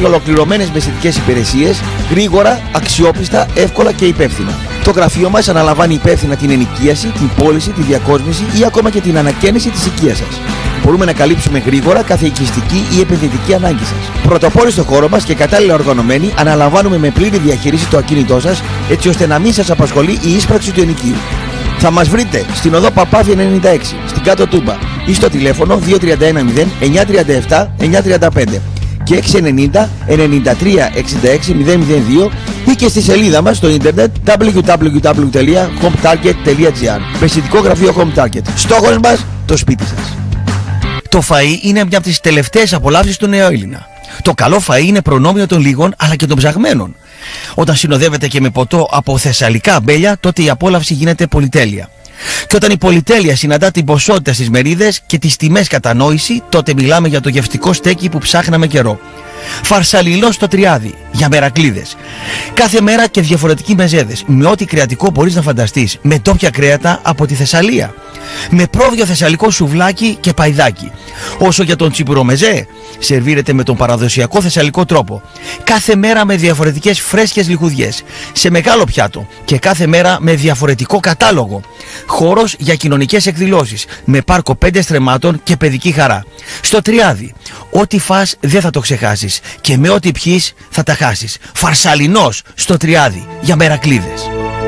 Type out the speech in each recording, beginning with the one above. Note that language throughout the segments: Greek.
προσφέρει ολοκληρωμένες μεσητικές υπηρεσίες, γρήγορα, αξιόπιστα, εύκολα και υπεύθυνα. Το γραφείο μας αναλαμβάνει υπεύθυνα την ενοικίαση, την πώληση, τη διακόσμηση ή ακόμα και την ανακαίνιση της οικίας σας. Μπορούμε να καλύψουμε γρήγορα κάθε οικιστική ή επενδυτική ανάγκη σας. Πρωτοπόροι στο χώρο μας και κατάλληλα οργανωμένοι, αναλαμβάνουμε με πλήρη διαχείριση το ακίνητό σας, έτσι ώστε να μην σας απασχολεί η ίσπραξη του ενοικίου. Θα μας βρείτε στην οδό Παπάθη 96, στην Κάτω Τούμπα, ή στο τηλέφωνο 2310 937 935 και 690 93 66 002 ή και στη σελίδα μας στο ίντερνετ www.hometarget.gr. Μεσητικό γραφείο Home Target. Στόχος μας, το σπίτι σας. Το φαΐ είναι μια από τις τελευταίες απολαύσεις του νεοέλληνα. Το καλό φαΐ είναι προνόμιο των λίγων αλλά και των ψαγμένων. Όταν συνοδεύεται και με ποτό από θεσσαλικά αμπέλια, τότε η απόλαυση γίνεται πολυτέλεια. Και όταν η πολυτέλεια συναντά την ποσότητα στις μερίδες και τις τιμές κατανόηση, τότε μιλάμε για το γευστικό στέκι που ψάχναμε καιρό. Φαρσαλιλό στο Τριάδι, για μερακλίδες. Κάθε μέρα και διαφορετικοί μεζέδες, με ό,τι κρεατικό μπορείς να φανταστείς, με ντόπια κρέατα από τη Θεσσαλία, με πρόβιο θεσσαλικό σουβλάκι και παϊδάκι. Όσο για τον τσιπουρομεζέ, σερβίρεται με τον παραδοσιακό θεσσαλικό τρόπο. Κάθε μέρα με διαφορετικές φρέσκες λιχουδιές, σε μεγάλο πιάτο και κάθε μέρα με διαφορετικό κατάλογο. Χώρος για κοινωνικές εκδηλώσεις, με πάρκο 5 στρεμμάτων και παιδική χαρά. Στο Τριάδι, ό,τι φας δεν θα το ξεχάσεις και με ό,τι πιείς θα τα χάσεις. Φαρσαλινός στο Τριάδι, για μερακλίδες.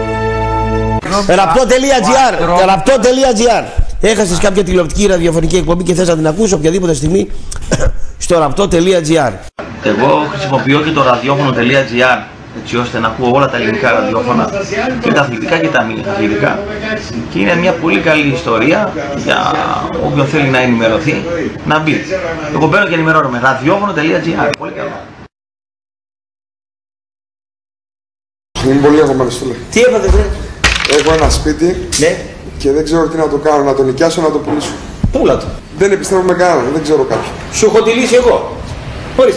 Ραπτό.gr. Έχασες κάποια τηλεοπτική ραδιοφωνική εκπομπή και θες να την ακούσεις οποιαδήποτε στιγμή στο ραπτό.gr. Εγώ χρησιμοποιώ και το ραδιόφωνο.gr, έτσι ώστε να ακούω όλα τα ελληνικά ραδιόφωνα, και τα αθλητικά και τα μη αθλητικά, και είναι μια πολύ καλή ιστορία για όποιον θέλει να ενημερωθεί να μπει. Εγώ μπαίνω και ενημερώνομαι. ραδιόφωνο.gr, πολύ καλό. Είμαι πολύ αγωμένος, φίλε. Τι έπαθες, ρε? Έχω ένα σπίτι, ναι, και δεν ξέρω τι να το κάνω, να το νοικιάσω, να το πουλήσω. Πούλα το. Δεν επιστρέφω με κανέναν, δεν ξέρω κάποιον. Σου έχω τη λύση εγώ. Ορίστε.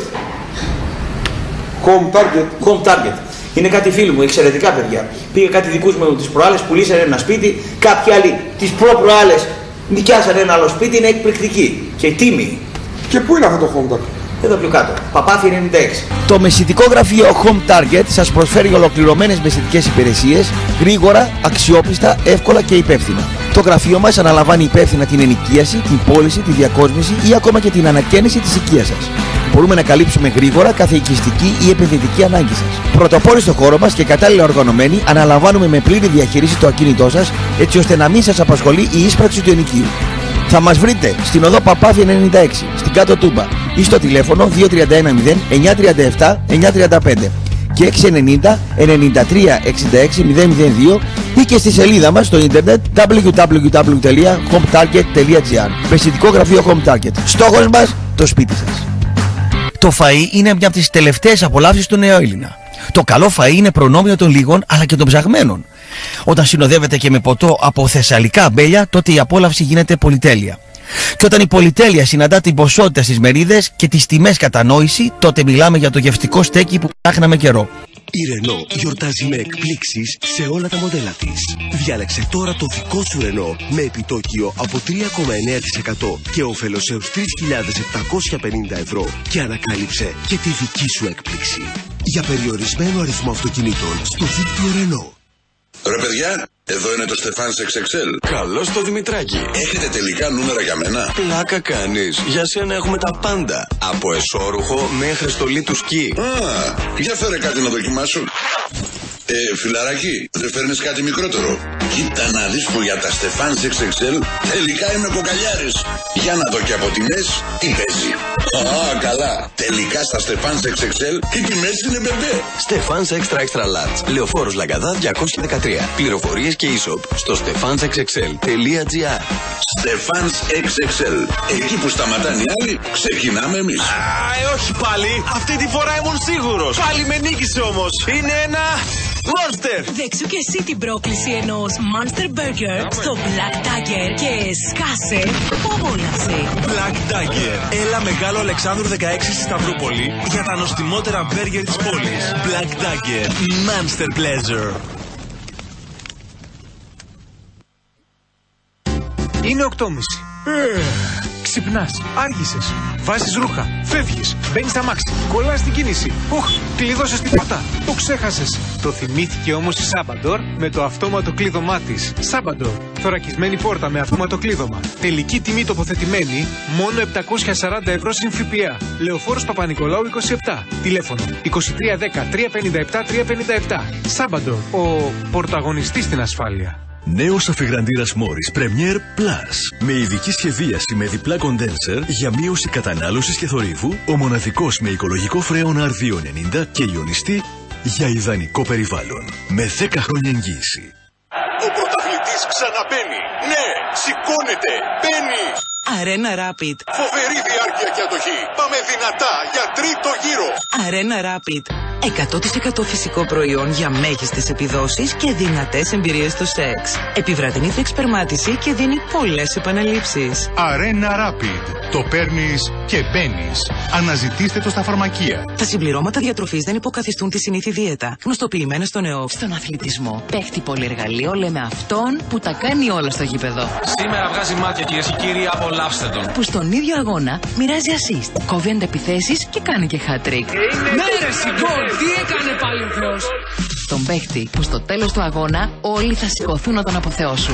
Home Target. Home Target. Είναι κάτι φίλοι μου, εξαιρετικά παιδιά. Πήγα κάτι δικούς μου τις προάλλες, πουλήσανε ένα σπίτι, κάποιοι άλλοι τις προ-προάλλες νοικιάσανε ένα άλλο σπίτι, είναι εκπληκτική και τίμη. Και πού είναι αυτό το Home Target? Εδώ πιο κάτω, Παπάθη 96. Το μεσητικό γραφείο Home Target σας προσφέρει ολοκληρωμένες μεσητικές υπηρεσίες, γρήγορα, αξιόπιστα, εύκολα και υπεύθυνα. Το γραφείο μας αναλαμβάνει υπεύθυνα την ενοικίαση, την πώληση, τη διακόσμηση ή ακόμα και την ανακαίνιση της οικίας σας. Μπορούμε να καλύψουμε γρήγορα κάθε οικιστική ή επενδυτική ανάγκη σας. Πρωτοπόροι στο χώρο μας και κατάλληλα οργανωμένοι, αναλαμβάνουμε με πλήρη διαχείριση το ακίνητό σας, έτσι ώστε να μην σας απασχολεί η ίσπραξη του ενοικίου. Θα μας βρείτε στην οδό Παπάθη 96, στην Κάτω Τούμπα, ή στο τηλέφωνο 2310 937 935 και 690 93 66 002 ή και στη σελίδα μας στο ίντερνετ www.hometarget.gr. Μεσητικό γραφείο Home Target. Στόχος μας, το σπίτι σας. Το φαΐ είναι μια από τις τελευταίες απολαύσεις του νεοέλληνα. Το καλό φαΐ είναι προνόμιο των λίγων αλλά και των ψαγμένων. Όταν συνοδεύεται και με ποτό από θεσσαλικά αμπέλια, τότε η απόλαυση γίνεται πολυτέλεια. Και όταν η πολυτέλεια συναντά την ποσότητα στις μερίδες και τις τιμές κατανόηση, τότε μιλάμε για το γευστικό στέκι που ψάχναμε καιρό. Η Renault γιορτάζει με εκπλήξεις σε όλα τα μοντέλα της. Διάλεξε τώρα το δικό σου Renault με επιτόκιο από 3,9% και όφελος έως 3.750 ευρώ και ανακάλυψε και τη δική σου έκπληξη. Για περιορισμένο αριθμό αυτοκινήτων στο δίκτυο Renault. Ρε παιδιά, εδώ είναι το Στεφάνς XXL. Καλώς το Δημητράκη. Έχετε τελικά νούμερα για μένα? Πλάκα κάνεις. Για σένα έχουμε τα πάντα. Από εσώρουχο μέχρι στολή του σκι. Α, για φέρε κάτι να δοκιμάσω. Φιλαράκι, δεν φέρνεις κάτι μικρότερο? Κοίτα να δεις που για τα Στεφάνς XXL τελικά είμαι κοκαλιάρης. Για να δω και από τιμές τι παίζει. Α, καλά. Τελικά στα Στεφάνς XXL οι τιμές είναι μπεμπέ. Στεφάνς Extra Extra Large. Λεωφόρος Λαγκαδά 213. Πληροφορίες και e-shop στο stefansxxl.gr. Στεφάνς XXL. Εκεί που σταματάνε οι άλλοι, ξεκινάμε εμείς. Όχι πάλι. Αυτή τη φορά ήμουν σίγουρος. Πάλι με νίκησε όμως. Είναι ένα Monster. Δέξου και εσύ την πρόκληση ενός Monster Burger στο Black Dagger και σκάσε απόλαυσε. Black Dagger. Έλα Μεγάλο Αλεξάνδρου 16 στη Σταυρούπολη για τα νοστιμότερα μπέργκερ της πόλης. Black Dagger. Monster Pleasure. Είναι 8.30. Ξυπνάς, άργησες, βάζεις ρούχα, φεύγεις, μπαίνεις στα μάξι, κολλάς την κίνηση. Κλειδώσες την πόρτα, το ξέχασες. Το θυμήθηκε όμως η Σάμπαντορ με το αυτόματο κλείδωμά της. Σάμπαντορ, θωρακισμένη πόρτα με αυτόματο κλείδωμα. Τελική τιμή τοποθετημένη, μόνο 740 ευρώ συν ΦΠΑ. Λεωφόρος Παπα-Νικολάου 27. Τηλέφωνο 2310 357 357. Σάμπαντορ, ο πρωταγωνιστής στην ασφάλεια. Νέος αφιγραντήρας Morris Premier Plus. Με ειδική σχεδίαση με διπλά κοντένσερ για μείωση κατανάλωσης και θορύβου, ο μοναδικός με οικολογικό φρέον R290 και ιονιστή για ιδανικό περιβάλλον. Με 10 χρόνια εγγύηση. Ο πρωταθλητής ξαναμπαίνει. Ναι, σηκώνεται, μπαίνει. Arena Rapid. Φοβερή διάρκεια και αντοχή. Πάμε δυνατά για τρίτο γύρο. Arena Rapid. 100% φυσικό προϊόν για μέγιστες επιδόσεις και δυνατές εμπειρίες στο σεξ. Επιβραδυνή εξπερμάτιση και δίνει πολλές επαναλήψεις. Arena Rapid. Το παίρνεις και μπαίνεις. Αναζητήστε το στα φαρμακεία. Τα συμπληρώματα διατροφής δεν υποκαθιστούν τη συνήθη δίαιτα. Γνωστοποιημένα στον ΕΟΦ. Στον αθλητισμό. Παίχτη πολυεργαλείο λέμε αυτόν που τα κάνει όλα στο γήπεδο. Σήμερα βγάζει μάτια, κυρίες και κύριοι, απολαύστε τον. Που στον ίδιο αγώνα μοιράζει assist, κόβει αντεπιθέσεις και κάνει και hat-trick. Ναι, ρε Σιγκόλ, τι έκανε πάλι ο Θεός. Τον παίχτη που στο τέλος του αγώνα όλοι θα σηκωθούν να τον αποθεώσουν.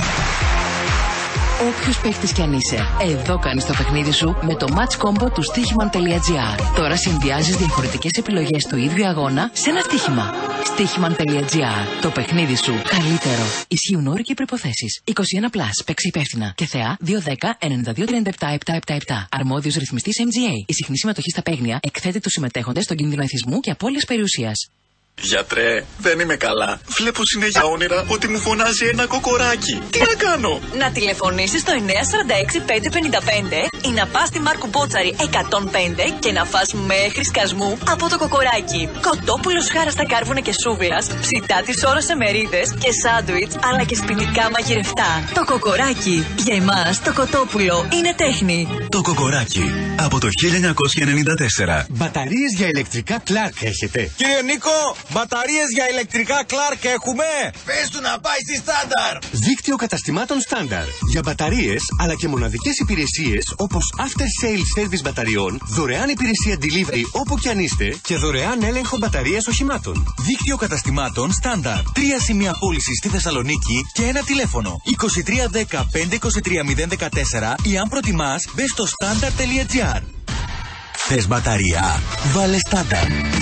Όποιος παίχτης κι αν είσαι, εδώ κάνεις το παιχνίδι σου με το match combo του Stichman.gr. Τώρα συνδυάζεις διαφορετικές επιλογές του ίδιου αγώνα σε ένα στοίχημα. Stichman.gr. Το παιχνίδι σου καλύτερο. Ισχύουν όροι και προϋποθέσεις. 21+. Παίξε υπεύθυνα. Και θεά 210 92 37 777. Αρμόδιος ρυθμιστής MGA. Η συχνή συμμετοχή στα παίγνια εκθέτει τους συμμετέχοντες στον κίνδυνο εθισμού και απώλειας περιουσίας. Γιατρέ, δεν είμαι καλά. Βλέπω συνέχεια όνειρα ότι μου φωνάζει ένα κοκοράκι. Τι να κάνω? Να τηλεφωνήσεις στο 946 555 ή να πας στη Μάρκου Μπότσαρη 105 και να φας μέχρι σκασμού από το κοκοράκι. Κοτόπουλος χάρα στα κάρβουνα και σούβλας, ψητά της ώρας σε μερίδες και σάντουιτς, αλλά και σπιτικά μαγειρευτά. Το κοκοράκι. Για εμάς το κοτόπουλο είναι τέχνη. Το κοκοράκι. Από το 1994. Μπαταρίες για ηλεκτρικά Clark έχετε? Κύριε Νίκο, μπαταρίες για ηλεκτρικά Clark έχουμε. Πες του να πάει στη Standard. Δίκτυο καταστημάτων Standard. Για μπαταρίες αλλά και μοναδικές υπηρεσίες όπως After Sales Service μπαταριών, δωρεάν υπηρεσία delivery όπου κι αν είστε και δωρεάν έλεγχο μπαταρίας οχημάτων. Δίκτυο καταστημάτων Standard. 3 σημεία πώλησης στη Θεσσαλονίκη και ένα τηλέφωνο 2310 523 014 ή αν προτιμάς μπες στο standard.gr. Θες μπαταρία? Βάλε Standard.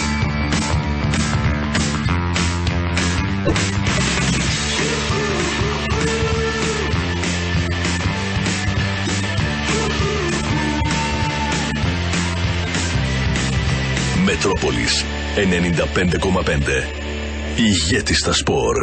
Μετρόπολης 95,5. Ηγέτη στα σπορ.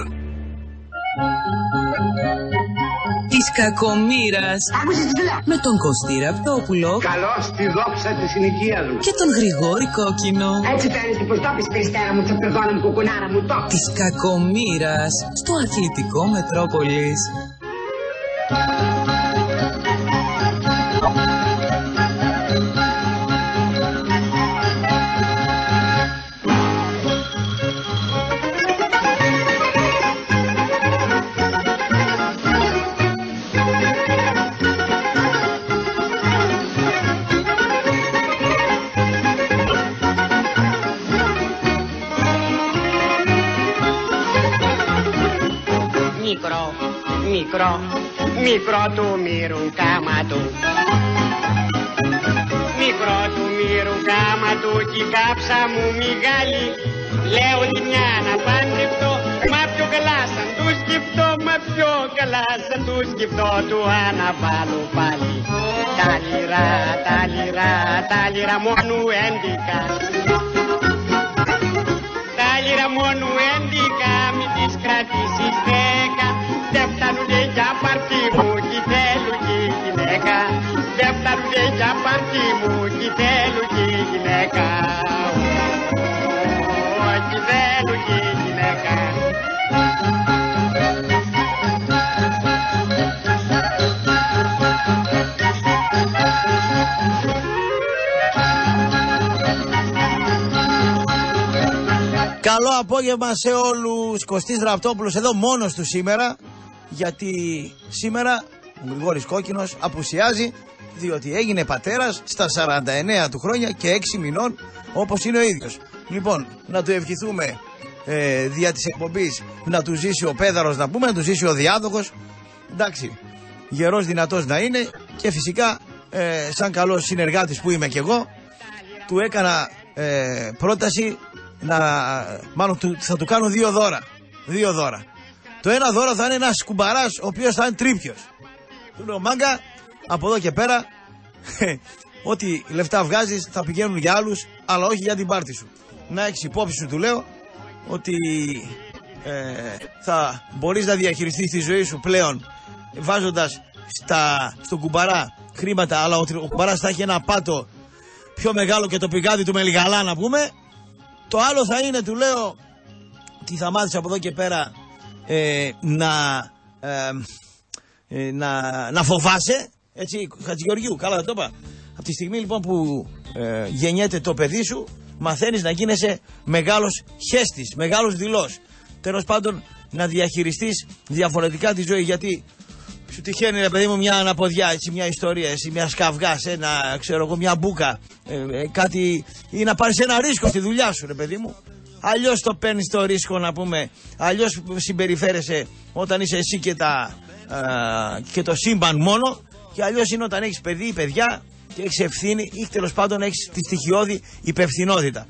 Της κακομοίρας. Με τον Κωστή Ραπτόπουλο. Καλώς τη δόξα της συνοικίας μου. Και τον Γρηγόρη Κόκκινο. Έτσι φαίνεται πως το πεις Χριστέρα μου, τσαπερδόνα μου, κουκουνάρα μου, το. Της κακομοίρας. Στο αθλητικό Μετρόπολης. Μικρό του μύρου κάμα του. Μικρό του μύρου κάμα του κι η κάψα μου μεγάλη. Λέω τη μια να παντρευτώ, μα πιο καλά σαν του σκεφτώ, μα πιο καλά σαν του σκεφτώ, του αναβάλω πάλι. Τα λιρά μόνο 11. Τα λιρά μόνο 11, μην τις κρατήσεις 10. Δεν φτάνουνε για πάρτι μου κι θέλω και γυναίκα. Δεν φτάνουνε για πάρτι μου κι θέλω και γυναίκα. Κι θέλω και γυναίκα. Καλό απόγευμα σε όλους. Κωστής Ραπτόπουλος εδώ μόνος του σήμερα. Γιατί σήμερα ο Γρηγόρης Κόκκινος απουσιάζει διότι έγινε πατέρας στα 49 του χρόνια και 6 μηνών, όπως είναι ο ίδιος. Λοιπόν, να του ευχηθούμε δια της εκπομπής να του ζήσει ο πέδαρος, να πούμε, να του ζήσει ο διάδοχος. Εντάξει, γερός δυνατός να είναι, και φυσικά σαν καλός συνεργάτης που είμαι κι εγώ, του έκανα πρόταση μάλλον θα του κάνω 2 δώρα. 2 δώρα. Το ένα δώρο θα είναι ένας κουμπαράς ο οποίος θα είναι τρίπιος. Του λέω, μάγκα, από εδώ και πέρα ό,τι λεφτά βγάζεις θα πηγαίνουν για άλλους, αλλά όχι για την πάρτι σου. Να έχεις υπόψη σου, του λέω, ότι θα μπορείς να διαχειριστείς τη ζωή σου πλέον βάζοντας στον κουμπαρά χρήματα, αλλά ο κουμπαράς θα έχει ένα πάτο πιο μεγάλο και το πηγάδι του με λιγαλά, να πούμε. Το άλλο θα είναι, του λέω, ότι θα μάθεις από εδώ και πέρα να φοβάσαι, έτσι, Χατζηγεωργίου, καλά θα το είπα. Από τη στιγμή λοιπόν που γεννιέται το παιδί σου, μαθαίνεις να γίνεσαι μεγάλος χέστης, μεγάλος δειλός. Τέλος πάντων, να διαχειριστείς διαφορετικά τη ζωή, γιατί σου τυχαίνει, ρε παιδί μου, μια αναποδιά, έτσι, μια ιστορία, έτσι, μια σκαυγάς, ξέρω εγώ, μια μπούκα, κάτι, ή να πάρεις ένα ρίσκο στη δουλειά σου, ρε παιδί μου. Αλλιώς το παίρνεις το ρίσκο, να πούμε, αλλιώς συμπεριφέρεσαι όταν είσαι εσύ και το σύμπαν μόνο, και αλλιώς είναι όταν έχεις παιδί ή παιδιά και έχεις ευθύνη, ή τέλος πάντων έχεις τη στοιχειώδη υπευθυνότητα.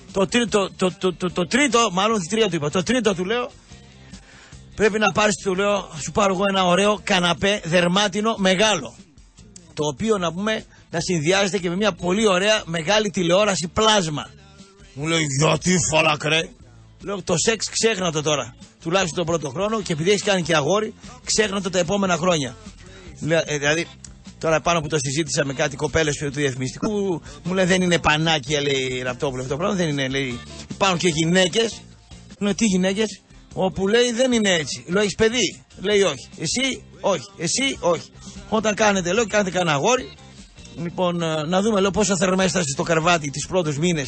Το τρίτο, μάλλον τη τρία του είπα, το τρίτο του λέω, πρέπει να πάρεις, του λέω, σου πάρω εγώ ένα ωραίο καναπέ δερμάτινο μεγάλο, το οποίο, να πούμε, να συνδυάζεται και με μια πολύ ωραία μεγάλη τηλεόραση πλάσμα. Μου λέει, γιατί φαλακρέ? Λέω, το σεξ ξέχνα το τώρα, τουλάχιστον τον πρώτο χρόνο, και επειδή έχεις κάνει και αγόρι, ξέχνα το τα επόμενα χρόνια. Δηλαδή, τώρα πάνω που το συζήτησα με κάτι κοπέλες του διαφημιστικού, μου λέει, δεν είναι πανάκια, λέει, Ραπτόπουλο, αυτό το πράγμα, δεν είναι, λέει, υπάρχουν και γυναίκες. Λέω, τι γυναίκες? Όπου λέει, δεν είναι έτσι. Λέω, έχεις παιδί? Λέει, όχι. Εσύ? Όχι. Εσύ? Όχι. Όταν κάνετε, λέω, κάνετε κανένα αγόρι, λοιπόν, να δούμε, λέω, πόσο θερμέσταση στο καρβάτι τις πρώτους μήνες.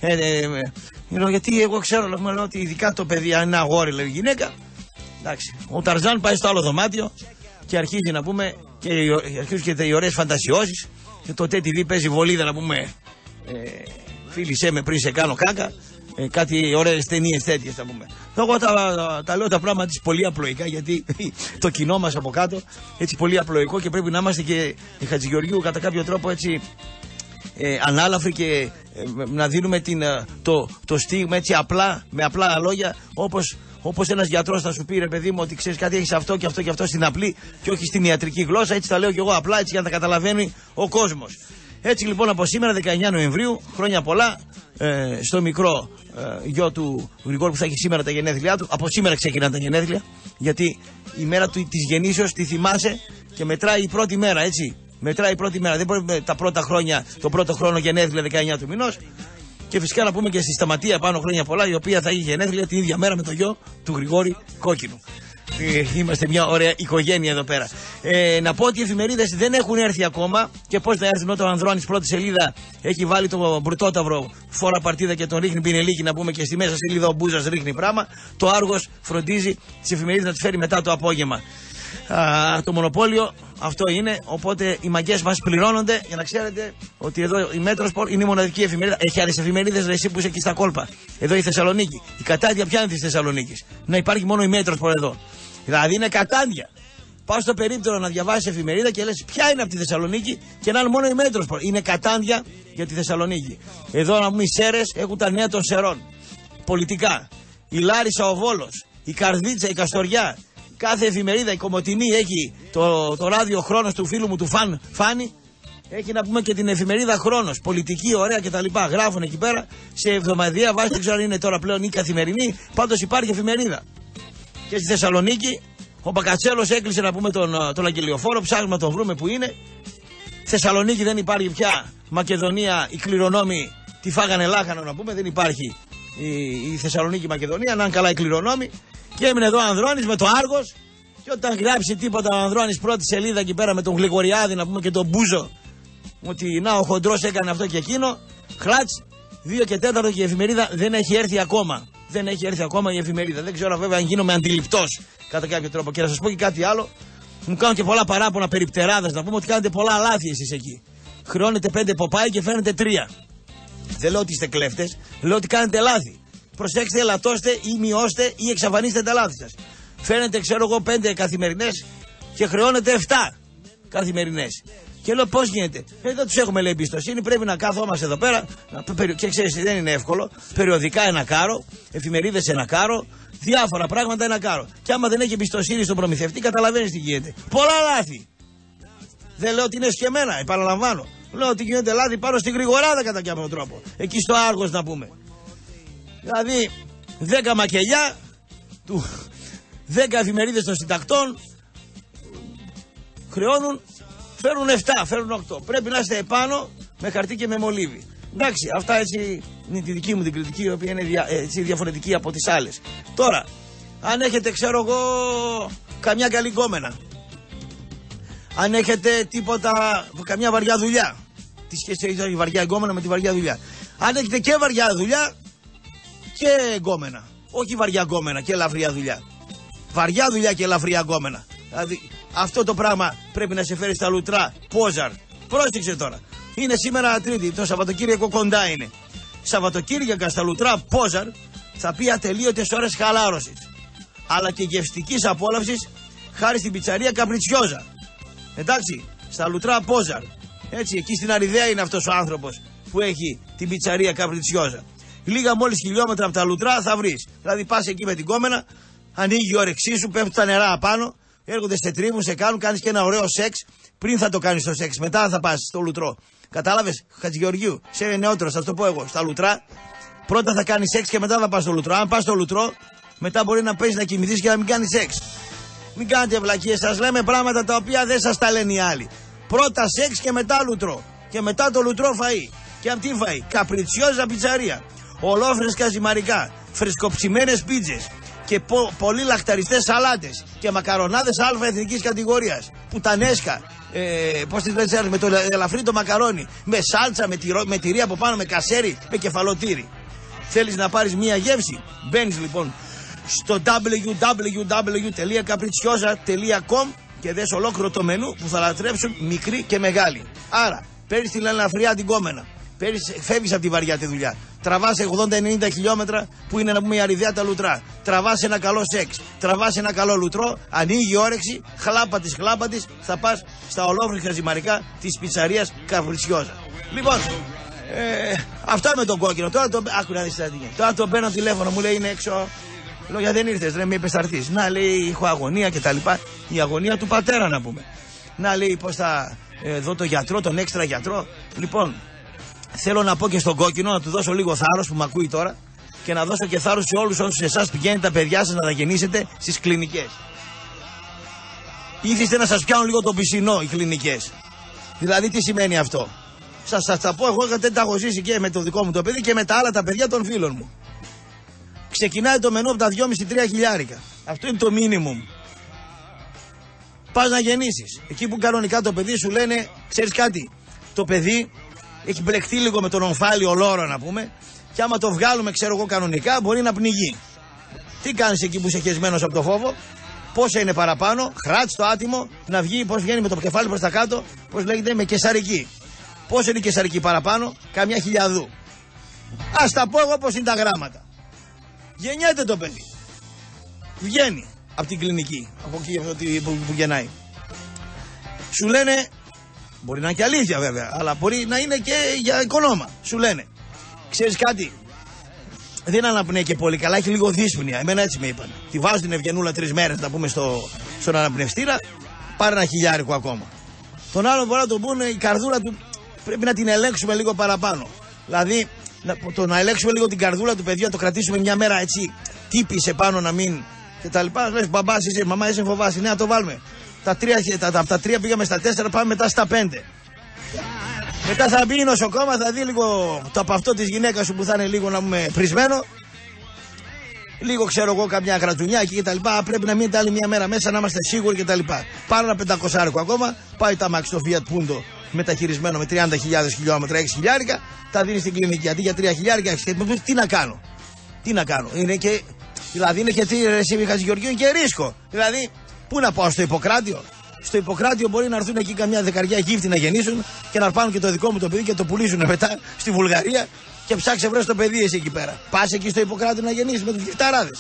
Λέω, γιατί εγώ ξέρω, λέω, ότι ειδικά το παιδί, αν είναι αγόρι, λέει, γυναίκα. Εντάξει. Ο Ταρζάν πάει στο άλλο δωμάτιο και αρχίζει, να πούμε, και αρχίζουν και οι ωραίες φαντασιώσεις. Και το TTV παίζει βολίδα, να πούμε, φίλησέ με πριν σε κάνω κάκα. Κάτι ωραίες ταινίες τέτοιες, θα πούμε. Εγώ τα λέω τα πράγματα έτσι πολύ απλοϊκά, γιατί το κοινό μας από κάτω έτσι πολύ απλοϊκό, και πρέπει να είμαστε και Χατζηγεωργίου κατά κάποιο τρόπο έτσι ανάλαφροι, και να δίνουμε το στίγμα έτσι απλά, με απλά λόγια, όπως ένας γιατρός θα σου πει, ρε παιδί μου, ότι ξέρεις κάτι, έχεις αυτό και αυτό και αυτό στην απλή και όχι στην ιατρική γλώσσα. Έτσι τα λέω και εγώ απλά, έτσι για να τα καταλαβαίνει ο κόσμος. Έτσι λοιπόν, από σήμερα 19 Νοεμβρίου, χρόνια πολλά στο μικρό γιο του Γρηγόρη που θα έχει σήμερα τα γενέθλιά του. Από σήμερα ξεκινάνε τα γενέθλια, γιατί η μέρα της γεννήσεως τη θυμάσαι και μετράει η πρώτη μέρα, έτσι. Μετράει η πρώτη μέρα, δεν μπορεί τα πρώτα χρόνια, το πρώτο χρόνο γενέθλια 19 του μηνός. Και φυσικά να πούμε και στη Σταματία πάνω χρόνια πολλά, η οποία θα έχει γενέθλια την ίδια μέρα με το γιο του Γρηγόρη Κόκκινου. Είμαστε μια ωραία οικογένεια εδώ πέρα. Να πω ότι οι εφημερίδες δεν έχουν έρθει ακόμα, και πώς θα έρθουν όταν ο Ανδρώνης πρώτη σελίδα έχει βάλει το Μπρουτόταυρο φόρα παρτίδα και τον ρίχνει πινελίκι, να πούμε, και στη μέσα σελίδα ο Μπούζας ρίχνει πράγμα. Το Άργος φροντίζει τις εφημερίδες να τις φέρει μετά το απόγευμα. Το μονοπόλιο αυτό είναι, οπότε οι μαγκές μας πληρώνονται, για να ξέρετε ότι εδώ η Μέτροσπορ είναι η μοναδική εφημερίδα. Έχει άλλες εφημερίδες, εσύ που είσαι εκεί στα κόλπα. Εδώ η Θεσσαλονίκη. Η κατάντια ποια είναι της Θεσσαλονίκης? Να υπάρχει μόνο η Μέτροσπορ εδώ. Δηλαδή είναι κατάντια. Πάω στο περίπτερο να διαβάσεις εφημερίδα και λες ποια είναι από τη Θεσσαλονίκη, και να είναι μόνο η Μέτροσπορ. Είναι κατάντια για τη Θεσσαλονίκη. Εδώ, να πούμε, οι Σέρρες έχουν τα νέα των Σερών. Πολιτικά. Η Λάρισα, ο Βόλος, η Καρδίτσα, η Καστοριά. Κάθε εφημερίδα, η Κομοτηνή έχει το ράδιο Χρόνος του φίλου μου του Φάνη. Έχει, να πούμε, και την εφημερίδα Χρόνος. Πολιτική, ωραία κτλ. Γράφουν εκεί πέρα σε εβδομαδιαία βάση. Δεν ξέρω αν είναι τώρα πλέον ή καθημερινή. Πάντως υπάρχει εφημερίδα. Και στη Θεσσαλονίκη ο Μπακατσέλος έκλεισε, να πούμε, τον αγγελιοφόρο. Ψάχνουμε να τον βρούμε που είναι. Θεσσαλονίκη δεν υπάρχει πια. Μακεδονία, οι κληρονόμοι τη φάγανε λάχανο, να πούμε. Δεν υπάρχει η Θεσσαλονίκη Μακεδονία. Να είναι καλά οι κληρονόμοι. Και έμεινε εδώ ο Ανδρώνης με το Άργος. Και όταν γράψει τίποτα ο Ανδρώνης πρώτη σελίδα εκεί πέρα με τον Γλυκοριάδη, να πούμε, και τον Μπούζο, ότι να ο Χοντρός έκανε αυτό και εκείνο, χλάτς, 2 και 4 και η εφημερίδα δεν έχει έρθει ακόμα. Δεν έχει έρθει ακόμα η εφημερίδα. Δεν ξέρω βέβαια αν γίνομαι αντιληπτός κατά κάποιο τρόπο. Και να σας πω και κάτι άλλο. Μου κάνουν και πολλά παράπονα περί πτεράδας, να πούμε ότι κάνετε πολλά λάθη εσείς εκεί. Χρεώνετε 5 ποπάι και φέρνετε 3. Δεν λέω ότι είστε κλέφτες, λέω ότι κάνετε λάθη. Προσέξτε, ελαττώστε ή μειώστε ή εξαφανίστε τα λάθη σας. Φαίνεται, ξέρω εγώ, 5 καθημερινές και χρεώνετε 7 καθημερινές. Και λέω πώς γίνεται. Δεν τους έχουμε, λέει, εμπιστοσύνη. Πρέπει να κάθομαστε εδώ πέρα. Και ξέρεις, δεν είναι εύκολο. Περιοδικά ένα κάρο, εφημερίδες ένα κάρο, διάφορα πράγματα ένα κάρο. Και άμα δεν έχει εμπιστοσύνη στον προμηθευτή, καταλαβαίνεις τι γίνεται. Πολλά λάθη. Δεν λέω ότι είναι σκεμμένα, επαναλαμβάνω. Λέω ότι γίνεται λάθη πάνω στη Γρηγοράδα κατά κάποιο τρόπο. Εκεί στο Άργος να πούμε. Δηλαδή 10 μακελιά, 10 εφημερίδες των συντακτών χρεώνουν, φέρνουν 7, φέρνουν 8. Πρέπει να είστε επάνω με χαρτί και με μολύβι. Εντάξει, αυτά έτσι είναι τη δική μου την κριτική, η οποία είναι διαφορετική από τις άλλες. Τώρα, αν έχετε, ξέρω εγώ, καμιά καλή γκόμενα, αν έχετε τίποτα, καμιά βαριά δουλειά, τι σχέση έχει η βαριά γκόμενα με τη βαριά δουλειά. Αν έχετε και βαριά δουλειά και γκόμενα, όχι βαριά γκόμενα και ελαφριά δουλειά. Βαριά δουλειά και ελαφριά γκόμενα. Δηλαδή, αυτό το πράγμα πρέπει να σε φέρει στα λουτρά. Πόζαρ. Πρόσεξε τώρα. Είναι σήμερα Τρίτη, το Σαββατοκύριακο κοντά είναι. Σαββατοκύριακα στα λουτρά Πόζαρ θα πει ατελείωτες ώρες χαλάρωσης, αλλά και γευστικής απόλαυσης χάρη στην πιτσαρία Καπριτσιόζα. Εντάξει, στα λουτρά Πόζαρ. Έτσι, εκεί στην Αριδαία είναι αυτός ο άνθρωπος που έχει την πιτσαρία Καπριτσιόζα. Λίγα μόλις χιλιόμετρα από τα λουτρά θα βρεις. Δηλαδή πας εκεί με την κόμενα, ανοίγει η όρεξή σου, πέφτουν τα νερά απάνω, έρχονται σε τρίβουν, σε κάνουν, κάνεις και ένα ωραίο σεξ. Πριν θα το κάνεις το σεξ, μετά θα πας στο λουτρό. Κατάλαβες, Χατζηγεωργίου, σε νεότερο, θα το πω εγώ. Στα λουτρά, πρώτα θα κάνεις σεξ και μετά θα πας στο λουτρό. Αν πας στο λουτρό, μετά μπορεί να παίζεις, να κοιμηθείς και να μην κάνεις σεξ. Μην κάνετε βλακίες, σας λέμε πράγματα τα οποία δεν σας τα λένε οι άλλοι. Πρώτα σεξ και μετά λουτρό. Και μετά το λουτρό φαΐ. Και απ' τι φαΐ? Καπριτσιόζα πιτσαρία. Ολόφρεσκα ζυμαρικά. Φρεσκοψημένες πίτσες. Και πολύ λαχταριστές σαλάτες. Και μακαρονάδες αλφα εθνικής κατηγορίας. Πουτανέσκα. Πώς τις λένε, με το ελαφρύ το μακαρόνι. Με σάλτσα, με τυρί από πάνω, με κασέρι, με κεφαλοτήρι. Θέλεις να πάρεις μία γεύση? Μπαίνεις λοιπόν στο www.capricciosa.com και δες ολόκληρο το μενού που θα λατρέψουν μικροί και μεγάλοι. Άρα, παίρνεις την ελαφριά την κόμενα. Φεύγεις από τη βαριά τη δουλειά. Τραβάς 80-90 χιλιόμετρα που είναι να πούμε η Αριδαία τα λουτρά. Τραβάς ένα καλό σεξ. Τραβάς ένα καλό λουτρό. Ανοίγει η όρεξη. Χλάπα της. Θα πας στα ολόφρυκα ζυμαρικά της πιτσαρίας Καπριτσιόζα. Λοιπόν, αυτά με τον κόκκινο. Τώρα τον παίρνω τηλέφωνο, μου λέει είναι έξω. Λέω γιατί δεν ήρθες, ρε, με είπες θα έρθεις. Να, λέει, έχω αγωνία και τα λοιπά. Η αγωνία του πατέρα να πούμε. Να, λέει, πώς θα δω τον γιατρό, τον έξτρα γιατρό. Λοιπόν, θέλω να πω και στον κόκκινο να του δώσω λίγο θάρρος που με ακούει τώρα και να δώσω και θάρρος σε όλους όσους εσάς πηγαίνετε τα παιδιά σας να τα γεννήσετε στις κλινικές. Ήθιστε να σας πιάνουν λίγο το πισινό οι κλινικές. Δηλαδή τι σημαίνει αυτό? Σας τα πω εγώ γιατί τα έχω ζήσει και με το δικό μου το παιδί και με τα άλλα τα παιδιά των φίλων μου. Ξεκινάει το μενού από τα 2,5-3 χιλιάρικα. Αυτό είναι το minimum. Πας να γεννήσεις. Εκεί που κανονικά το παιδί σου λένε, ξέρεις κάτι, το παιδί έχει μπλεχτεί λίγο με τον ομφάλιο λόρο να πούμε, και άμα το βγάλουμε, ξέρω εγώ, κανονικά μπορεί να πνιγεί. Τι κάνεις εκεί που είσαι χεσμένος από το φόβο? Πόσα είναι παραπάνω? Χράτς το άτιμο να βγει, πώς βγαίνει με το κεφάλι προς τα κάτω, πώς λέγεται, με κεσαρική. Πόσο είναι η κεσαρική παραπάνω? Καμιά χιλιαδού. Ας τα πω εγώ πώς είναι τα γράμματα. Γεννιέται το παιδί. Βγαίνει από την κλινική, από εκεί που γεννάει. Σου λένε, μπορεί να είναι και αλήθεια βέβαια, αλλά μπορεί να είναι και για οικονόμα. Σου λένε, ξέρεις κάτι, δεν αναπνέει και πολύ καλά, έχει λίγο δύσπνοια. Εμένα έτσι με είπαν. Τη βάζω την Ευγενούλα 3 μέρες να πούμε στον αναπνευστήρα, πάρε ένα χιλιάρικο ακόμα. Τον άλλο μπορεί να τον πούνε, η καρδούλα του πρέπει να την ελέγξουμε λίγο παραπάνω. Δηλαδή, να ελέγξουμε λίγο την καρδούλα του παιδιού, να το κρατήσουμε μια μέρα έτσι, τύπησε πάνω να μην. Και τα λοιπά. Λες, μπαμπάς είσαι, μαμά είσαι, φοβάσαι. Ναι, να το βάλουμε. Από τα 3 πήγαμε στα 4, πάμε μετά στα 5. Μετά θα μπει νοσοκόμα, θα δει λίγο το από αυτό της γυναίκας σου που θα είναι λίγο να πούμε πρισμένο. Λίγο ξέρω εγώ καμιά γρατζουνιά εκεί κτλ. Πρέπει να μείνετε άλλη μια μέρα μέσα να είμαστε σίγουροι κτλ. Πάρε ένα 500 ακόμα, πάει τα μάξι στο Fiat Punto μεταχειρισμένο με 30.000 χιλιόμετρα, 6 χιλιάρικα, τα δίνει στην κλινική. Αντί για 3 χιλιάρικα, 6 χιλιάρικα. Τι να κάνω. Τι να κάνω. Είναι και. Δηλαδή είναι και τι Χατζηγεωργίου και ρίσκο. Δηλαδή, πού να πάω στο Ιπποκράτιο? Στο Ιπποκράτιο μπορεί να έρθουν εκεί καμιά δεκαριά γύφτη να γεννήσουν και να πάρουν και το δικό μου το παιδί και το πουλήσουν μετά στη Βουλγαρία και ψάξε βρες το παιδί εσύ εκεί πέρα. Πας εκεί στο Ιπποκράτιο να γεννήσεις με τους γυφταράδες?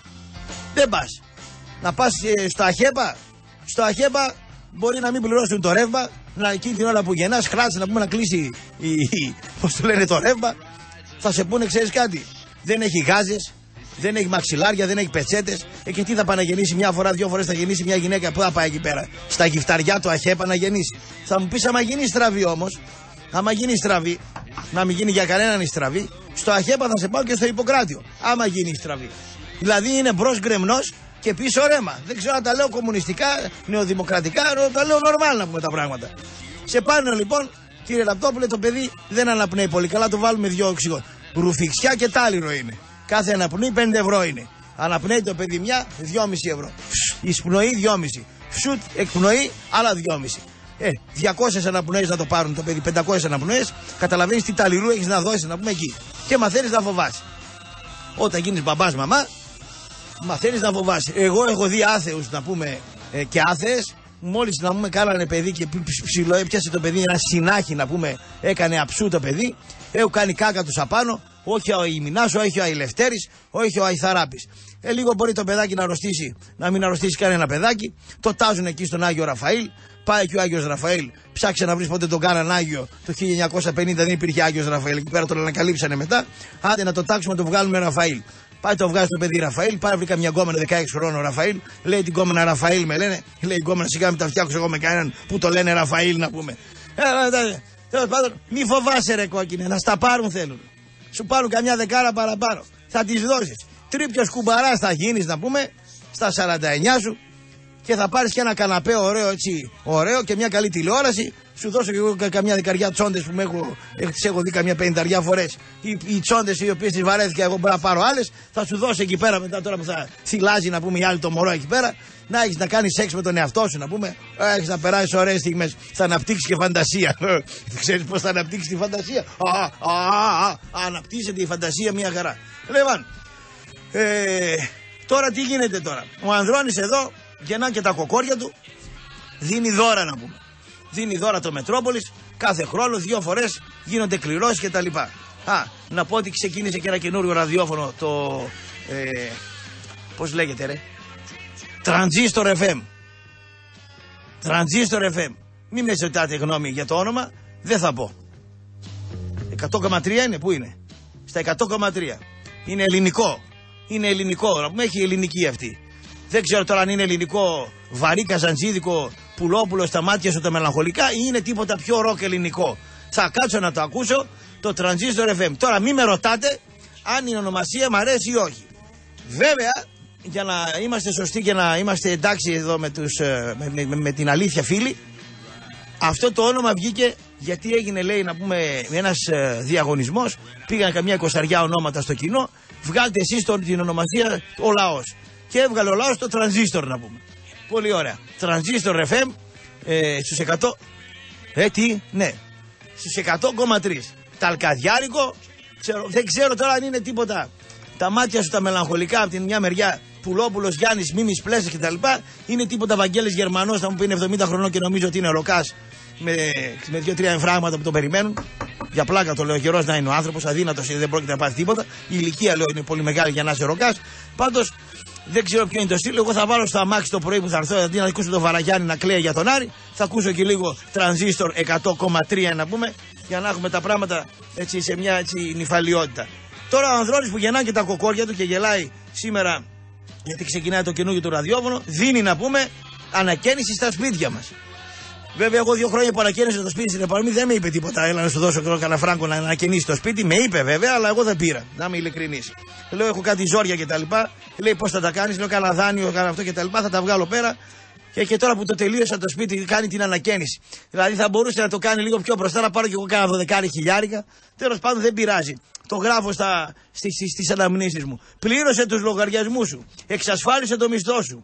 Δεν πας. Να πας στο Αχέπα. Στο Αχέπα μπορεί να μην πληρώσουν το ρεύμα, να εκείνη την ώρα που γεννάς χράτσε να πούμε να κλείσει πώς το λένε, το ρεύμα. Θα σε πούνε, ξέρεις κάτι, δεν έχει γάζες, δεν έχει μαξιλάρια, δεν έχει πετσέτες. Και τι θα πάει να γεννήσει μια φορά, 2 φορές θα γεννήσει μια γυναίκα? Πού θα πάει εκεί πέρα? Στα γυφταριά του Αχέπα να γεννήσει? Θα μου πεις, άμα γίνει στραβή όμως, άμα γίνει στραβή, να μην γίνει για κανέναν η στραβή, στο Αχέπα θα σε πάω και στο Ιπποκράτιο. Άμα γίνει στραβή. Δηλαδή είναι μπρος γκρεμνός και πίσω ρέμα. Δεν ξέρω αν τα λέω κομμουνιστικά, νεοδημοκρατικά, τα λέω νορμάλ να πούμε τα πράγματα. Σε πάνω λοιπόν, κύριε Ραπτόπουλε, το παιδί δεν αναπνέει πολύ καλά, το βάλουμε 2 οξυγόνο. Ρουφιξιά και τάλιρο είναι. Κάθε αναπνοή 5 ευρώ είναι. Αναπνέει το παιδί μια, 2,5 ευρώ. Εισπνοή 2,5. Σουτ, εκπνοή, άλλα 2,5. 200 αναπνοές να το πάρουν το παιδί, 500 αναπνοές. Καταλαβαίνεις τι ταλιρού έχεις να δώσεις να πούμε εκεί. Και μαθαίνεις να φοβάσαι. Όταν γίνεις μπαμπάς, μαμά, μαθαίνεις να φοβάσαι. Εγώ έχω δει άθεους να πούμε και άθεες. Μόλις να πούμε κάνανε παιδί και ψηλό έπιασε το παιδί, ένα συνάχι να πούμε, έκανε αψού το παιδί. Έχω κάνει κάκα τους απάνω. Όχι ο Ιμινάς, όχι ο Αηλευτέρης, όχι ο Αϊθαράπης. Λίγο μπορεί το παιδάκι να αρρωστήσει, να μην αρρωστήσει κανένα παιδάκι. Το τάζουν εκεί στον Άγιο Ραφαήλ. Πάει και ο Άγιος Ραφαήλ. Ψάξε να βρει πότε τον κάναν Άγιο. Το 1950 δεν υπήρχε Άγιος Ραφαήλ. Εκεί πέρα τον ανακαλύψανε μετά. Άντε να το τάξουμε, να το βγάλουμε Ραφαήλ. Πάει το βγάζει το παιδί Ραφαήλ. Πάει βρήκα μια γκόμενα 16 χρόνων Ραφαήλ. Λέει την γκόμενα Ραφαήλ με λένε. Λέει η γκόμενα σιγά μην τα φτιάξω εγώ με κανέναν που το λένε Ραφαήλ να πούμε. Τέλος πάντων, μη φοβάσαι ρε κόκκινε, να στα πάρουν θέλουν. Σου πάρουν καμιά δεκάρα παραπάνω. Θα τις δώσεις. Τρίπιος κουμπαράς θα γίνεις να πούμε στα 49 σου και θα πάρεις και ένα καναπέ ωραίο έτσι, ωραίο και μια καλή τηλεόραση. Σου δώσω και εγώ καμιά δεκαριά τσόντες που τις έχω δει καμιά 50 φορές. Οι τσόντες οι οποίες τις βαρέθηκα εγώ μπορώ να πάρω άλλες. Θα σου δώσω εκεί πέρα μετά τώρα που θα θυλάζει να πούμε η άλλη το μωρό εκεί πέρα. Να έχεις να κάνεις σεξ με τον εαυτό σου να πούμε. Έχεις να περάσεις ωραίες στιγμές. Θα αναπτύξεις και φαντασία. Ξέρεις πώς θα αναπτύξεις τη φαντασία? Αναπτύσσεται η φαντασία μια χαρά. Λοιπόν, τώρα τι γίνεται τώρα? Ο Ανδρώνης εδώ γεννά και τα κοκόρια του. Δίνει δώρα να πούμε. Δίνει δώρα το Μετρόπολης. Κάθε χρόνο 2 φορές γίνονται κληρώσεις και τα λοιπά. Να πω ότι ξεκίνησε και ένα καινούριο ραδιόφωνο. Το πώς λέγεται ρε? Transistor FM. Transistor FM. Μην με ζητάτε γνώμη για το όνομα. Δεν θα πω. 100,3 είναι, πού είναι? Στα 100,3. Είναι ελληνικό. Είναι ελληνικό. Να πούμε έχει ελληνική αυτή. Δεν ξέρω τώρα αν είναι ελληνικό βαρύ καζαντζίδικο πουλόπουλο στα μάτια σου τα μελαγχολικά ή είναι τίποτα πιο ροκ ελληνικό. Θα κάτσω να το ακούσω το Transistor FM. Τώρα μην με ρωτάτε αν η ονομασία μ' αρέσει ή όχι. Βέβαια, για να είμαστε σωστοί και να είμαστε εντάξει εδώ με την αλήθεια φίλοι, αυτό το όνομα βγήκε γιατί έγινε λέει να πούμε ένας διαγωνισμός, πήγαν καμιά 20 ονόματα στο κοινό, βγάλτε εσείς την ονομασία ο λαός. Και έβγαλε ο λαός το Transistor να πούμε. Πολύ ωραία. Transistor FM στους 100. Τι, ναι. Στους 100,3. Ταλκαδιάρικο. Δεν ξέρω τώρα αν είναι τίποτα. Τα μάτια σου τα μελαγχολικά από την μια μεριά. Πουλόπουλος, Γιάννης, Μίμης, Πλέσσες κτλ. Είναι τίποτα Βαγγέλης Γερμανός, θα μου πει είναι 70 χρονών και νομίζω ότι είναι ροκάς. Με 2-3 εμφράγματα που το περιμένουν. Για πλάκα το λέω, γερός να είναι ο άνθρωπος, αδύνατος δεν πρόκειται να πάθει τίποτα. Η ηλικία λέω είναι πολύ μεγάλη για να είσαι ροκάς. Πάντως δεν ξέρω ποιο είναι το στυλ. Εγώ θα βάλω στο αμάξι το πρωί που θα έρθω, αντί να ακούσω τον Βαραγιάννη να κλαίει για τον Άρη, θα ακούσω και λίγο Transistor 100,3 να πούμε, για να έχουμε τα πράγματα έτσι, σε μια έτσι, νυφαλιότητα. Τώρα ο Ανδρώνης που γεννά και τα κοκόρια του και γελάει σήμερα, γιατί ξεκινάει το καινούργιο του ραδιόφωνο, δίνει να πούμε ανακαίνιση στα σπίτια μας. Βέβαια, εγώ 2 χρόνια που ανακαίνισα το σπίτι στην Επαρμή δεν με είπε τίποτα. Έλα να σου δώσω κανένα φράγκο να ανακαινήσει το σπίτι. Με είπε βέβαια, αλλά εγώ δεν πήρα. Να είμαι ειλικρινής. Λέω: έχω κάτι ζόρια κτλ. Λέει: πώς θα τα κάνεις? Λέω: κάνα δάνειο, κάνα αυτό κτλ. Θα τα βγάλω πέρα. Και τώρα που το τελείωσα το σπίτι, κάνει την ανακαίνιση. Δηλαδή θα μπορούσε να το κάνει λίγο πιο μπροστά, να πάρω και εγώ κάνα 12.000. Τέλος πάντων δεν πειράζει. Το γράφω στις αναμνήσεις μου. Πλήρωσε τους λογαριασμούς σου. Εξασφάλισε το μισθό σου.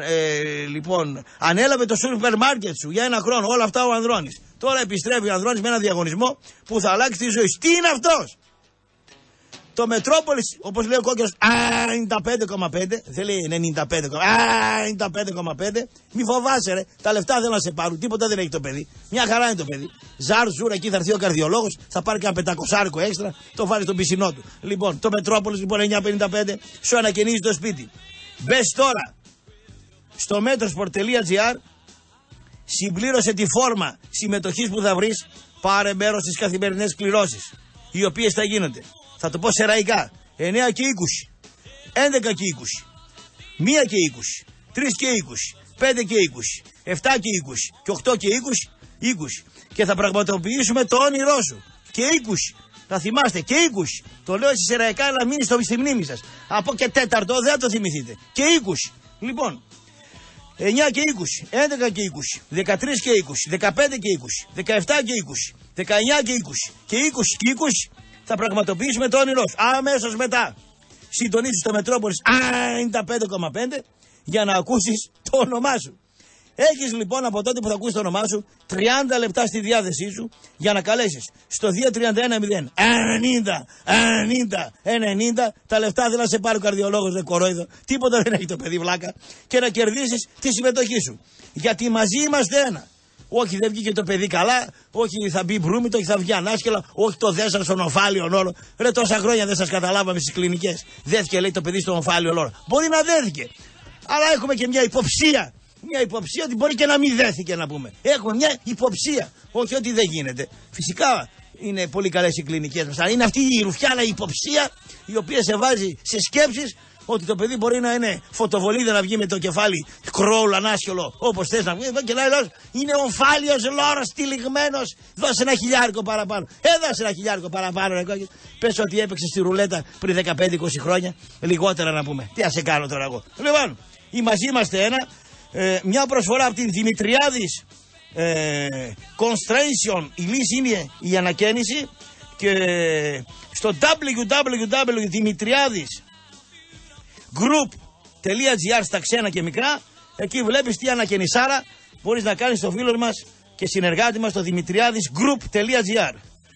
Λοιπόν, ανέλαβε το σούπερ μάρκετ σου για 1 χρόνο. Όλα αυτά ο Ανδρώνης. Τώρα επιστρέφει ο Ανδρώνης με ένα διαγωνισμό που θα αλλάξει τη ζωή. Τι είναι αυτός? Το Μετρόπολης, όπως λέει ο κόκκινος, 95,5. Δεν λέει 95,5. 95,5. Μη φοβάσαι, ρε. Τα λεφτά δεν να σε πάρουν. Τίποτα δεν έχει το παιδί. Μια χαρά είναι το παιδί. Ζάρ, ζούρα, εκεί θα έρθει ο καρδιολόγος. Θα πάρει και ένα 500 έξτρα. Το βάλει στον πισινό του. Λοιπόν, το Μετρόπολης, λοιπόν, 9,55. Σου ανακαινίζει το σπίτι. Μπες τώρα στο metrosport.gr. Συμπλήρωσε τη φόρμα συμμετοχής που θα βρεις. Πάρε μέρος στις καθημερινές κληρώσεις, οι οποίες θα γίνονται. Θα το πω σεραϊκά. 9 και 20, 11 και 20, 1 και 20, 3 και 20, 5 και 20, 7 και 20 και 8 και 20, 20. Και θα πραγματοποιήσουμε το όνειρό σου. Και 20. Θα θυμάστε και 20. Το λέω έτσι σεραϊκά, αλλά μείνει στη μνήμη σας. Από και τέταρτο δεν θα το θυμηθείτε. Και 20. Λοιπόν, 9 και 20, 11 και 20, 13 και 20, 15 και 20, 17 και 20, 19 και 20 και 20 και 20 θα πραγματοποιήσουμε το όνειρό σου. Αμέσως μετά συντονίσεις το Μετρόπολης 95,5 για να ακούσεις το όνομά σου. Έχεις λοιπόν από τότε που θα ακούσεις το όνομά σου 30 λεπτά στη διάθεσή σου για να καλέσεις στο 2310 90 90 τα λεφτά δεν θα σε πάρει ο καρδιολόγος, δεν κορόιδο, τίποτα δεν έχει το παιδί βλάκα, και να κερδίσεις τη συμμετοχή σου. Γιατί μαζί είμαστε ένα. Όχι δεν βγήκε το παιδί καλά, όχι θα μπει μπρούμητο, όχι θα βγει ανάσκελα, όχι το δέσαν στον ομφάλιο όλο. Ρε τόσα χρόνια δεν σας καταλάβαμε στις κλινικές. Δέθηκε λέει το παιδί στον ομφάλιο όλο. Μπορεί να δέθηκε, αλλά έχουμε και μια υποψία. Μια υποψία ότι μπορεί και να μην δέθηκε να πούμε. Έχουμε μια υποψία. Όχι ότι δεν γίνεται. Φυσικά είναι πολύ καλές οι κλινικές μας. Αλλά είναι αυτή η ρουφιάνα υποψία η οποία σε βάζει σε σκέψεις ότι το παιδί μπορεί να είναι φωτοβολίδα, να βγει με το κεφάλι κρόουλ, ανάσχελο, όπως θες να βγει. Και να λέει, είναι ομφάλιος λόρος τυλιγμένος. Δώσε ένα χιλιάρικο παραπάνω. Δώσε ένα χιλιάρικο παραπάνω. Πες ότι έπαιξε στη ρουλέτα πριν 15-20 χρόνια. Λιγότερα να πούμε. Τι ας σε κάνω τώρα εγώ. Λοιπόν, μαζί είμαστε ένα. Μια προσφορά από την Δημητριάδης Constration. Η λύση είναι η ανακαίνιση. Και στο www.dimitriadisgroup.gr στα ξένα και μικρά, εκεί βλέπεις τι ανακαινισάρα μπορείς να κάνεις στο φίλο μας και συνεργάτη μας στο dimitriadisgroup.gr.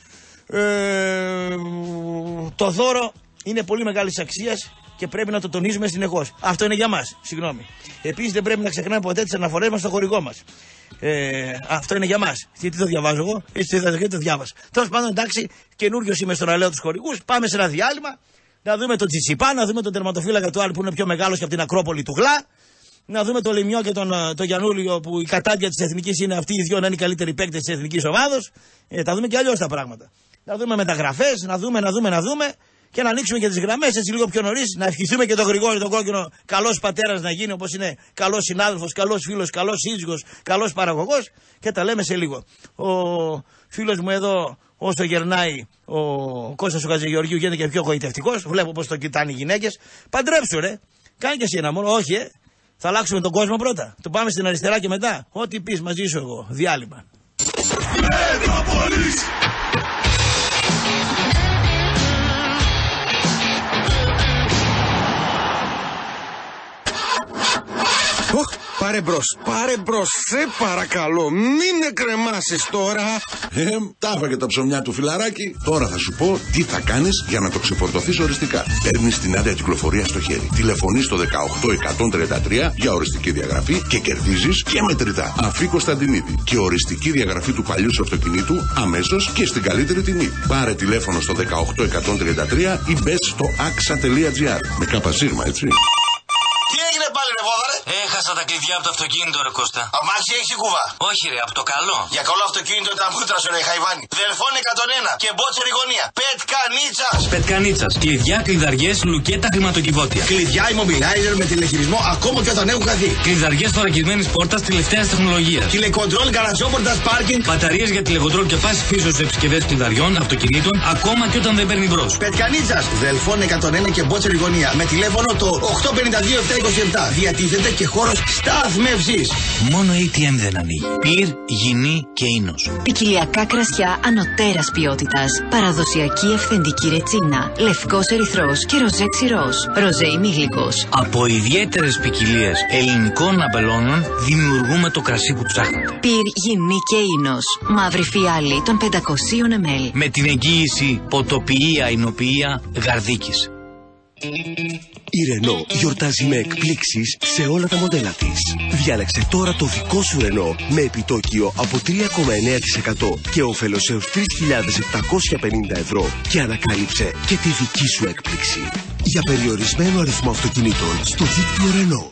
Το δώρο είναι πολύ μεγάλης αξίας και πρέπει να το τονίζουμε συνεχώς. Αυτό είναι για μας, συγγνώμη. Επίσης δεν πρέπει να ξεχνάμε ποτέ τις αναφορές μας στο χορηγό μας. Αυτό είναι για μας. Γιατί το διαβάζω εγώ, έτσι το διάβασα. Τέλος πάντων, εντάξει, καινούριος είμαι στο να λέω τους χορηγούς. Πάμε σε ένα διάλειμμα, να δούμε τον Τσιτσιπά, να δούμε τον τερματοφύλακα του Άρη που είναι πιο μεγάλος και από την Ακρόπολη του Γλά. Να δούμε τον Λιμιό και τον Γιαννούλιο που η κατάντια της Εθνικής είναι αυτοί οι δυο να είναι οι καλύτεροι παίκτες της Εθνικής Ομάδος. Τα δούμε και αλλιώς τα πράγματα. Να δούμε μεταγραφές, να δούμε. Και να ανοίξουμε και τις γραμμές έτσι λίγο πιο νωρίς. Να ευχηθούμε και τον Γρηγόρη τον Κόκκινο καλός πατέρας να γίνει, όπως είναι καλός συνάδελφος, καλός φίλος, καλός σύζυγος, καλός παραγωγός. Και τα λέμε σε λίγο. Ο φίλος μου εδώ, όσο γερνάει ο Κώστας ο Χατζηγεωργίου, γίνεται και πιο γοητευτικός. Βλέπω πως το κοιτάνε οι γυναίκες. Παντρέψου ρε. Κάνει και εσύ ένα μόνο. Όχι, Θα αλλάξουμε τον κόσμο πρώτα. Το πάμε στην αριστερά και μετά. Ό,τι πεις μαζί σου εγώ. Διάλειμμα. Πάρε μπρος, σε παρακαλώ, μην εκκρεμάσεις τώρα. Τα έφαγε τα ψωμιά του φιλαράκι. Τώρα θα σου πω τι θα κάνεις για να το ξεφορτωθείς οριστικά. Παίρνεις την άδεια κυκλοφορία στο χέρι. Τηλεφωνείς στο 18133 για οριστική διαγραφή και κερδίζεις και μετρητά. Αφή Κωνσταντινίδη και οριστική διαγραφή του παλιού σου αυτοκινήτου αμέσως και στην καλύτερη τιμή. Πάρε τηλέφωνο στο 18133 ή μπες στο axa.gr. Με κάπα σύρμα, έτσι. Τι έγινε πάλι ρε βόδαρε? Έχασα τα κλειδιά από το αυτοκίνητο ρε Κώστα. Αμάξι έχεις η κουβά? Όχι ρε, από το καλό. Για καλό αυτοκίνητο ήταν μούτρα σου ρε Χαϊβάνι. Δελφών 101 και μπότσερη γωνία. Πετκανίτσας. Πετκανίτσας. Κλειδιά, κλειδαριές, λουκέτα, χρηματοκιβώτια. Κλειδιά, immobilizer με τηλεχειρισμό ακόμα και όταν έχουν χαθεί. Κλειδαριές θωρακισμένης πόρτας τελευταίας τεχνολογίας. Τηλεκοντρόλ, γαραζόπορτας, πάρκινγκ. Μπαταρίες για τηλεκοντρόλ και πάση φύσεως επισκευές κλειδαριών, αυτοκινήτων, ακόμα και όταν δεν παίρνει μπρος. Πετκανίτσας. Δελφών 101 και μπότσερη γωνία. Με τηλέφωνο το 852-727. Διατίθεται και χώρος στάθμευσης. Μόνο ATM δεν ανοίγει. Πυρ, Γινή και Ίνος. Ποικιλιακά κρασιά ανωτέρας ποιότητας. Παραδοσιακή αυθεντική ρετσίνα. Λευκός ερυθρός και ροζέ ξηρός. Ροζέ ημίγλικος. Από ιδιαίτερες ποικιλίες ελληνικών αμπελώνων δημιουργούμε το κρασί που ψάχνετε. Πυρ, Γινή και Ίνος. Μαύρη φιάλη των 500 ml. Με την εγγύηση ποτοποιία, εινοποιία, Γαρδίκης. Η Renault γιορτάζει με εκπλήξεις σε όλα τα μοντέλα της. Διάλεξε τώρα το δικό σου Renault με επιτόκιο από 3,9% και όφελος έως 3.750 ευρώ και ανακάλυψε και τη δική σου έκπληξη. Για περιορισμένο αριθμό αυτοκινήτων στο δίκτυο Renault.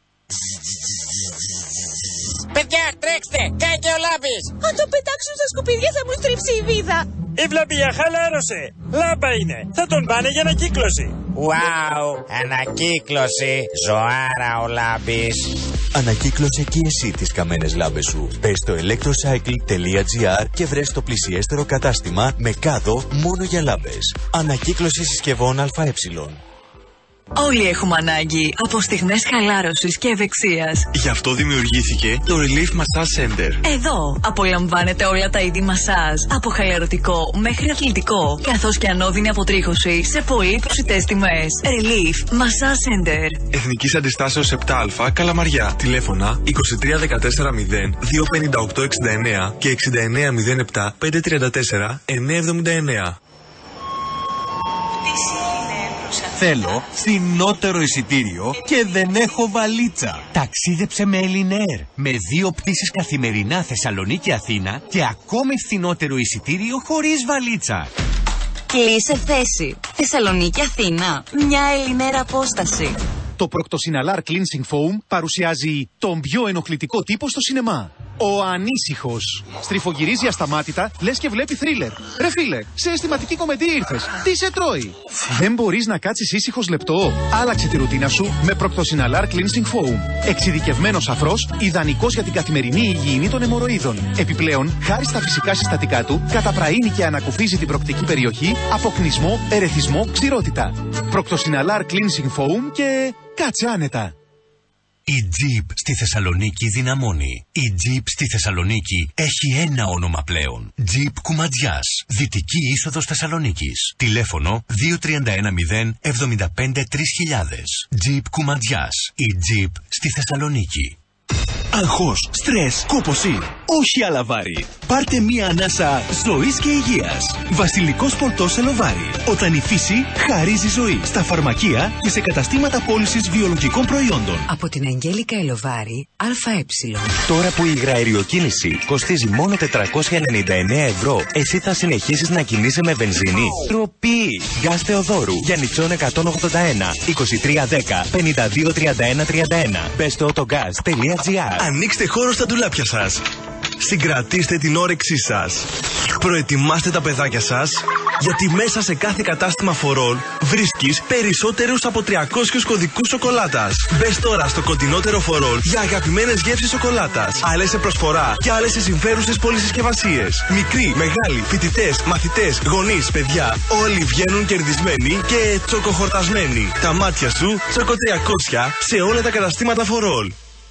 Παιδιά, τρέξτε! Κάει και ο Λάμπης! Αν το πετάξουν στα σκουπίδια θα μου στρίψει η βίδα! Η βλαμπία χαλάρωσε! Λάμπα είναι! Θα τον πάνε για ανακύκλωση! Ουάου! Ανακύκλωση! Ζωάρα ο Λάμπης! Ανακύκλωσε και εσύ τις καμένες λάμπες σου. Πες στο electrocycle.gr και βρες το πλησιέστερο κατάστημα με κάδο μόνο για λάμπες. Ανακύκλωση συσκευών ΑΕ. Όλοι έχουμε ανάγκη από στιγμές χαλάρωσης και ευεξίας. Γι' αυτό δημιουργήθηκε το Relief Massage Center. Εδώ απολαμβάνετε όλα τα είδη μασάζ, από χαλαρωτικό μέχρι αθλητικό, καθώς και ανώδυνη αποτρίχωση σε πολύ προσιτές τιμές. Relief Massage Center. Εθνικής Αντιστάσεως 7α, Καλαμαριά. Τηλέφωνα 23 14 0 258 69 και 69 07 534 979. Θέλω φθηνότερο εισιτήριο και δεν έχω βαλίτσα. Ταξίδεψε με Elinair. Με 2 πτήσεις καθημερινά Θεσσαλονίκη-Αθήνα και ακόμη φθηνότερο εισιτήριο χωρίς βαλίτσα. Κλείσε θέση. Θεσσαλονίκη-Αθήνα. Μια Elinair απόσταση. Το Proctosinalar Cleansing Foam παρουσιάζει τον πιο ενοχλητικό τύπο στο σινεμά. Ο ανήσυχος. Στριφογυρίζει ασταμάτητα, λες και βλέπει θρίλερ. Ρε φίλε, σε αισθηματική κομμεντή ήρθες. Τι σε τρώει? Δεν μπορείς να κάτσεις ήσυχος λεπτό? Άλλαξε τη ρουτίνα σου με Proctosinalar Cleansing Foam. Εξειδικευμένος αφρός, ιδανικός για την καθημερινή υγιεινή των αιμορροίδων. Επιπλέον, χάρη στα φυσικά συστατικά του, καταπραίνει και ανακουφίζει την προκτική περιοχή, αποκνισμό, ερεθισμό, ξηρότητα. Proctosinalar Cleansing Foam και κάτσε άνετα. Η Jeep στη Θεσσαλονίκη δυναμώνει. Η Jeep στη Θεσσαλονίκη έχει ένα όνομα πλέον. Jeep Κουματζιάς. Δυτική είσοδος Θεσσαλονίκης. Τηλέφωνο 2310 75 3000. Jeep Κουματζιάς. Η Jeep στη Θεσσαλονίκη. Αγχός, στρες, κόπωση. Όχι αλαβάρι. Πάρτε μία ανάσα ζωής και υγείας. Βασιλικός Πολτός Ελοβάρι. Όταν η φύση χαρίζει ζωή. Στα φαρμακεία και σε καταστήματα πώλησης βιολογικών προϊόντων. Από την Αγγέλικα Ελοβάρι, ΑΕ. Τώρα που η υγραεριοκίνηση κοστίζει μόνο 499 ευρώ, εσύ θα συνεχίσεις να κινείσαι με βενζίνη? Τροπή! Γκάζ Θεοδόρου, Γιαννιτσών 181, 2310, 5231 31. Μπες στο autogas.gr. Ανοίξτε χώρο στα ντουλάπια σας. Συγκρατήστε την όρεξή σας. Προετοιμάστε τα παιδάκια σας, γιατί μέσα σε κάθε κατάστημα φορών βρίσκεις περισσότερους από 300 κωδικούς σοκολάτας. Μπες τώρα στο κοντινότερο φορών για αγαπημένες γεύσεις σοκολάτας. Άλλες σε προσφορά και άλλες σε συμφέρουσες πολυσυσκευασίες. Μικροί, μεγάλοι, φοιτητές, μαθητές, γονείς, παιδιά, όλοι βγαίνουν κερδισμένοι και τσοκοχορτασμένοι. Τα μάτια σου τσοκο 300 σε όλα τα καταστήματα φορών.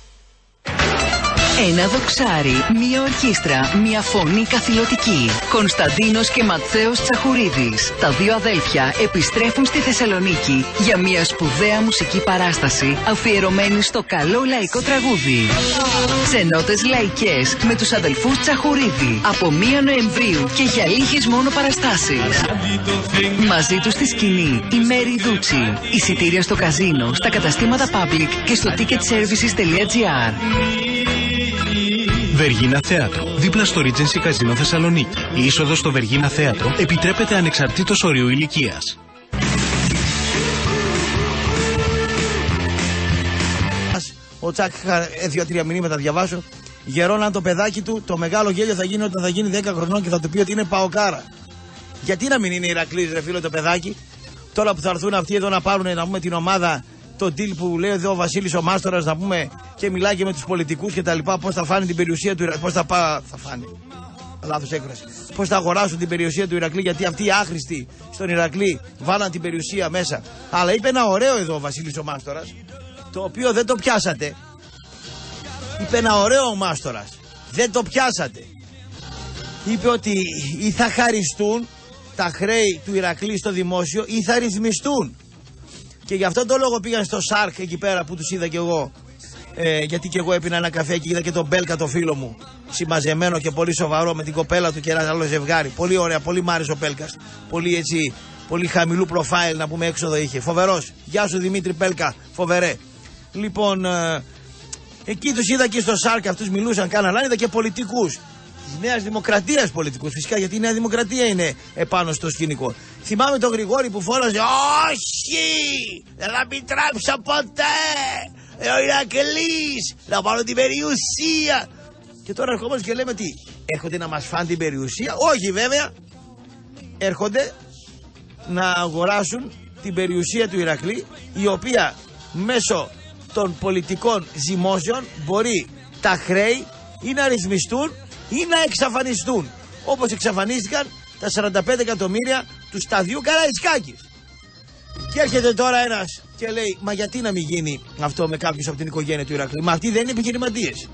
Ένα δοξάρι, μία ορχήστρα, μία φωνή καθηλωτική. Κωνσταντίνος και Ματθαίος Τσαχουρίδης. Τα δύο αδέλφια επιστρέφουν στη Θεσσαλονίκη για μία σπουδαία μουσική παράσταση αφιερωμένη στο καλό λαϊκό τραγούδι. Ξενότες λαϊκές με τους αδελφούς Τσαχουρίδη από 1 Νοεμβρίου και για λίγες μόνο παραστάσεις. Μαζί τους στη σκηνή η Μέρη Δούτσι. Εισιτήρια στο καζίνο, στα καταστήματα Public και στο ticketservices.gr. Βεργίνα Θέατρο, δίπλα στο Regency Casino Θεσσαλονίκη. Η είσοδος στο Βεργίνα Θέατρο επιτρέπεται ανεξαρτήτως ορίου ηλικίας. Ο Τσάκ, είχα 2-3 μηνύματα διαβάσω. Γερώναν το παιδάκι του, το μεγάλο γέλιο θα γίνει όταν θα γίνει 10 χρονών και θα του πει ότι είναι παοκάρα. Γιατί να μην είναι Ηρακλής, ρε φίλο, το παιδάκι? Τώρα που θα έρθουν αυτοί εδώ να πάρουν, να πούμε, την ομάδα, το deal που λέει εδώ ο Βασίλης ο Μάστορας, να πούμε, και μιλάει και με τους πολιτικούς και τα λοιπά, πώς θα φάνε την περιουσία του Ηρακλή, πώς θα φάνε. Λάθος έκφραση. Πώς θα αγοράσουν την περιουσία του Ηρακλή, γιατί αυτοί οι άχρηστοι στον Ηρακλή βάλαν την περιουσία μέσα. Αλλά είπε ένα ωραίο εδώ ο Βασίλης ο Μάστορας, το οποίο δεν το πιάσατε. είπε ένα ωραίο ο Μάστορας. Δεν το πιάσατε. Είπε ότι ή θα χαριστούν τα χρέη του Ηρακλή στο δημόσιο ή θα ρυθμιστούν. Και γι' αυτό το λόγο πήγαν στο ΣΑΡΚ εκεί πέρα που τους είδα κι εγώ. Γιατί και εγώ έπινα ένα καφέ και είδα και τον Μπέλκα το φίλο μου. Συμμαζεμένο και πολύ σοβαρό με την κοπέλα του και ένα άλλο ζευγάρι. Πολύ ωραία, πολύ μ' άρεσε ο Μπέλκας. Πολύ έτσι, πολύ χαμηλού προφάιλ να πούμε έξοδο είχε. Φοβερός. Γεια σου Δημήτρη Μπέλκα, φοβερέ. Λοιπόν, εκεί τους είδα και στο ΣΑΡΚ, αυτούς μιλούσαν, κάναν, είδα και πολιτικούς. Της Νέας Δημοκρατίας πολιτικούς, φυσικά, γιατί η Νέα Δημοκρατία είναι επάνω στο σκηνικό. Θυμάμαι τον Γρηγόρη που φώναζε «Όχι! Δεν θα μην τράψω ποτέ! Ο Ηρακλής! Να πάρω την περιουσία!» Και τώρα ερχόμαστε και λέμε τι, έρχονται να μας φάνε την περιουσία? Όχι βέβαια! Έρχονται να αγοράσουν την περιουσία του Ηρακλή, η οποία μέσω των πολιτικών ζυμώσεων μπορεί τα χρέη ή να ρυθμιστούν ή να εξαφανιστούν, όπως εξαφανίστηκαν τα 45 εκατομμύρια του σταδιού Καραϊσκάκης. Και έρχεται τώρα ένας και λέει, μα γιατί να μην γίνει αυτό με κάποιους από την οικογένεια του Ηρακλή? Μα αυτοί δεν είναι επιχειρηματίες.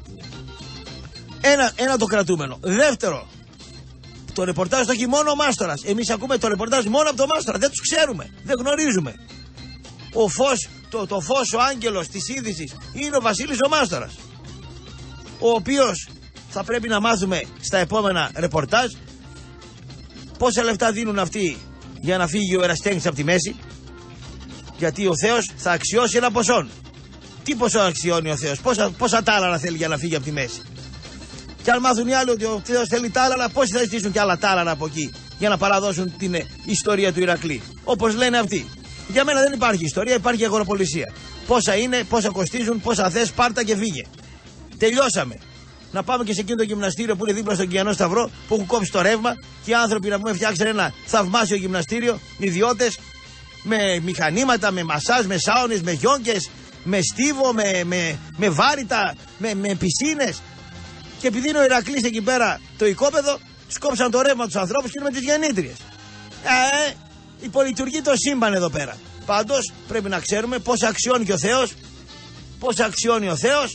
Ένα το κρατούμενο. Δεύτερο, το ρεπορτάζ το έχει μόνο ο Μάστορας. Εμείς ακούμε το ρεπορτάζ μόνο από τον Μάστορα. Δεν τους ξέρουμε, δεν γνωρίζουμε. Ο φως, το φως, ο άγγελος της είδησης είναι ο Βασίλης ο Μάστορας, ο οποίος θα πρέπει να μάθουμε στα επόμενα ρεπορτάζ πόσα λεφτά δίνουν αυτοί για να φύγει ο εραστέχνης από τη μέση. Γιατί ο Θεός θα αξιώσει ένα ποσό. Τι ποσό αξιώνει ο Θεός? Πόσα τάλαρα θέλει για να φύγει από τη μέση? Και αν μάθουν οι άλλοι ότι ο Θεός θέλει τάλαρα, πόσοι θα ζητήσουν κι άλλα τάλαρα από εκεί για να παραδώσουν την ιστορία του Ηρακλή? Όπως λένε αυτοί. Για μένα δεν υπάρχει ιστορία, υπάρχει αγοραπολισία. Πόσα είναι, πόσα κοστίζουν, πόσα θες, πάρτα και φύγε. Τελειώσαμε. Να πάμε και σε εκείνο το γυμναστήριο που είναι δίπλα στον Κιανό Σταυρό, που έχουν κόψει το ρεύμα και οι άνθρωποι να πούμε φτιάξαν ένα θαυμάσιο γυμναστήριο, ιδιώτες, με μηχανήματα, με μασάζ, με σάουνες, με γιόγκες, με στίβο, με βάρυτα, με πισίνες. Και επειδή είναι ο Ηρακλής εκεί πέρα το οικόπεδο, τους κόψαν το ρεύμα τους ανθρώπους και είναι με τις γεννήτριες. Υπολειτουργεί το σύμπαν εδώ πέρα. Πάντως πρέπει να ξέρουμε πώς αξιώνει και ο Θεός, πώς αξιώνει ο Θεός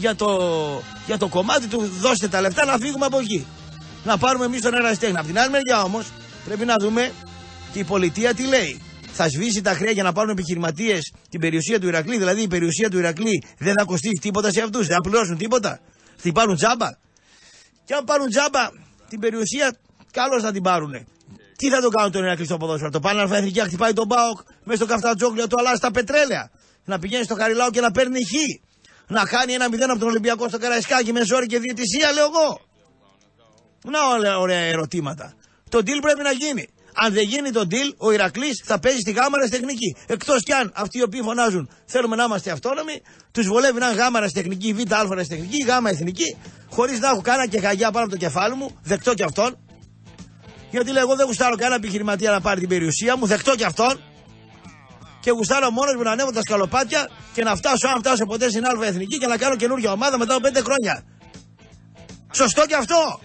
για το κομμάτι του. Δώστε τα λεφτά να φύγουμε από εκεί. Να πάρουμε εμείς τον ερασιτέχνη. Από την άλλη μεριά όμως πρέπει να δούμε και η πολιτεία τι λέει. Θα σβήσει τα χρέη για να πάρουν επιχειρηματίες την περιουσία του Ηρακλή? Δηλαδή η περιουσία του Ηρακλή δεν θα κοστίσει τίποτα σε αυτούς, δεν θα πληρώσουν τίποτα, θα πάρουν τζάμπα. Και αν πάρουν τζάμπα την περιουσία, καλώς θα την πάρουνε. Τι θα το κάνουν τον Ηρακλή στο ποδόσφαιρο? Το πάνε Αλφα-Εθνική, χτυπάει τον ΠΑΟΚ μέσα στο καφτατζόκλιο, το αλλάζει τα πετρέλαια. Να πηγαίνει στο Χαριλάου και να παίρνει χ. Να χάνει 1-0 από τον Ολυμπιακό στο Καραϊσκάκι με ζόρι και διαιτησία, λέω εγώ. Να ωραία ερωτήματα. Το deal πρέπει να γίνει. Αν δεν γίνει το deal, ο Ηρακλής θα παίζει στη Γάμαρα τεχνική. Εκτός κι αν αυτοί οι οποίοι φωνάζουν θέλουμε να είμαστε αυτόνομοι, τους βολεύει να είναι Γάμαρα τεχνική, Β' Α τεχνική, Γ' εθνική, χωρίς να έχω κανένα και χαγιά πάνω από το κεφάλι μου, δεκτό κι αυτόν. Γιατί λέω εγώ δεν γουστάρω κανένα επιχειρηματία να πάρει την περιουσία μου, δεκτό κι αυτόν. Και γουστάρω μόνος μου να ανέβω τα σκαλοπάτια και να φτάσω, αν φτάσω ποτέ στην Α' εθνική, και να κάνω καινούργια ομάδα μετά από 5 χρόνια. Σωστό κι αυτό.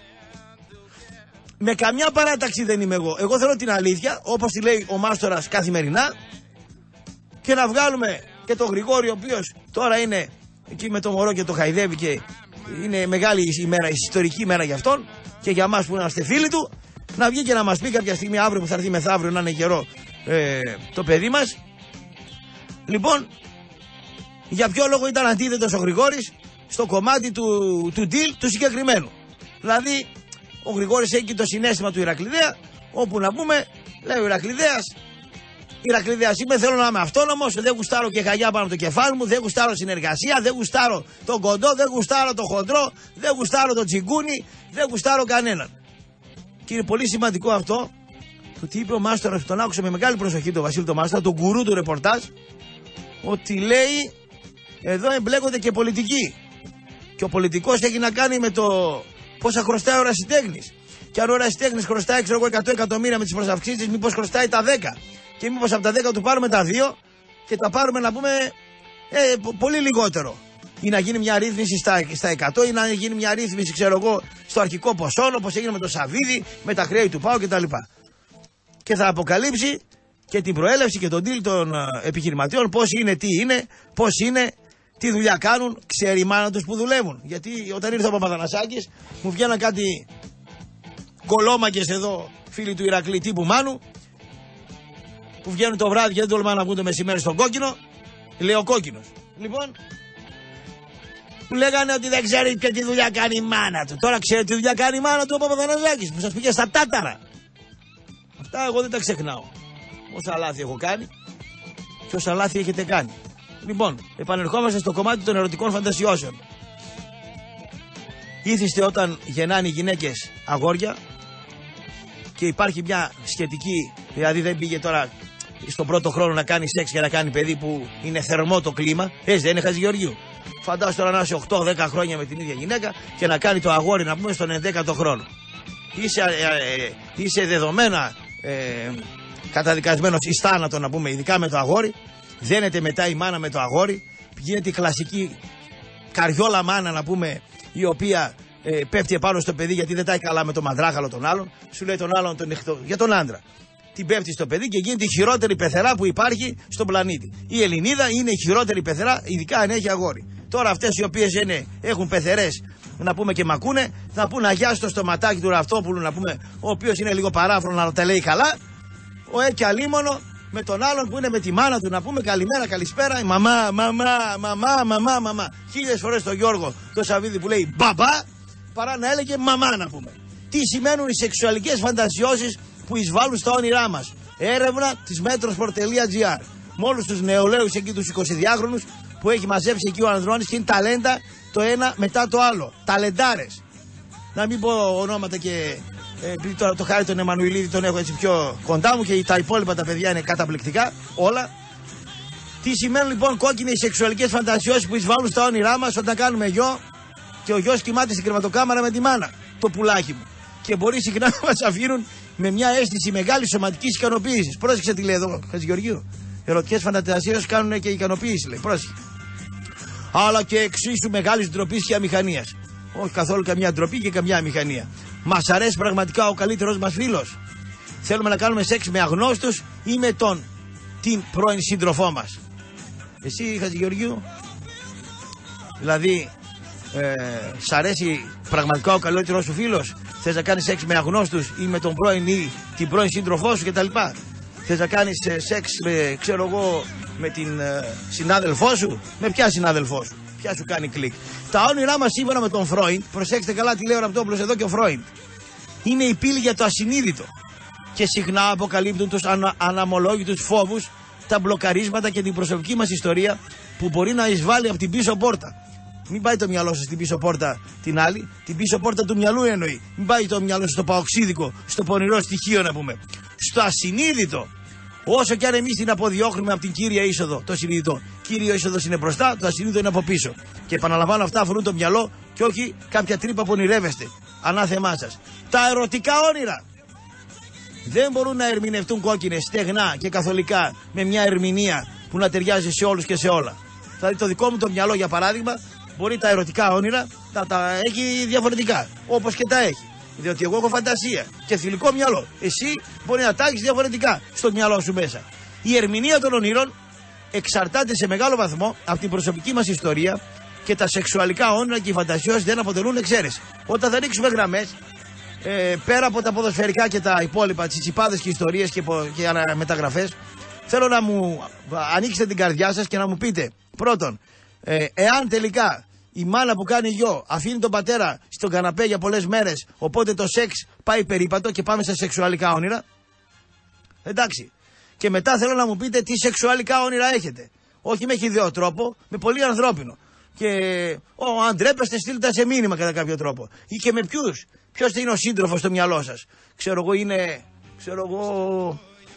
Με καμιά παράταξη δεν είμαι εγώ. Εγώ θέλω την αλήθεια, όπως τη λέει ο Μάστορας καθημερινά, και να βγάλουμε και τον Γρηγόρη, ο οποίος τώρα είναι εκεί με το μωρό και το χαϊδεύει και είναι μεγάλη ημέρα, ιστορική ημέρα για αυτόν και για μας που είμαστε φίλοι του, να βγει και να μας πει κάποια στιγμή αύριο που θα έρθει μεθαύριο, να είναι καιρό το παιδί μας. Λοιπόν, για ποιο λόγο ήταν αντίθετος ο Γρηγόρης στο κομμάτι του deal του συγκεκριμένου? Δηλαδή, ο Γρηγόρης έχει και το συναίσθημα του Ηρακλειδέα, όπου να πούμε, λέει ο Ηρακλειδέας είμαι, θέλω να είμαι αυτόνομος, δεν γουστάρω και χαγιά πάνω από το κεφάλι μου, δεν γουστάρω συνεργασία, δεν γουστάρω τον κοντό, δεν γουστάρω το χοντρό, δεν γουστάρω το τσιγκούνι, δεν γουστάρω κανέναν. Και είναι πολύ σημαντικό αυτό, το τι είπε ο Μάστορας, τον άκουσα με μεγάλη προσοχή τον Βασίλη τον Μάστορα, τον γκουρού του ρεπορτάζ, ότι λέει εδώ εμπλέκονται και πολιτικοί. Και ο πολιτικός έχει να κάνει με το πόσα χρωστάει ο ερασιτέχνης. Και αν ο ερασιτέχνης χρωστάει 100 εκατομμύρια με τις προσαυξήσεις, μήπως χρωστάει τα 10. Και μήπως από τα 10 του πάρουμε τα 2 και τα πάρουμε να πούμε πολύ λιγότερο. Ή να γίνει μια ρύθμιση στα 100 ή να γίνει μια ρύθμιση, ξέρω εγώ, στο αρχικό ποσό, όπως έγινε με το Σαββίδι, με τα χρέη του ΠΑΟ κτλ. Και θα αποκαλύψει και την προέλευση και τον deal των επιχειρηματιών, πώς είναι, τι είναι, πώς είναι, Τι δουλειά κάνουν, ξέρει η μάνα τους που δουλεύουν. Γιατί όταν ήρθε ο Παπαθανασάκης, μου βγαίναν κάτι κολόμακες εδώ, φίλοι του Ηρακλή τύπου Μάνου, που βγαίνουν το βράδυ και δεν τολμάνε να βγουν το μεσημέρι στον κόκκινο. Λέει ο κόκκινος. Λοιπόν, μου λέγανε ότι δεν ξέρει και τι δουλειά κάνει η μάνα του. Τώρα ξέρει τι δουλειά κάνει η μάνα του ο Παπαθανασάκης που σας πήγε στα τάταρα. Αυτά εγώ δεν τα ξεχνάω. Όσα λάθη έχω κάνει και όσα λάθη έχετε κάνει. Λοιπόν, επανερχόμαστε στο κομμάτι των ερωτικών φαντασιώσεων. Ήθιστε όταν γεννάνε οι γυναίκες αγόρια και υπάρχει μια σχετική, δηλαδή δεν πήγε τώρα στον πρώτο χρόνο να κάνει σεξ για να κάνει παιδί που είναι θερμό το κλίμα. Έτσι δεν είναι, Χατζηγεωργίου? Φαντάσου τώρα να είσαι 8-10 χρόνια με την ίδια γυναίκα και να κάνει το αγόρι να πούμε στον 11ο χρόνο. Είσαι δεδομένα καταδικασμένος εις θάνατο να πούμε, ειδικά με το αγόρι. Δένεται μετά η μάνα με το αγόρι. Γίνεται η κλασική καριόλα μάνα να πούμε, η οποία πέφτει επάνω στο παιδί γιατί δεν τάει καλά με το μαντράχαλο τον άλλον. Σου λέει τον άλλον για τον άντρα. Την πέφτει στο παιδί και γίνεται η χειρότερη πεθερά που υπάρχει στον πλανήτη. Η Ελληνίδα είναι η χειρότερη πεθερά, ειδικά αν έχει αγόρι. Τώρα αυτές οι οποίες έχουν πεθερές να πούμε και μακούνε, να πούνε αγιά στο στοματάκι του Ραυτόπουλου να πούμε, ο οποίος είναι λίγο παράφρονο να τα λέει καλά. Ο και αλίμονο με τον άλλον που είναι με τη μάνα του να πούμε καλημέρα, καλησπέρα, η μαμά. Χίλιες φορές τον Γιώργο το Σαββίδι που λέει μπαμπά, παρά να έλεγε μαμά να πούμε. Τι σημαίνουν οι σεξουαλικές φαντασιώσεις που εισβάλλουν στα όνειρά μας? Έρευνα της metrosport.gr. Με όλους τους νεολαίους εκεί τους 22χρονους που έχει μαζέψει εκεί ο Ανδρώνης και είναι ταλέντα το ένα μετά το άλλο. Ταλεντάρες. Να μην πω ονόματα και επειδή τώρα το Χάρη τον Εμμανουηλίδη τον έχω έτσι πιο κοντά μου και τα υπόλοιπα τα παιδιά είναι καταπληκτικά όλα. Τι σημαίνουν λοιπόν κόκκινες σεξουαλικές φαντασιώσεις που εισβάλλουν στα όνειρά μας όταν κάνουμε γιο και ο γιος κοιμάται στην κρεβατοκάμαρα με τη μάνα, το πουλάκι μου. Και μπορεί συχνά να μας αφήνουν με μια αίσθηση μεγάλης σωματικής ικανοποίησης. Πρόσεξε τι λέει εδώ, Χατζηγεωργίου. Ερωτικές φαντασίες κάνουν και ικανοποίηση, λέει. Πρόσεξε. Αλλά και εξίσου μεγάλης ντροπής και αμηχανίας. Όχι καθόλου καμιά ντροπή και καμιά αμηχανία. Μας αρέσει πραγματικά ο καλύτερος μας φίλος? Θέλουμε να κάνουμε σεξ με αγνώστους ή με την πρώην σύντροφό μας? Εσύ, Χατζηγεωργίου, δηλαδή σ' αρέσει πραγματικά ο καλύτερος σου φίλος? Θες να κάνεις σεξ με αγνώστους ή με τον πρώην ή την πρώην σύντροφό σου κτλ? Θες να κάνεις σεξ με, ξέρω εγώ, με την συνάδελφό σου? Με ποια συνάδελφό σου? Ποια σου κάνει κλικ? Τα όνειρά μας σύμφωνα με τον Φρόιντ, προσέξτε καλά τι λέει ο Ραπτόπουλος εδώ και ο Φρόιντ, είναι η πύλη για το ασυνείδητο και συχνά αποκαλύπτουν τους αναμολόγητους φόβους, τα μπλοκαρίσματα και την προσωπική μας ιστορία που μπορεί να εισβάλλει από την πίσω πόρτα. Μην πάει το μυαλό σας στην πίσω πόρτα την άλλη, την πίσω πόρτα του μυαλού εννοεί. Μην πάει το μυαλό σας στο παοξίδικο, στο πονηρό στοιχείο να πούμε. Στο ασυνείδητο. Όσο και αν εμείς την αποδιώχνουμε από την κύρια είσοδο, το συνειδητό. Κύριο είσοδος είναι μπροστά, το ασυνείδητο είναι από πίσω. Και επαναλαμβάνω, αυτά αφορούν το μυαλό και όχι κάποια τρύπα που ονειρεύεστε. Ανάθεμά σας. Τα ερωτικά όνειρα δεν μπορούν να ερμηνευτούν κόκκινες, στεγνά και καθολικά με μια ερμηνεία που να ταιριάζει σε όλους και σε όλα. Δηλαδή το δικό μου το μυαλό για παράδειγμα μπορεί τα ερωτικά όνειρα να τα έχει διαφορετικά, όπως και τα έχει. Διότι εγώ έχω φαντασία και θηλυκό μυαλό. Εσύ μπορεί να τα έχεις διαφορετικά στο μυαλό σου μέσα. Η ερμηνεία των ονείρων εξαρτάται σε μεγάλο βαθμό από την προσωπική μας ιστορία και τα σεξουαλικά όνειρα και οι φαντασιώσεις δεν αποτελούν εξαίρεση. Όταν θα ρίξουμε γραμμές, πέρα από τα ποδοσφαιρικά και τα υπόλοιπα, τσιτσιπάδες και ιστορίες και μεταγραφές, θέλω να μου ανοίξετε την καρδιά σας και να μου πείτε πρώτον, εάν τελικά η μάνα που κάνει γιο αφήνει τον πατέρα στον καναπέ για πολλές μέρες, οπότε το σεξ πάει περίπατο και πάμε στα σεξουαλικά όνειρα. Εντάξει. Και μετά θέλω να μου πείτε τι σεξουαλικά όνειρα έχετε. Όχι με χυδαίο τρόπο, με πολύ ανθρώπινο. Και αν ντρέπεστε, στείλτε σε μήνυμα κατά κάποιο τρόπο. Ή και με ποιους. Ποιος είναι ο σύντροφος στο μυαλό σας? Ξέρω εγώ είναι. Ξέρω εγώ.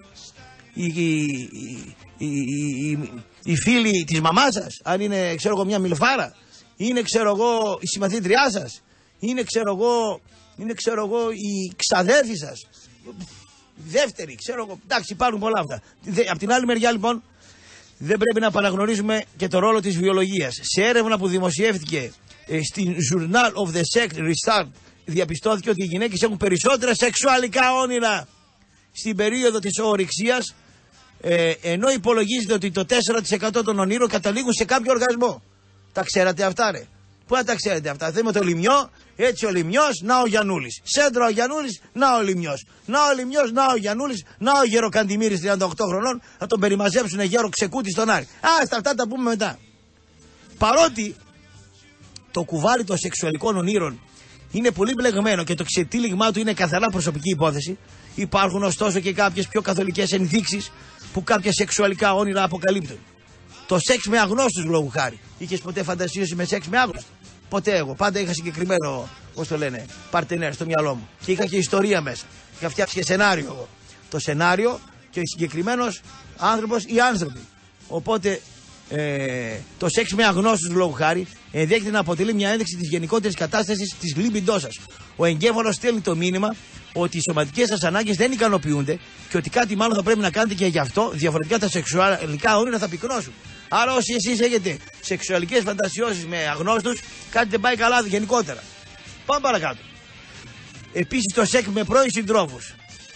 Η φίλη της μαμάς σας. Αν είναι, ξέρω εγώ, μια μιλφάρα. Είναι, ξέρω εγώ, η συμμαθήτριά σας. Είναι, ξέρω εγώ, η ξαδέρφη σας. Δεύτερη, ξέρω εγώ. Εντάξει, υπάρχουν πολλά αυτά. Απ' την άλλη μεριά, λοιπόν, δεν πρέπει να παραγνωρίζουμε και το ρόλο της βιολογίας. Σε έρευνα που δημοσιεύτηκε στην Journal of the Sex Research, διαπιστώθηκε ότι οι γυναίκες έχουν περισσότερα σεξουαλικά όνειρα στην περίοδο της ορυξίας, ενώ υπολογίζεται ότι το 4% των ονείρων καταλήγουν σε κάποιο οργασμό. Τα ξέρατε αυτά, ρε? Πού να τα ξέρετε αυτά? Θέλουμε το Λιμιό, έτσι ο Λιμιός, να ο Γιαννούλης. Σέντρα ο Γιαννούλης, να ο Λιμιός. Να ο Λιμιός, να ο Γιαννούλης, να ο Γεροκαντιμήρης 38 χρονών. Θα τον περιμαζέψουν γέρο ξεκούτη στον Άρη. Στα αυτά τα πούμε μετά. Παρότι το κουβάρι των σεξουαλικών ονείρων είναι πολύ μπλεγμένο και το ξετύλιγμά του είναι καθαρά προσωπική υπόθεση, υπάρχουν ωστόσο και κάποιες πιο καθολικές ενδείξεις που κάποια σεξουαλικά όνειρα αποκαλύπτουν. Το σεξ με αγνώστους, λόγου χάρη. Είχες ποτέ φαντασίωση με σεξ με άγνωστους? Ποτέ εγώ. Πάντα είχα συγκεκριμένο, πώς το λένε, παρτενέρ στο μυαλό μου. Και είχα και ιστορία μέσα. Είχα φτιάξει και σενάριο εγώ. Το σενάριο και ο συγκεκριμένος άνθρωπος ή άνθρωποι. Οπότε το σεξ με αγνώστους, λόγου χάρη, ενδέχεται να αποτελεί μια ένδειξη της γενικότερης κατάστασης της λίμπιντός σας. Ο εγκέφαλος στέλνει το μήνυμα ότι οι σωματικές σας ανάγκες δεν ικανοποιούνται και ότι κάτι μάλλον θα πρέπει να κάνετε και γι' αυτό, διαφορετικά τα σεξουαλικά όνειρα θα πυκνώσουν. Άρα όσοι εσείς έχετε σεξουαλικές φαντασιώσεις με αγνώστους, κάτι δεν πάει καλά γενικότερα. Πάμε παρακάτω. Επίσης το σεξ με πρώην συντρόφους.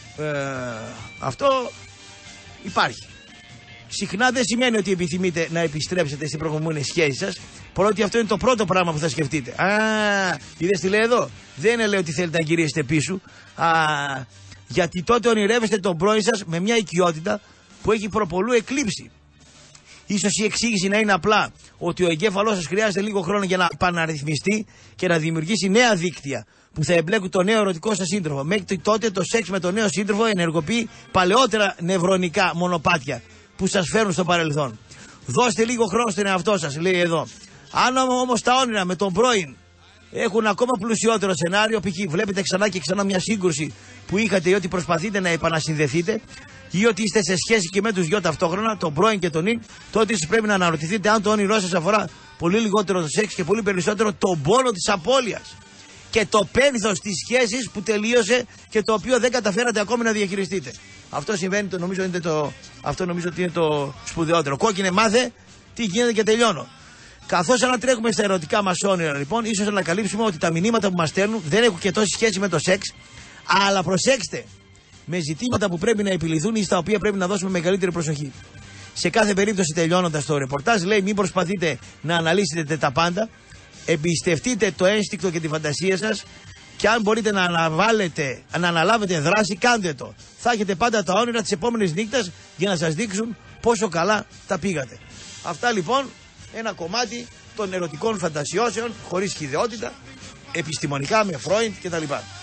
Αυτό υπάρχει. Συχνά δεν σημαίνει ότι επιθυμείτε να επιστρέψετε στην προηγούμενη σχέση σας, παρότι αυτό είναι το πρώτο πράγμα που θα σκεφτείτε. Είδες τι λέει εδώ? Δεν λέει ότι θέλετε να γυρίσετε πίσω. Γιατί τότε ονειρεύεστε τον πρώην σας με μια οικειότητα που έχει προπολού εκλείψει. Ίσως η εξήγηση να είναι απλά ότι ο εγκέφαλός σας χρειάζεται λίγο χρόνο για να επαναρρυθμιστεί και να δημιουργήσει νέα δίκτυα που θα εμπλέκουν το νέο ερωτικό σας σύντροφο. Μέχρι τότε το σεξ με τον νέο σύντροφο ενεργοποιεί παλαιότερα νευρονικά μονοπάτια που σας φέρουν στο παρελθόν. Δώστε λίγο χρόνο στον εαυτό σας, λέει εδώ. Αν όμως τα όνειρα με τον πρώην έχουν ακόμα πλουσιότερο σενάριο, π.χ. βλέπετε ξανά και ξανά μια σύγκρουση που είχατε ή ότι προσπαθείτε να επανασυνδεθείτε ή ότι είστε σε σχέση και με τους δυο ταυτόχρονα, τον πρώην και τον νυν, τότε ίσως πρέπει να αναρωτηθείτε αν το όνειρό σας αφορά πολύ λιγότερο το σεξ και πολύ περισσότερο τον πόνο της απώλειας και το πένθος της σχέσης που τελείωσε και το οποίο δεν καταφέρατε ακόμη να διαχειριστείτε. Αυτό συμβαίνει, αυτό νομίζω ότι είναι το σπουδαιότερο. Κόκκινε, μάθε τι γίνεται και τελειώνω. Καθώς ανατρέχουμε στα ερωτικά μας όνειρα, λοιπόν, ίσως ανακαλύψουμε ότι τα μηνύματα που μας στέλνουν δεν έχουν και τόση σχέση με το σεξ, αλλά προσέξτε, με ζητήματα που πρέπει να επιληθούν ή στα οποία πρέπει να δώσουμε μεγαλύτερη προσοχή. Σε κάθε περίπτωση, τελειώνοντας το ρεπορτάζ, λέει: μην προσπαθείτε να αναλύσετε τα πάντα, εμπιστευτείτε το ένστικτο και τη φαντασία σας και αν μπορείτε να αναλάβετε δράση, κάντε το. Θα έχετε πάντα τα όνειρα της επόμενης νύχτας για να σας δείξουν πόσο καλά τα πήγατε. Αυτά λοιπόν, ένα κομμάτι των ερωτικών φαντασιώσεων χωρίς χυδαιότητα, επιστημονικά με Φρόιντ κτλ.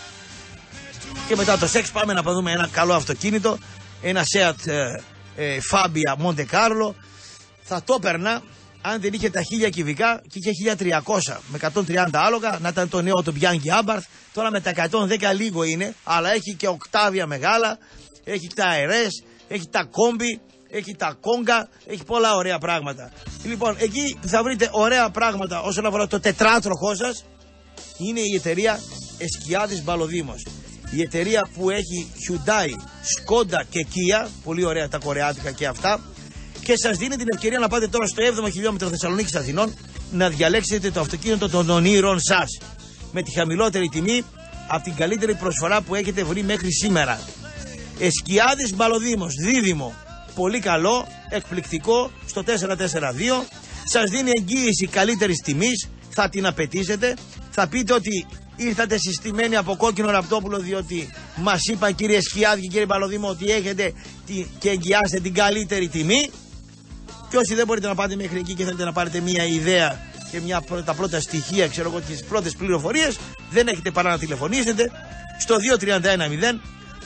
Και μετά το σεξ πάμε να δούμε ένα καλό αυτοκίνητο, ένα Seat Fabia Monte Carlo. Θα το έπαιρνα αν δεν είχε τα 1000 κυβικά και είχε 1300 με 130 άλογα, να ήταν το νέο το Bianchi Abarth. Τώρα με τα 110 λίγο είναι, αλλά έχει και οκτάβια μεγάλα, έχει τα RS, έχει τα κόμπι, έχει τα κόγκα, έχει πολλά ωραία πράγματα. Λοιπόν, εκεί θα βρείτε ωραία πράγματα όσον αφορά το τετράτροχό σας. Είναι η εταιρεία Εσκιάδης Μπαλοδήμος. Η εταιρεία που έχει Hyundai, Skoda και Kia, πολύ ωραία τα κορεάτικα και αυτά. Και σας δίνει την ευκαιρία να πάτε τώρα στο 7ο χιλιόμετρο Θεσσαλονίκης Αθηνών να διαλέξετε το αυτοκίνητο των ονείρων σας με τη χαμηλότερη τιμή από την καλύτερη προσφορά που έχετε βρει μέχρι σήμερα. Εσκιάδης Μπαλοδήμος, δίδυμο, πολύ καλό, εκπληκτικό, στο 442. Σας δίνει εγγύηση καλύτερης τιμής, θα την απαιτήσετε. Θα πείτε ότι ήρθατε συστημένοι από Κόκκινο Ραπτόπουλο, διότι μας είπαν κύριε Σκιάδη και κύριε Μπαλοδήμο ότι έχετε και εγγυάστε την καλύτερη τιμή. Και όσοι δεν μπορείτε να πάτε μέχρι εκεί και θέλετε να πάρετε μια ιδέα και τα πρώτα στοιχεία, ξέρω εγώ, τις πρώτες πληροφορίες, δεν έχετε παρά να τηλεφωνήσετε στο 2310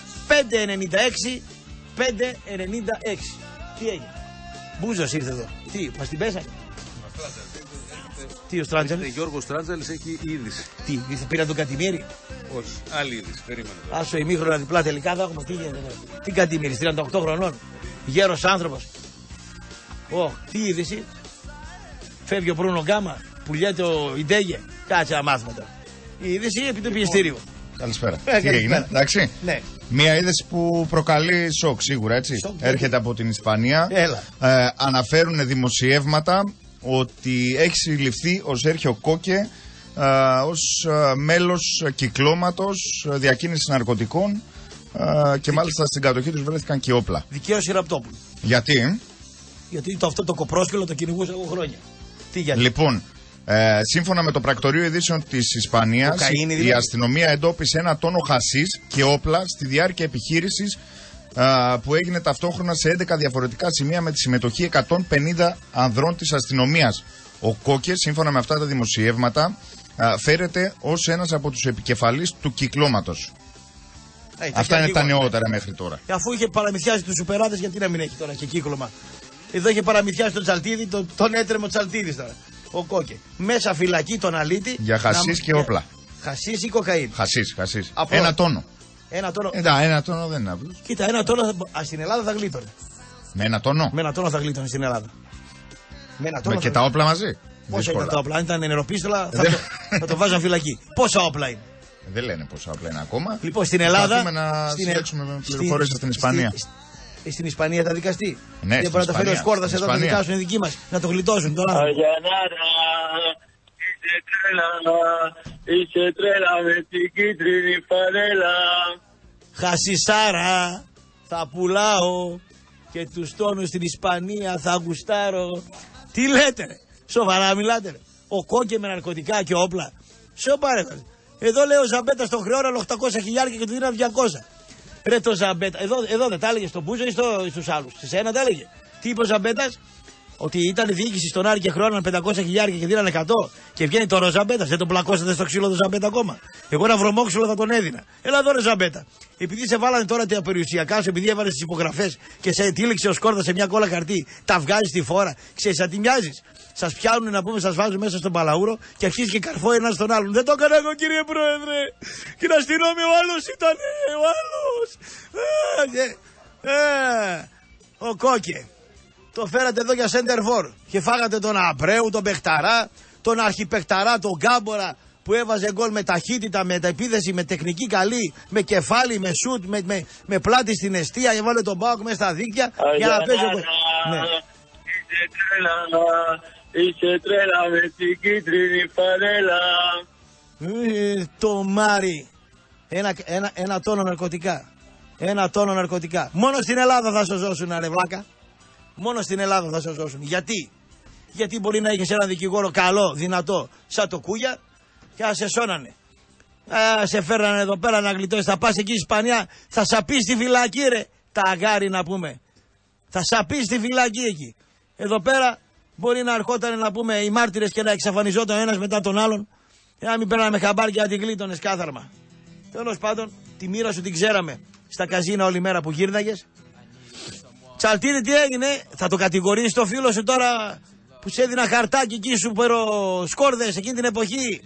596 596. Τι έγινε? Μπούζος ήρθε εδώ. Τι, μας την πέσανε? Τι ο Στράντζαλης? Γιώργος Στράντζαλης έχει είδηση. Τι, πήρα τον Κατημίρη? Όχι, άλλη είδηση, περίμενε. Άσο ημίχρονα διπλά τελικά θα έχουμε. Τι γίνεται? Τι Κατημίρης, 38 χρονών, γέρος άνθρωπος. Τι είδηση? Φεύγει ο Μπρούνο Γκάμα, πουλιέται ο Ιντέγε. Κάτσε να μάθουμε τώρα. Η είδηση επί του πιεστήριου. Καλησπέρα. Τι έγινε, εντάξει? Ναι. Μία είδηση που προκαλεί σοκ σίγουρα, έτσι. Έρχεται από την Ισπανία. Έλα. Αναφέρουν δημοσιεύματα ότι έχει συλληφθεί ο Σέρχιο Κόκε ως μέλος κυκλώματος διακίνησης ναρκωτικών και μάλιστα στην κατοχή τους βρέθηκαν και όπλα. Δικαίωση Ραπτόπουλου. Γιατί? Γιατί αυτό το κοπρόσκυλο το κυνηγούσα εγώ χρόνια. Τι γιατί? Λοιπόν, Σύμφωνα με το πρακτορείο ειδήσεων της Ισπανίας, δηλαδή. η αστυνομία εντόπισε 1 τόνο χασίς και όπλα στη διάρκεια επιχείρησης που έγινε ταυτόχρονα σε 11 διαφορετικά σημεία με τη συμμετοχή 150 ανδρών της αστυνομίας. Ο Κόκε, σύμφωνα με αυτά τα δημοσιεύματα, φέρεται ως ένας από τους επικεφαλείς του κυκλώματος. Αυτά είναι τα νεότερα μέχρι τώρα. Και αφού είχε παραμυθιάσει τους σουπεράδες, γιατί να μην έχει τώρα και κύκλωμα. Εδώ είχε παραμυθιάσει τον Τσαλτίδη, τον έτρεμο Τσαλτίδης τώρα. Ο Κόκε. Μέσα φυλακή τον αλήτη. Για χασίς και όπλα. Χασίς ή κοκαίνη. Χασίς. 1 τόνο. 1 τόνο. 1 τόνο δεν είναι απλό. Κοίτα, 1 τόνο στην Ελλάδα θα γλίτωνε. Με 1 τόνο. Με 1 τόνο θα γλίτωνε στην Ελλάδα. Με 1 τόνο. Και τα όπλα μαζί. Πόσα ήταν τα όπλα, αν ήταν νεροπίστολα θα το βάζαν φυλακή. Πόσα όπλα είναι. Δεν λένε πόσα όπλα είναι ακόμα. Λοιπόν, στην Ελλάδα. Προσπαθούμε να συλλέξουμε πληροφορίες στην Ισπανία. Στην Ισπανία θα δικαστεί. Ναι, δεν μπορεί να το φέρει ο Σκόρδας εδώ να το δικάσουν οι δικοί μας. Να το γλιτώσουν τώρα. Είσαι τρέλα με την κίτρινη φανέλα. Χασισάρα θα πουλάω και τους τόνους στην Ισπανία θα γουστάρω. Τι λέτε ρε, σοβαρά μιλάτε ρε. Ο Κόκε με ναρκωτικά και όπλα. Σοβαρά. Εδώ λέει ο Ζαμπέτας τον χρεώνα 800 χιλιάρια και του δίναν 200. Ρε το Ζαμπέτα, εδώ δεν τα έλεγε στον Μπούζο ή στους άλλους. Σε σένα τα έλεγε. Τι είπε ο Ζαμπέτας? Ότι ήταν διοίκηση στον Άρη και χρεώναν 500 χιλιάρια και δίναν 100. Και βγαίνει τώρα ο Ζαμπέτας. Δεν τον πλακώσατε στο ξύλο του Ζαμπέτα ακόμα. Εγώ ένα βρωμόξυλο θα τον έδινα. Έλα εδώ ρε Ζαμπέτα. Επειδή σε βάλανε τώρα τα περιουσιακά σου, επειδή έβαλε τις υπογραφές και σε τύλιξε ο Σκόρδας σε μια κόλλα χαρτί, τα βγάζει στη φόρα. Ξέρεις, σαν τι μοιάζεις. Σας πιάνουν να πούμε, σας βάζουν μέσα στον παλαούρο και αρχίζει και καρφώ ένας τον άλλον. Δεν το έκανα εγώ κύριε Πρόεδρε. Κύριε αστυνόμιο, ο άλλος ήταν. Ο άλλος. Ο Κόκε. Το φέρατε εδώ για center for και φάγατε τον Απρέου, τον Πεχταρά, τον Αρχιπεχταρά, τον Γκάμπορα που έβαζε γκολ με ταχύτητα, με επίδεση, με τεχνική καλή, με κεφάλι, με σουτ, με πλάτη στην εστία, έβαλε τον Μπάουκ μέσα στα δίκτυα για να παίζει ο... Ναι. Είσαι τρέλα με την κίτρινη φανέλα. Το Μάρι. Ένα τόνο ναρκωτικά. 1 τόνο ναρκωτικά. Μόνο στην Ελλάδα θα σου ζώσουν ρε βλάκα. Μόνο στην Ελλάδα θα σε σώσουν. Γιατί μπορεί να είχες ένα δικηγόρο καλό, δυνατό, σαν το Κούγια και να σε σώνανε. Σε φέρανε εδώ πέρα να γλιτώσεις. Θα πας εκεί στην Ισπανία, θα σαπείς στη φυλακή ρε. Τα αγάρι να πούμε. Θα σαπείς στη φυλακή εκεί. Εδώ πέρα μπορεί να ερχόταν να πούμε οι μάρτυρες και να εξαφανιζόταν ο ένας μετά τον άλλον. Να μην παίρναμε χαμπάρι και να την γλίτωνες κάθαρμα. Τέλος πάντων, τη μοίρα σου την ξέραμε στα καζίνα όλη μέρα που γύρναγες. Τσαλτίδη, τι έγινε, θα το κατηγορήσεις το φίλο σου τώρα που σε έδινα χαρτάκι εκεί σου Σκόρδες εκείνη την εποχή.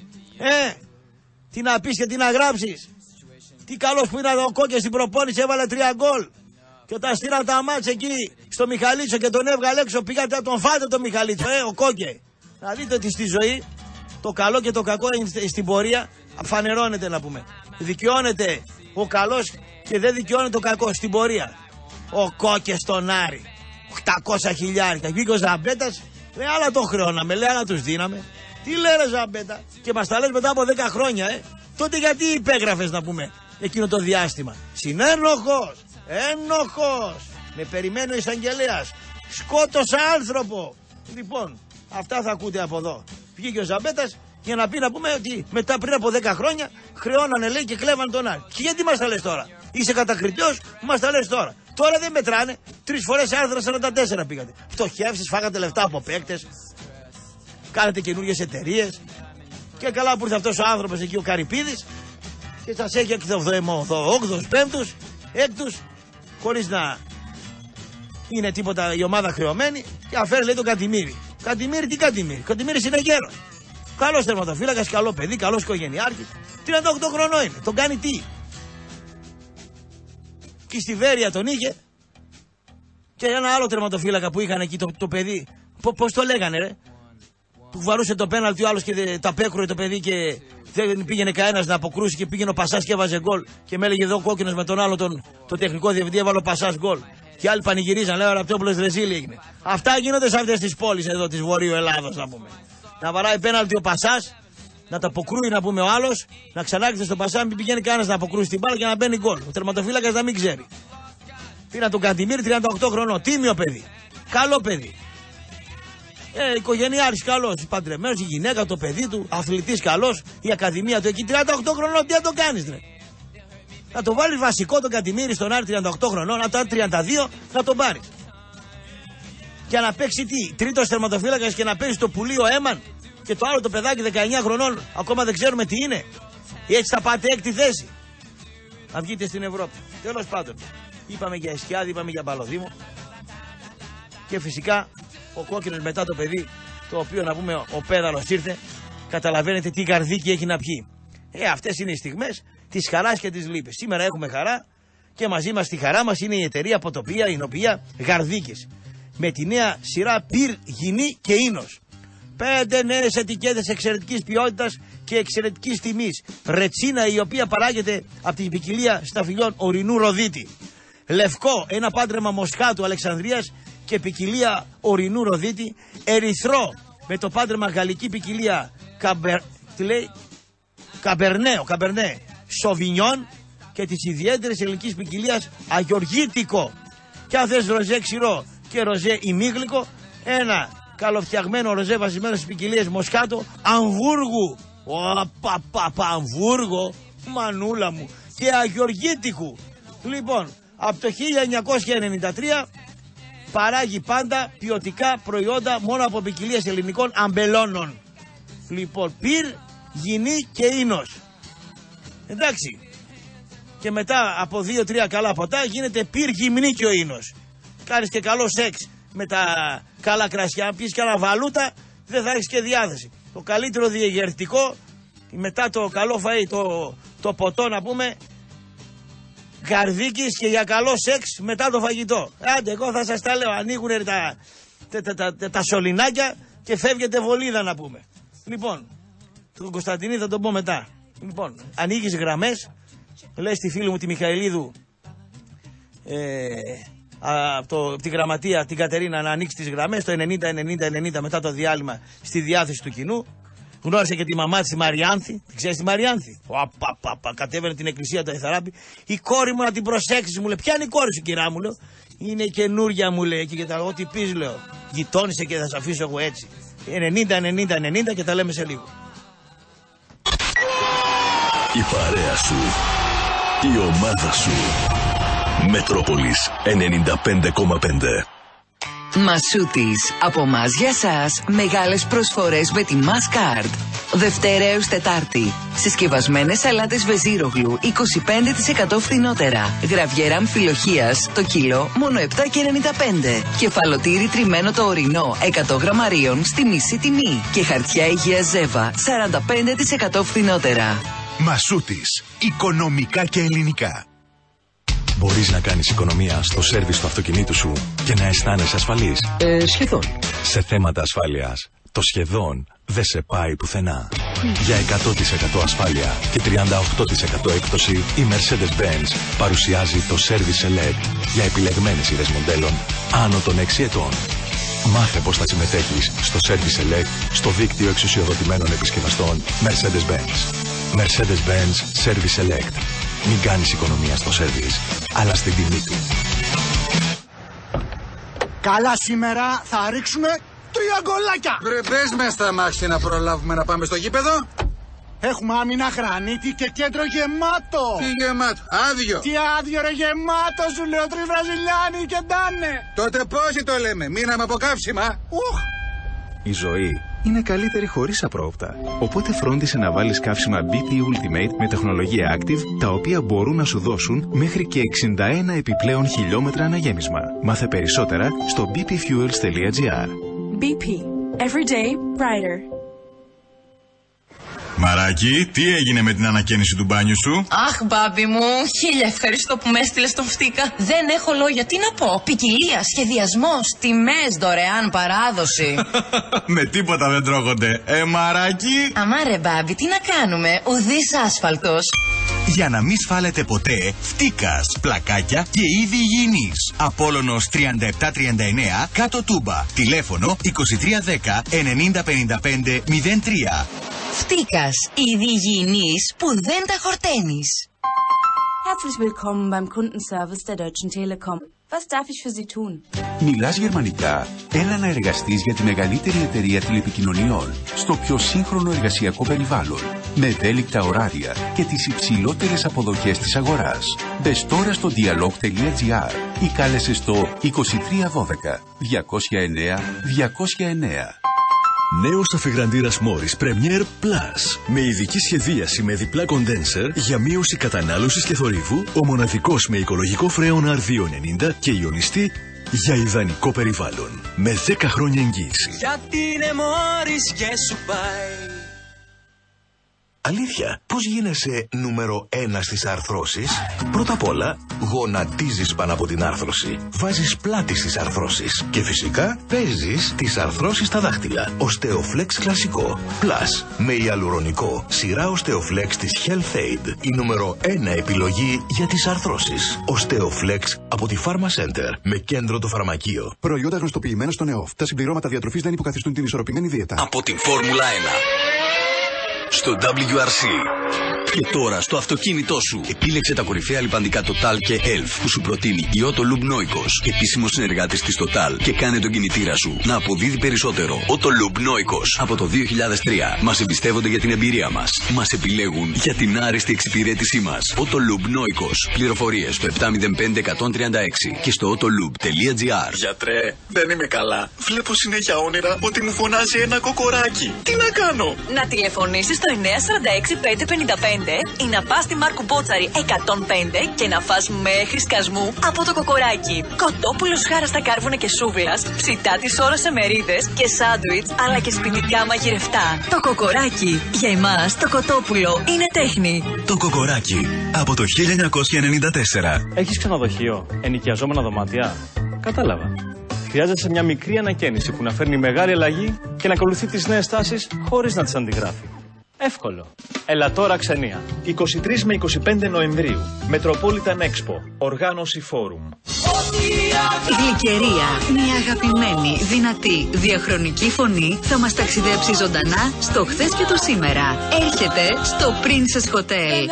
Τι να πεις και τι να γράψεις. Τι καλός που ήταν ο Κόκκες στην προπόνηση, έβαλε 3 γκολ. Και όταν στείλαν τα μάτς εκεί στο Μιχαλίτσο και τον έβγαλε έξω, πήγατε να τον φάτε τον Μιχαλίτσο, ο Κόκκε. Να δείτε ότι στη ζωή το καλό και το κακό στην πορεία φανερώνεται να πούμε. Δικαιώνεται ο καλός και δεν δικαιώνεται ο κακός στην πορεία. Ο Κόκκες στον Άρη. 800 χιλιάρια. Βγήκε ο Ζαμπέτας. Λέει άλλα το χρεώναμε. Λέει άλλα τους δίναμε. Τι λέει Ζαμπέτα. Και μας τα λες μετά από 10 χρόνια. Τότε γιατί υπέγραφες να πούμε εκείνο το διάστημα. Συνένοχος. Ένοχος. Με περιμένει ο εισαγγελέας. Σκότωσα άνθρωπο. Λοιπόν, αυτά θα ακούτε από εδώ. Βγήκε ο Ζαμπέτας για να πει να πούμε ότι μετά πριν από 10 χρόνια χρεώνανε λέει και κλέβαν τον Άρη. Και γιατί μας τα λες τώρα. Είσαι κατακριτέος που μας τα λες τώρα. Τώρα δεν μετράνε. 3 φορές άρθρα 44 πήγατε. Φτωχεύσεις, φάγατε λεφτά από παίκτες. Κάνετε καινούργιες εταιρείες. Και καλά που ήρθε αυτός ο άνθρωπος εκεί ο Καρυπίδης. Και σας έχει εκεί το 8ος, 5ος, 6ος. Χωρίς να είναι τίποτα η ομάδα χρεωμένη. Και αφαίρει λέει τον Κατημίρη. Κατημίρη τι Κατημίρη. Κατημίρης είναι γέρος. Καλός τερματοφύλακας, καλό παιδί, καλός οικογενειάρχης. 38 χρονών είναι. Τον κάνει τι. Και στη Βέρεια τον είχε. Και ένα άλλο τερματοφύλακα που είχαν εκεί το παιδί. Πώς το λέγανε ρε. Που βαρούσε το πέναλτι ο άλλος και τα πέκρουε το παιδί και δεν πήγαινε κανένας να αποκρούσει και πήγαινε ο Πασάς και έβαζε γκολ. Και με έλεγε εδώ κόκκινος με τον άλλο το τεχνικό διευθυντή έβαλε ο Πασάς γκολ. Και άλλοι πανηγυρίζαν, λέει ο Ραπτόπουλος Ρεζίλη έγινε. Αυτά γίνονται σε αυτές τις πόλεις εδώ της Βορείου Ελλάδος να πούμε. Να βαράει πέναλτι ο Πασάς, να τα αποκρούει να πούμε ο άλλος, να ξανάρχεται στον Πασά, μην πηγαίνει κανένας να αποκρούσει την μπάλα και να μπαίνει γκολ. Ο τερματοφύλακας να μην ξέρει. Πήρα τον Καντιμίρ 38 χρονών, τίμιο παιδί. Καλό παιδί. Οικογενειάρχης καλός, παντρεμένος, η γυναίκα, το παιδί του, αθλητής καλός, η ακαδημία του εκεί 38 χρονών, τι να το κάνεις ρε. Να το βάλεις βασικό τον Κατημήρη στον Άρη 38 χρονών, να το Άρη 32 να τον πάρεις. Και να παίξει τι, τρίτος τερματοφύλακας και να παίζει το πουλί ο Έμαν και το άλλο το παιδάκι 19 χρονών, ακόμα δεν ξέρουμε τι είναι. Ή έτσι θα πάτε έκτη θέση. Να βγείτε στην Ευρώπη. Τέλος πάντων, είπαμε για Εσκιάδη, είπαμε για Παλωδήμο. Και φυσικά ο κόκκινος μετά το παιδί, το οποίο να πούμε ο πέδαλος ήρθε, καταλαβαίνετε τι καρδίκι έχει να πιει. Αυτές είναι οι στιγμές της χαράς και της λύπης. Σήμερα έχουμε χαρά και μαζί μας στη χαρά μας είναι η εταιρεία Ποτοπία, η οποία Γαρδίκης. Με τη νέα σειρά πυρ, γυνή και ίνος. 5 νέες ετικέτες εξαιρετικής ποιότητας και εξαιρετικής τιμής. Ρετσίνα, η οποία παράγεται από την ποικιλία σταφυλιών ορεινού Ροδίτη. Λευκό, ένα πάντρεμα Μοσχάτου Αλεξανδρίας και ποικιλία ορεινού Ροδίτη. Ερυθρό, με το πάντρεμα γαλλική ποικιλία Καμπερνέ Σοβινιόν και της ιδιαίτερης ελληνικής ποικιλίας Αγιοργίτικο. Και αν θες ροζέ ξηρό και ροζέ ημίγλικο, ένα καλοφτιαγμένο ροζέ βασισμένο στις ποικιλίες Μοσχάτο Αμβούργου. Αμβούργο, μανούλα μου. Και Αγιοργίτικου. Λοιπόν, από το 1993 παράγει πάντα ποιοτικά προϊόντα μόνο από ποικιλίες ελληνικών αμπελώνων. Λοιπόν, πυρ, γυνή και ίνος. Εντάξει. Και μετά από 2-3 καλά ποτά γίνεται πυρ, γυμνή και ο ίνος. Κάνεις και καλό σεξ με τα καλά κρασιά. Αν πεις και ένα βαλούτα δεν θα έχεις και διάθεση. Το καλύτερο διεγερτικό μετά το καλό φαΐ, το ποτό να πούμε, Γαρδίκης, και για καλό σεξ μετά το φαγητό. Άντε, εγώ θα σας τα λέω. Ανοίγουν τα σωληνάκια και φεύγετε βολίδα να πούμε. Λοιπόν, τον Κωνσταντινή θα τον πω μετά. Λοιπόν, ανοίγεις γραμμές, λες στη φίλη μου τη Μιχαηλίδου από τη γραμματεία την Κατερίνα να ανοίξει τις γραμμές, το 90-90-90 μετά το διάλειμμα στη διάθεση του κοινού. Γνώρισε και τη μαμά της, τη Μαριάνθη. Την ξέρεις τη Μαριάνθη? Κατέβαινε την εκκλησία του Αϊθαράπη. Η κόρη μου να την προσέξεις, μου λέει. Ποια είναι η κόρη σου, κυρά μου, λέω? Είναι καινούρια, μου λέει. Και τα ό,τι πεις, λέω. Γειτόνισε και θα σε αφήσω εγώ έτσι. 90-90-90 και τα λέμε σε λίγο. Η παρέα σου, η ομάδα σου. Μετρόπολης 95,5. Μασούτης. Από μας για σας, μεγάλες προσφορές με τη Masscard. Δευτέρα έως Τετάρτη. Συσκευασμένες σαλάτες βεζίρογλου 25% φθηνότερα. Γραβιέρα αμφιλοχίας το κιλό μόνο 7,95. Κεφαλοτήρι τριμμένο το ορεινό 100 γραμμαρίων στη μισή τιμή. Και χαρτιά υγείας Ζέβα 45% φθηνότερα. Μασούτης. Οικονομικά και ελληνικά. Μπορείς να κάνεις οικονομία στο σέρβις του αυτοκινήτου σου και να αισθάνεσαι ασφαλής. Σχεδόν. Σε θέματα ασφάλειας, το σχεδόν δεν σε πάει πουθενά. Για 100% ασφάλεια και 38% έκπτωση, η Mercedes-Benz παρουσιάζει το Service Select για επιλεγμένες σειρές μοντέλων άνω των 6 ετών. Μάθε πώς θα συμμετέχεις στο Service Select στο δίκτυο εξουσιοδοτημένων επισκευαστών Mercedes-Benz. Mercedes-Benz Service Select. Μην κάνεις οικονομία στο σέρβις, αλλά στην τιμή του. Καλά, σήμερα θα ρίξουμε 3 γκολάκια. Πες με στα μάξι να προλάβουμε να πάμε στο γήπεδο. Έχουμε άμυνα γρανίτη και κέντρο γεμάτο. Τι γεμάτο? Άδειο. Τι άδειο ρε, γεμάτο σου λέω, 3 Βραζιλιάνοι και ντάνε. Τότε πόσοι το λέμε, μείναμε από καύσιμα. Η ζωή είναι καλύτερη χωρίς απρόοπτα. Οπότε φρόντισε να βάλεις καύσιμα BP Ultimate με τεχνολογία Active, τα οποία μπορούν να σου δώσουν μέχρι και 61 επιπλέον χιλιόμετρα αναγέμισμα. Μάθε περισσότερα στο bpfuels.gr. BP. Every day brighter. Μαράκι, τι έγινε με την ανακαίνιση του μπάνιου σου? Αχ, μπάμπι μου, χίλια ευχαριστώ που με έστειλες τον φτύκα. Δεν έχω λόγια, τι να πω. Ποικιλία, σχεδιασμός, τιμές, δωρεάν παράδοση. Με τίποτα δεν τρώγονται, μαράκι. Αμάρε, μπάμπι, τι να κάνουμε, ουδής άσφαλτος. Για να μην σφάλετε ποτέ, φτύκας, πλακάκια και είδη υγιεινής. Απόλλωνος 3739, κάτω Τούμπα. Τηλέφωνο 2310 9055 03. Φτύκας, είδη υγιεινής που δεν τα χορταίνεις. Herzlich willkommen beim Kundenservice der Deutschen Telekom. Was darf ich für Sie tun? Μιλάς γερμανικά? Έλα να εργαστείς για τη μεγαλύτερη εταιρεία τηλεπικοινωνιών στο πιο σύγχρονο εργασιακό περιβάλλον, με ευέλικτα ωράρια και τις υψηλότερες αποδοχές της αγοράς. Μπες τώρα στο dialog.gr ή κάλεσε στο 2312 209 209. Νέος αφιγραντήρας Morris Premier Plus. Με ειδική σχεδίαση με διπλά κοντένσερ για μείωση κατανάλωσης και θορύβου, ο μοναδικός με οικολογικό φρέον R290 και ιονιστή για ιδανικό περιβάλλον. Με 10 χρόνια εγγύηση. Γιατί είναι Morris και σου πάει. Αλήθεια, πώς γίνεσαι νούμερο 1 στις αρθρώσεις? Πρώτα απ' όλα, γονατίζεις πάνω από την άρθρωση. Βάζεις πλάτη στις αρθρώσεις. Και φυσικά, παίζεις τις αρθρώσεις στα δάχτυλα. Osteoflex κλασικό. Plus, με ιαλουρονικό, σειρά Osteoflex της Health Aid. Η νούμερο 1 επιλογή για τις αρθρώσεις. Osteoflex από τη Pharma Center. Με κέντρο το φαρμακείο. Προϊόντα γνωστοποιημένα στον ΕΟΦ. Τα συμπληρώματα διατροφής δεν υποκαθιστούν την ισορροπημένη δίαιτα. Από την Φόρμουλα 1. Στο WRC. Και τώρα στο αυτοκίνητό σου. Επίλεξε τα κορυφαία λιπαντικά Total και ELF που σου προτείνει η Autolube Noikos, επίσημος συνεργάτης της Total, και κάνε τον κινητήρα σου να αποδίδει περισσότερο. Autolube Noikos από το 2003. Μας εμπιστεύονται για την εμπειρία μας. Μας επιλέγουν για την άριστη εξυπηρέτησή μας. Autolube Noikos. Πληροφορίες στο 705-136 και στο autolube.gr. Γιατρέ, δεν είμαι καλά. Βλέπω συνέχεια όνειρα ότι μου φωνάζει ένα κοκοράκι. Τι να κάνω? Να τηλεφωνήσεις στο 946-555 ή να πας στη Μάρκου Μπότσαρη 105 και να φας μέχρι σκασμού από το κοκοράκι. Κοτόπουλος χάρα στα κάρβουνα και σούβλας, ψητά της ώρας σε μερίδες και σάντουιτς, αλλά και σπιτικά μαγειρευτά. Το κοκοράκι. Για εμάς το κοτόπουλο είναι τέχνη. Το κοκοράκι. Από το 1994. Έχεις ξενοδοχείο, ενοικιαζόμενα δωμάτια? Κατάλαβα. Χρειάζεσαι μια μικρή ανακαίνιση που να φέρνει μεγάλη αλλαγή και να ακολουθεί τις νέες τάσεις χωρίς να τις αντιγράφει. Εύκολο. Ελαττόρα Ξενία. 23 με 25 Νοεμβρίου. Metropolitan Expo. Οργάνωση Φόρουμ. Γλυκερία. Μια αγαπημένη, δυνατή, διαχρονική φωνή θα μας ταξιδέψει ζωντανά στο χθες και το σήμερα. Έρχεται στο Princess Hotel.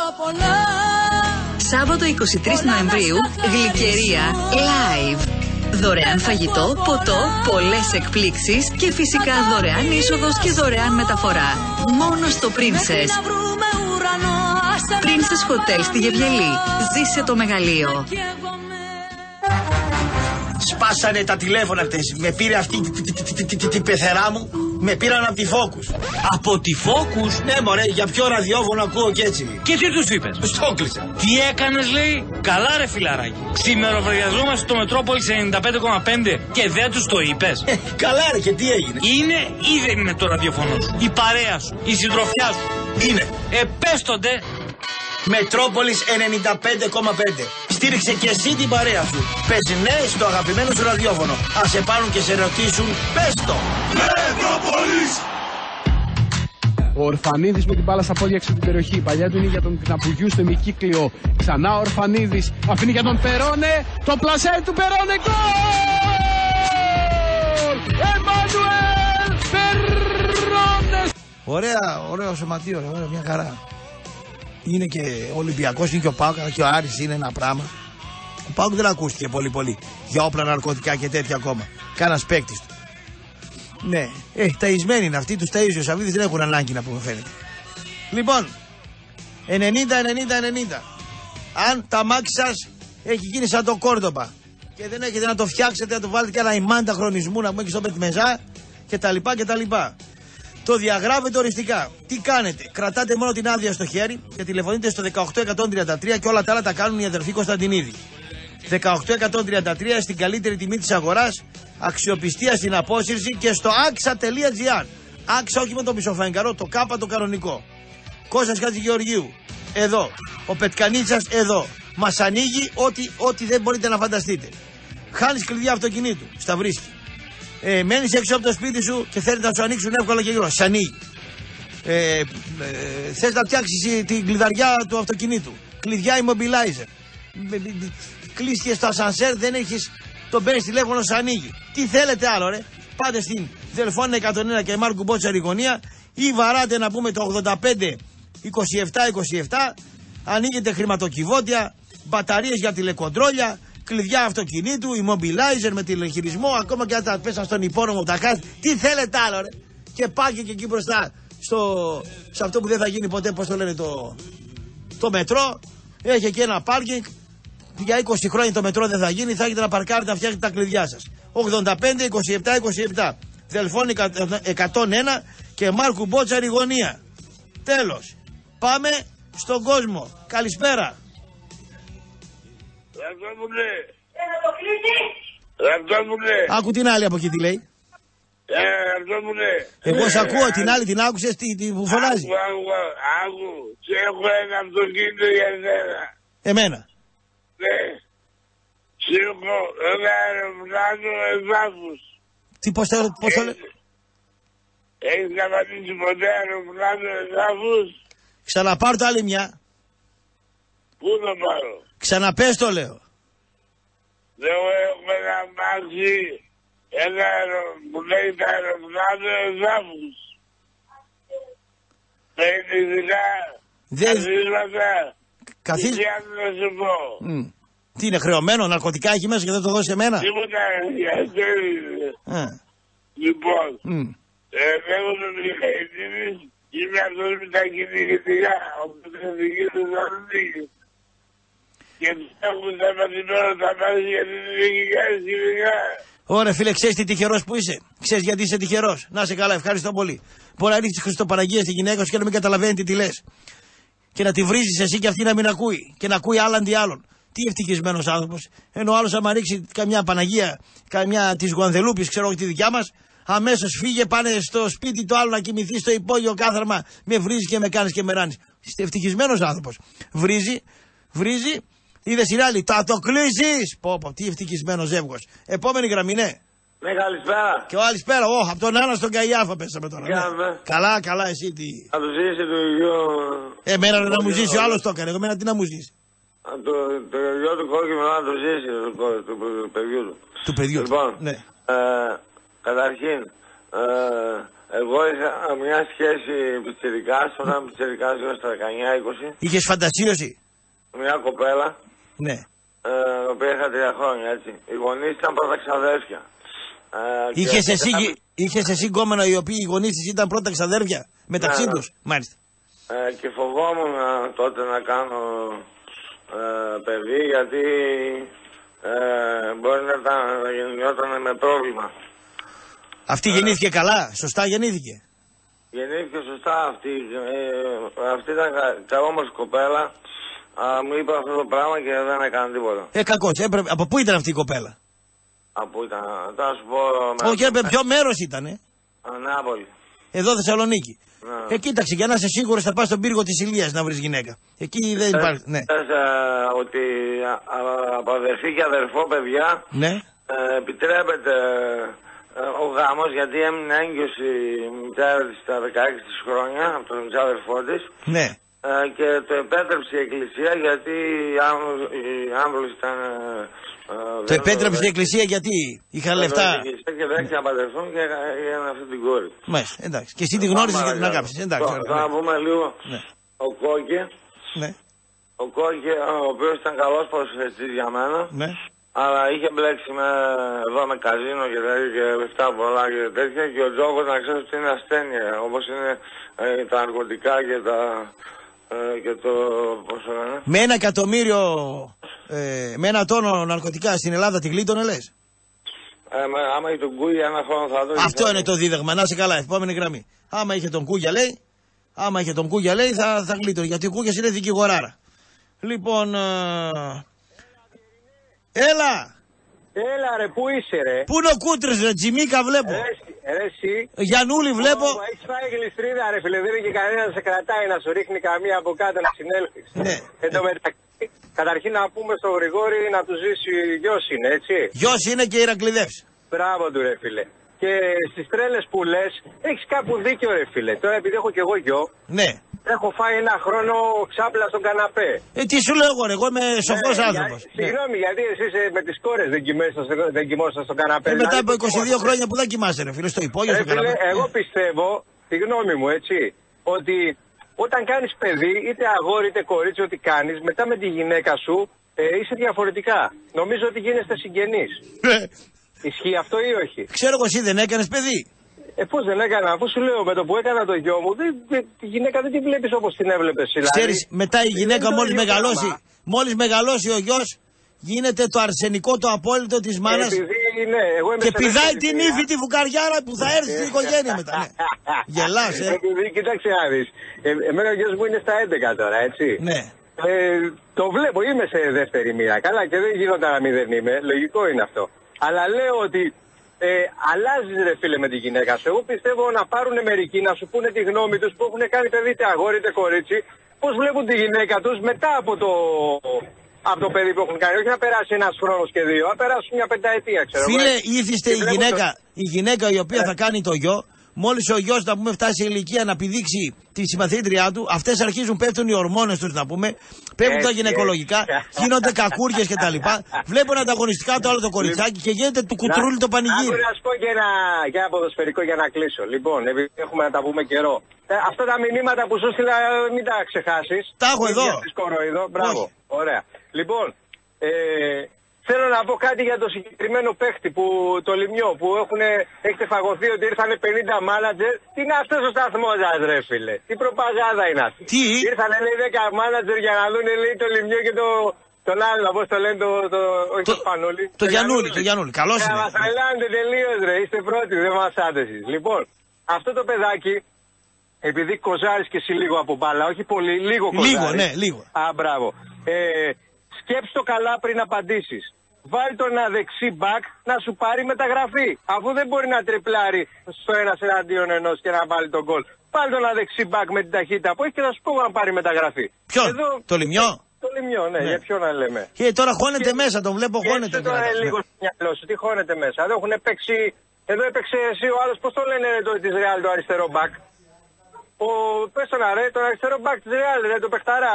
Σάββατο 23 Νοεμβρίου. Γλυκερία Live. Δωρεάν φαγητό, ποτό, πολλές εκπλήξεις και φυσικά δωρεάν είσοδος και δωρεάν μεταφορά. Μόνο στο Princess. Princess Hotel στη Γευγελή. Ζήσε το μεγαλείο. Σπάσανε τα τηλέφωνα χτες. Με πήρε αυτή την πεθερά μου. Με πήραν από τη Focus. Από τη Focus? Ναι μωρέ, για ποιο ραδιόφωνο ακούω και έτσι. Και τι τους είπες? Τους το κλείσα. Τι έκανες λέει? Καλά ρε φιλαράκι. Ξημεροβραδιαζόμαστε στο Μετρόπολης 95,5 και δεν τους το είπες? Καλά ρε, και τι έγινε? Είναι ή δεν είναι το ραδιοφωνό σου? Η παρέα σου, η συντροφιά σου? Είναι. Πέστονται. Μετρόπολης 95,5. Στήριξε και εσύ την παρέα σου. Πες ναι στο αγαπημένο σου ραδιόφωνο. Ας σε πάρουν και σε ρωτήσουν, πες το. Μετρόπολης! Ο Ορφανίδης με την μπάλα στα πόδια έξω την περιοχή. Η παλιά του είναι για τον Κναπουγιού στο ημικύκλιο. Ξανά ο Ορφανίδης αφήνει για τον Περόνε. Το πλασέ του Περόνε, γκολ! Εμμανουέλ Περόνε! Ωραίο σωματείο, ωραία, μια χαρά. Είναι και ο Ολυμπιακός, είναι και ο ΠΑΟΚ, και ο Άρης είναι ένα πράγμα. Ο ΠΑΟΚ δεν ακούστηκε πολύ για όπλα, ναρκωτικά και τέτοια ακόμα. Κάνας παίκτης του. Ναι, ταΐσμένοι είναι αυτοί, τους ταΐζει ο Σαββίδης, δεν έχουν ανάγκη να πούμε, φαίνεται. Λοιπόν, 90-90-90. Αν τα μάξι σας έχει γίνει σαν το Κόρδομπα και δεν έχετε να το φτιάξετε, να το βάλετε και ένα ημάντα χρονισμού να πούμε και στο πετμεζά κτλ. Το διαγράφετε οριστικά. Τι κάνετε? Κρατάτε μόνο την άδεια στο χέρι και τηλεφωνείτε στο 18133 και όλα τα άλλα τα κάνουν οι αδερφοί Κωνσταντινίδη. 18133 στην καλύτερη τιμή της αγοράς, αξιοπιστία στην απόσυρση και στο axa.gr. Άξα όχι με το μισοφέγγαρο, το κάπα το κανονικό. Κώστας Χατζηγεωργίου, εδώ. Ο Πετκανίτσας, εδώ. Μας ανοίγει ό,τι δεν μπορείτε να φανταστείτε. Χάνεις κλειδιά αυτοκινήτου, στα βρίσκει. Μένεις έξω από το σπίτι σου και θέλεις να σου ανοίξουν εύκολα και γρήγορα. Σ' ανοίγει. Θες να φτιάξεις την κλειδαριά του αυτοκινήτου. Κλειδιά immobilizer. Κλείστηκε στο ασανσέρ, δεν έχεις. Τον παίρνεις τηλέφωνο, σ' ανοίγει. Τι θέλετε άλλο, ρε? Πάτε στην Δελφόνα 101 και Μάρκου Μπότσαρη γωνία ή βαράτε να πούμε το 85 27-27. Ανοίγετε χρηματοκιβώτια, μπαταρίες για τηλεκοντρόλια, κλειδιά αυτοκινήτου, immobilizer με τηλεχειρισμό, ακόμα και αν τα πέσαν στον υπόνομο τα χάσει. Τι θέλετε άλλο, ρε. Και πάγει και εκεί μπροστά σε αυτό που δεν θα γίνει ποτέ, πώς το λένε, το μετρό. Έχει εκεί ένα πάρκινγκ. Για 20 χρόνια το μετρό δεν θα γίνει, θα έχετε να παρκάρετε να φτιάχνετε τα κλειδιά σας. 85-27-27. Δελφώνη 101 και Μάρκου Μπότσαρη γωνία. Τέλος. Πάμε στον κόσμο. Καλησπέρα. Άκου την άλλη από εκεί τι λέει. Εγώ σ' ακούω, την άλλη την άκουσες που φωνάζει. Άκου, σου έχω ένα αυτοκίνητο για εσένα. Εμένα. Ναι. Σου έχω ένα αεροπλάνο εδάφους. Τι πώς το λέει. Έχεις καταδείξει ποτέ αεροπλάνο εδάφους? Ξαναπάρω το άλλη μια. Πού το πάρω? Ξαναπες το λέω. Δεν έχω ένα μάξι, που λέει τα αεροπλάνο εδάφους. Με ειδικά καθίσματα. Τι να σου πω. Τι είναι χρεωμένο, ναρκωτικά έχει μέσα και δεν το δώσει εμένα. Τίποτα, λοιπόν, εγώ τον Μιχαηλίδης, είμαι αυτός με τα κυνηγητικά, οπότε θα δικήσω το Θεσσαλονίκη. Και τους έχουν τα μαθημένα τα μάτια γιατί δεν έχει κάνει κυνηγά. Ωραία φίλε, ξέρεις τι τυχερός που είσαι. Ξέρεις γιατί είσαι τυχερός. Να είσαι καλά, ευχαριστώ πολύ. Μπορεί να ρίξεις Χριστοπαραγγεία στη γυναίκα σου και να μην καταλαβαίνει τι λες. Και να τη βρίζεις εσύ και αυτή να μην ακούει. Και να ακούει άλλα αντί άλλων. Τι ευτυχισμένος άνθρωπος. Ενώ ο άλλος άμα ρίξει καμιά Παναγία, καμιά της Γουανδελούπης, ξέρω εγώ τη δικιά μας, αμέσως φύγε, πάνε στο σπίτι του άλλου να κοιμηθεί στο υπόγειο κάθαρμα. Με βρίζει και με κάνεις και με ράνεις. Είστε ευτυχισμένος άνθρωπος. Βρίζει. Είδε η άλλη, θα το κλείσεις! Πω, τι ευτυχισμένο ζεύγος. Επόμενη γραμμή, ναι. Ναι, καλησπέρα. Και ο άλλης πέρα, από τον Άννα στον Καϊάφα πέσαμε τώρα. Ναι. Καλά, εσύ τι. Θα του ζήσει το γιο. Εμένα να μου ζήσει, ο άλλος το έκανε. Εμένα τι να μου ζήσει. Το γιο του κόκκινου να το ζήσει, του παιδιού του. Του παιδιού του. Λοιπόν, ναι. Καταρχήν, εγώ είχα μια σχέση πιτσιρικάς, όταν πιτσιρικάς γύρω στα 19-20. Είχες φαντασίωση. Μια κοπέλα. Ναι. Η οποία είχα 3 χρόνια, έτσι. Οι γονείς ήταν πρώτα ξαδέρφια. Είχες εσύ γκόμενο οι οποίοι οι γονείς της ήταν πρώτα ξαδέρφια μεταξύ τους. Μάλιστα. Και φοβόμουν τότε να κάνω παιδί γιατί μπορεί να γινόταν με πρόβλημα. Αυτή γεννήθηκε καλά, σωστά γεννήθηκε. Γεννήθηκε σωστά αυτή. Αυτή ήταν καλόμορφη κοπέλα. Μου είπε αυτό το πράγμα και δεν έκανε τίποτα. Κακός. Από πού ήταν αυτή η κοπέλα? Από πού ήταν, θα σου πω. Όχι, ποιο μέρος ήτανε? Νεάπολη. Εδώ Θεσσαλονίκη. Ναι. Κοίταξε, για να είσαι σίγουρος θα πας στον πύργο της Ηλίας να βρεις γυναίκα. Εκεί δεν υπάρχει. Ναι. Ότι από αδερφή και αδερφό παιδιά ναι. Επιτρέπεται ο γάμος γιατί έμεινε έγκυος η μητέρα της στα 16 της χρόνια από τον αδερφό της. Ναι. Και το επέτρεψε η Εκκλησία γιατί οι άνθρωποι ήταν. Το επέτρεψε η Εκκλησία γιατί είχαν λεφτά. Και δεν να παντρευτούν και είχαν αυτή την κόρη. Μάλιστα, εντάξει. Και εσύ τη γνώρισες και την αγάπησες. Εντάξει. Τώρα να πούμε λίγο. Ναι. Ο Κόκκε. Ναι. Ο Κόκκε, ο οποίος ήταν καλός προσφυγητής για μένα. Ναι. Αλλά είχε μπλέξει εδώ με καζίνο και λεφτά πολλά και τέτοια. Και ο Τζόκος να ξέρεις ότι είναι ασθένεια. Όπως είναι τα ναρκωτικά και το. Πώς το λένε. Με 1 εκατομμύριο. Με 1 τόνο ναρκωτικά στην Ελλάδα τη γλίτωνε λες? Άμα είχε τον Κούγια ένα χρόνο θα το. Αυτό είναι το δίδαγμα. Να είσαι καλά, επόμενη γραμμή. Άμα είχε τον Κούγια λέει, θα γλίτωνε. Γιατί ο Κούγιας είναι δικηγοράρα. Λοιπόν. Έλα! Έλα ρε, πού είσαι ρε? Πού είναι ο Κούτρης ρε, Τζιμίκα βλέπω. Εσύ. Γιαννούλη βλέπω. Έχεις φάει γλιστρίδα ρε φίλε, δεν είναι και κανένα να σε κρατάει να σου ρίχνει καμία από κάτω να συνέλθεις. Ναι. Εν τω μεταξύ, καταρχήν να πούμε στο Γρηγόρη να του ζήσει γιος είναι, έτσι. Γιος είναι και Ηρακλειδεύς. Μπράβο του ρε φίλε. Και στις τρέλες που λες, έχεις κάπου δίκιο ρε φίλε. Τώρα επειδή έχω και εγώ γιο. Ναι. Έχω φάει 1 χρόνο ξάπλα στον καναπέ. Τι σου λέω εγώ είμαι σοφός άνθρωπος. Συγγνώμη, γιατί εσύ με τις κόρες δεν κοιμόσαι στον καναπέ. Μετά από 22 χρόνια που δεν κοιμάσαι ρε φίλε, στο υπόγειο στο καναπέ. Εγώ πιστεύω, τη γνώμη μου έτσι, ότι όταν κάνεις παιδί, είτε αγόρι είτε κορίτσι, ό,τι κάνεις, μετά με τη γυναίκα σου, είσαι διαφορετικά. Νομίζω ότι γίνεστε συγγενείς. Ισχύει αυτό ή όχι? Ξέρω εγώ, εσύ δεν έκανες παιδί. Πώς δεν έκανα, αφού σου λέω με το που έκανα το γιο μου, τη γυναίκα δεν τη βλέπεις όπως την έβλεπες. Δηλαδή. Ξέρεις, μετά η γυναίκα μόλις μεγαλώσει ο γιος, γίνεται το αρσενικό το απόλυτο της μάνας. Και πηδάει την ύφη τη φουκαριάρα που θα έρθει στην οικογένεια μετά. Ναι. Γελάς, Επειδή, κοίταξε να δεις. Εμένα ο γιος μου είναι στα 11 τώρα, έτσι. Ναι. Το βλέπω, είμαι σε δεύτερη μοίρα. Καλά, και δεν γινόταν να μην δεν είμαι. Λογικό είναι αυτό. Αλλά λέω ότι αλλάζει ρε φίλε με τη γυναίκα σου. Εγώ πιστεύω να πάρουν μερικοί να σου πούνε τη γνώμη τους που έχουν κάνει παιδί είτε αγόρι είτε κορίτσι. Πώς βλέπουν τη γυναίκα τους μετά από το παιδί που έχουν κάνει. Όχι να περάσει ένας χρόνος και δύο, να περάσουν μια πενταετία, ξέρω. Φίλε, ήθιστε η γυναίκα η οποία θα κάνει το γιο. Μόλις ο γιος, να πούμε, φτάσει σε ηλικία να πηδήξει τη συμμαθήτριά του, αυτές αρχίζουν, πέφτουν οι ορμόνες τους, να πούμε, πέφτουν τα γυναικολογικά, γίνονται κακούργιες κτλ. Βλέπουν ανταγωνιστικά το άλλο το κοριτσάκι και γίνεται του κουτρούλι το πανηγύρι. Να σου πω και ένα ποδοσφαιρικό για να κλείσω. Λοιπόν, επειδή έχουμε να τα πούμε καιρό. Αυτά τα μηνύματα που σου στείλα, μην τα ξεχάσεις. Τα έχω εδώ. Μπράβο. Ωραία. Λοιπόν, θέλω να πω κάτι για το συγκεκριμένο παίχτη που το Λιμιό που έχετε φαγωθεί ότι ήρθανε 50 μάνατζερ. Τι είναι αυτός ο σταθμός σας ρε φίλε? Τι προπαγάνδα είναι αυτή? Τι? Ήρθανε λέει 10 μάνατζερ για να δουν λέει το Λιμιό και τον άλλο, πώς το λένε, όχι το Σπανούλη. Το Γιαννούλη, καλώς είναι. Μας αλάνετε τελείως ρε, είστε πρώτοι, δεν μας άτε εσείς. Λοιπόν, αυτό το παιδάκι, επειδή κοζάρεις και εσύ λίγο από μπάλα, όχι πολύ, λίγο κοζάρεις. Λίγο, ναι, λίγο. Α, μπράβο. Σκέψου το καλά πριν απαντήσεις. Βάλει τον αδεξί μπακ να σου πάρει μεταγραφή. Αφού δεν μπορεί να τριπλάρει στο ένας εναντίον ενός και να βάλει τον γκολ. Βάλει τον αδεξί μπακ με την ταχύτητα που έχει και να σου πω να πάρει μεταγραφή. Ποιον? Το Λιμιό? Το Λιμιό, ναι, για ποιο να λέμε. Και τώρα χώνεται μέσα, τον βλέπω χώνεται. Τώρα λίγο στο μυαλό σου, τι χώνεται μέσα. Εδώ έχουν παίξει. Εδώ έπαιξε εσύ ο άλλος, πώς το λένε το της Ρεάλ, το αριστερό μπακ. Πες τον αρέ, τον αριστερό μπακ της Ρεάλ, το παιχταρά.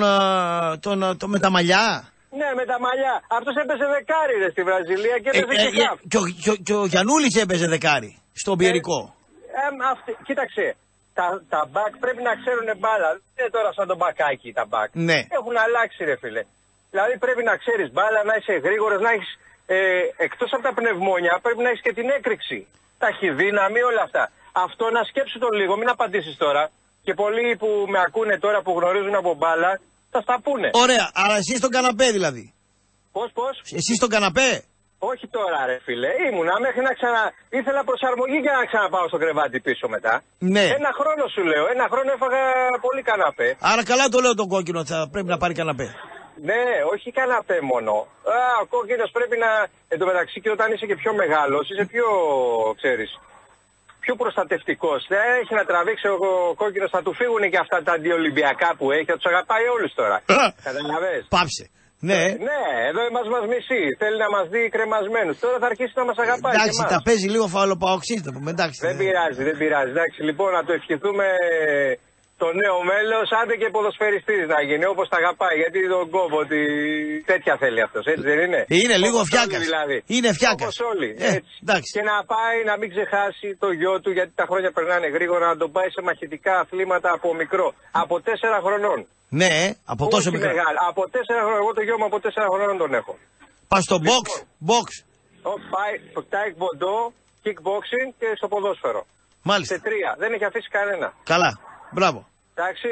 Τον με τα μαλλιά. Ναι, με τα μαλλιά. Αυτός έπαιζε δεκάρι ρε στη Βραζιλία και έπαιζε και χαφ. Και ο Γιαννούλης έπαιζε δεκάρι στον Πιερικό. Κοίταξε, τα μπακ πρέπει να ξέρουν μπάλα. Δεν είναι τώρα σαν τον μπακάκι τα μπακ. Ναι. Έχουν αλλάξει ρε φίλε. Δηλαδή πρέπει να ξέρεις μπάλα, να είσαι γρήγορος, να έχεις εκτός από τα πνευμόνια πρέπει να έχεις και την έκρηξη. Ταχυδύναμη, όλα αυτά. Αυτό να σκέψου τον λίγο, μην απαντήσεις τώρα. Και πολλοί που με ακούνε τώρα που γνωρίζουν από μπάλα θα στα πούνε. Ωραία, αλλά εσύ στον καναπέ δηλαδή. Πώς? Εσύ στον καναπέ. Όχι τώρα ρε φίλε, ήμουνα μέχρι να ήθελα προσαρμογή για να ξαναπάω στο κρεβάτι πίσω μετά. Ναι. Ένα χρόνο σου λέω, ένα χρόνο έφαγα πολύ καναπέ. Άρα καλά το λέω τον κόκκινο, θα πρέπει να πάρει καναπέ. Ναι, όχι καναπέ μόνο. Ο κόκκινος πρέπει να, εν τω μεταξύ και όταν είσαι και πιο μεγάλος, είσαι πιο, ξέρεις, πιο προστατευτικός. Δεν έχει να τραβήξει ο κόκκινος, θα του φύγουν και αυτά τα αντιολυμπιακά που έχει, θα τους αγαπάει όλους τώρα. Καταλαβες. Πάψε. Ναι. Ναι, εδώ μας μισεί. Θέλει να μας δει κρεμασμένους. Τώρα θα αρχίσει να μας αγαπάει. Εντάξει, τα παίζει λίγο φαουλοπαοξής το πούμε. Δεν πειράζει. Εντάξει, λοιπόν, να το ευχηθούμε το νέο μέλος, άντε και ποδοσφαιριστής να γίνει, όπως τα αγαπάει. Γιατί τον κόβω ότι τέτοια θέλει αυτός, έτσι δεν είναι? Είναι λίγο φτιάκας. Δηλαδή. Είναι φτιάκας. Όπως όλοι. Και να πάει να μην ξεχάσει το γιο του, γιατί τα χρόνια περνάνε γρήγορα, να τον πάει σε μαχητικά αθλήματα από μικρό. Από 4 χρονών. Ναι, από τόσο μικρό. Από 4 χρόνια. Εγώ το γιο μου από 4 χρονών τον έχω. Πας στο box. Πάει στο taekwondo, kickboxing και στο ποδόσφαιρο. Μάλιστα. Σε 3. Δεν έχει αφήσει κανένα. Καλά. Μπράβο. Εντάξει.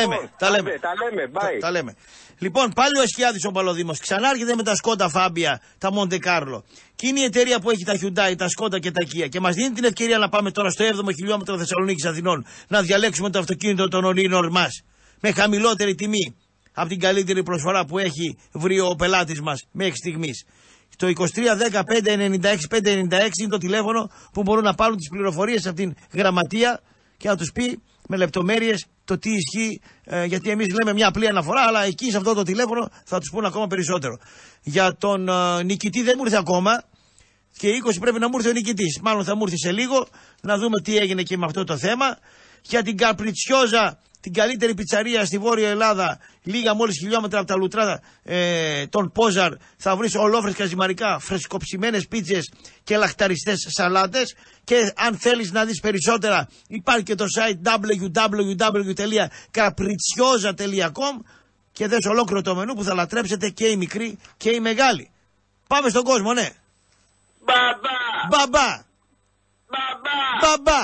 Τα λέμε. Λοιπόν, πάλι ο Εσκιάδης ο Παλωδήμος ξανάρχεται με τα Σκόντα Φάμπια, τα Μοντε Κάρλο. Και είναι η εταιρεία που έχει τα Hyundai, τα Σκόντα και τα Kia. Και μας δίνει την ευκαιρία να πάμε τώρα στο 7ο χιλιόμετρο Θεσσαλονίκης Αθηνών να διαλέξουμε το αυτοκίνητο των ονείρων μας. Με χαμηλότερη τιμή από την καλύτερη προσφορά που έχει βρει ο πελάτης μας μέχρι στιγμής. Το 2310 596 596 είναι το τηλέφωνο που μπορούν να πάρουν τις πληροφορίες από την γραμματεία και να τους πει με λεπτομέρειες το τι ισχύει, γιατί εμείς λέμε μια απλή αναφορά, αλλά εκεί σε αυτό το τηλέφωνο θα τους πούν ακόμα περισσότερο. Για τον νικητή δεν μου ήρθε ακόμα και 20 πρέπει να μου ήρθε ο νικητής. Μάλλον θα μου ήρθε σε λίγο, να δούμε τι έγινε και με αυτό το θέμα. Για την Καρπριτσιόζα, την καλύτερη πιτσαρία στη Βόρεια Ελλάδα, λίγα μόλις χιλιόμετρα από τα λουτρά των Πόζαρ, θα βρεις ολόφρεσκα ζυμαρικά, φρεσκοψημένες πίτσες και λαχταριστές σαλάτες. Και αν θέλεις να δεις περισσότερα, υπάρχει και το site www.capricciosa.com και δες ολόκληρο το μενού που θα λατρέψετε και οι μικροί και οι μεγάλοι. Πάμε στον κόσμο, ναι. Μπαμπά! Μπαμπά! Μπαμπά! Μπαμπά!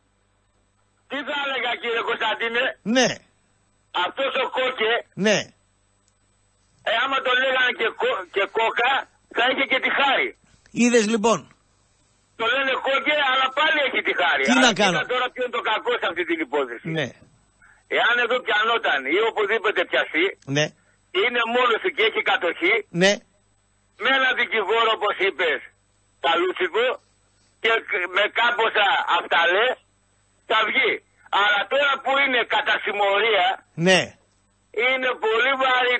Τι θα έλεγα κύριε Κωνσταντίνε? Ναι. Αυτός ο Κόκε, ναι. Άμα το λέγανε και Κόκα, θα είχε και τη χάρη. Είδες λοιπόν. Το λένε Κόκε, αλλά πάλι έχει τη χάρη. Τι να κάνω. Τώρα ποιο είναι το κακό σε αυτή την υπόθεση? Ναι. Εάν εδώ πιανόταν ή οπουδήποτε πιαστεί, ναι. Είναι μόνος του και έχει κατοχή. Ναι. Με ένα δικηγόρο, όπως είπες, καλούτσικο, και με κάμποσα αυταλέ, θα βγει. Αλλά τώρα που είναι κατά συμμορία, ναι. Είναι πολύ βαρύ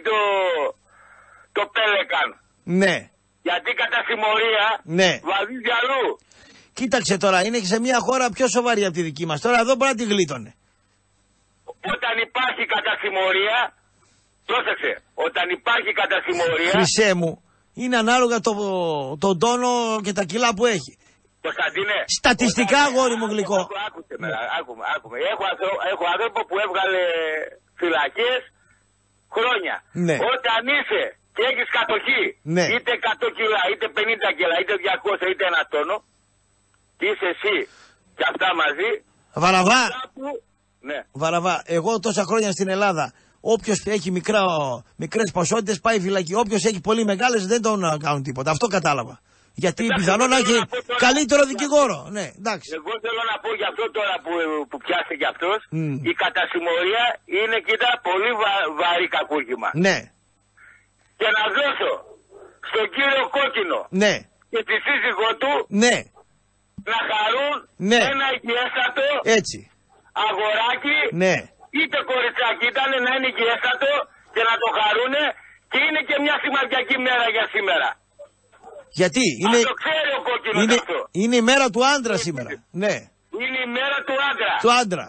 το πέλεκαν. Ναι. Γιατί κατά συμμορία, ναι. Βαδίζει αλλού. Κοίταξε τώρα, είναι σε μια χώρα πιο σοβαρή από τη δική μας. Τώρα εδώ μπορεί να τη γλίτωνε. Όταν υπάρχει κατά συμμορία, πρόσεξε, όταν υπάρχει κατά συμμορία... Χρυσέ μου, είναι ανάλογα τον τόνο και τα κιλά που έχει. Κωνσταντίνε, στατιστικά, αγόρι μου γλυκό. Άκουμε. Έχω άνθρωπο που έβγαλε φυλακές χρόνια. Ναι. Όταν είσαι και έχεις κατοχή, ναι. Είτε 100 κιλά, είτε 50 κιλά, είτε 200, είτε ένα τόνο, και είσαι εσύ και αυτά μαζί... Βαραβά. Ναι. Βαραβά, εγώ τόσα χρόνια στην Ελλάδα, όποιος έχει μικρές ποσότητες πάει φυλακή. Όποιος έχει πολύ μεγάλες δεν τον κάνουν τίποτα. Αυτό κατάλαβα. Γιατί πιθανόν να έχει καλύτερο δικηγόρο. Ναι, εντάξει. Εγώ θέλω να πω για αυτό τώρα που πιάστηκε αυτός. Η κατασημωρία είναι, κοίτα, πολύ βαρύ κακούργημα. Ναι. Και να δώσω στον κύριο Κόκκινο, ναι. Και τη σύζυγό του, ναι. Να χαρούν, ναι. Ένα οικιέστατο, έτσι. Αγοράκι, ναι. Είτε κοριτσάκι ήταν, να είναι οικιέστατο και να το χαρούνε, και είναι και μια σημαντική μέρα για σήμερα. Γιατί είναι, το ξέρει ο Κόκκινος αυτό. Είναι η μέρα του άντρα σήμερα. Ναι. Είναι η μέρα του άντρα. Του άντρα.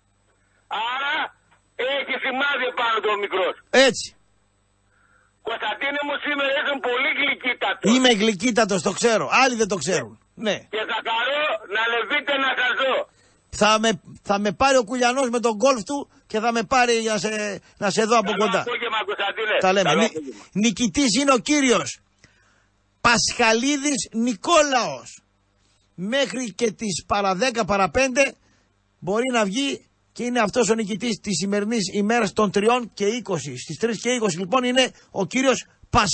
Άρα έχει σημάδι πάνω του ο μικρός. Έτσι. Κωνσταντίνε μου, σήμερα ήσουν πολύ γλυκύτατος. Είμαι γλυκύτατος, το ξέρω. Άλλοι δεν το ξέρουν. Ναι. Και θα χαρώ να ανεβείτε να σας δω. Θα με πάρει ο Κουλιανός με τον γκολφ του και θα με πάρει να σε δω από κοντά. Τα λέμε. Νικητής είναι ο κύριος Πασχαλίδης Νικόλαος. Μέχρι και τις παρα 10 παρα 5 μπορεί να βγει και είναι αυτός ο νικητής της σημερινής ημέρας των 3 και 20. Στις 3 και 20 λοιπόν είναι ο κύριος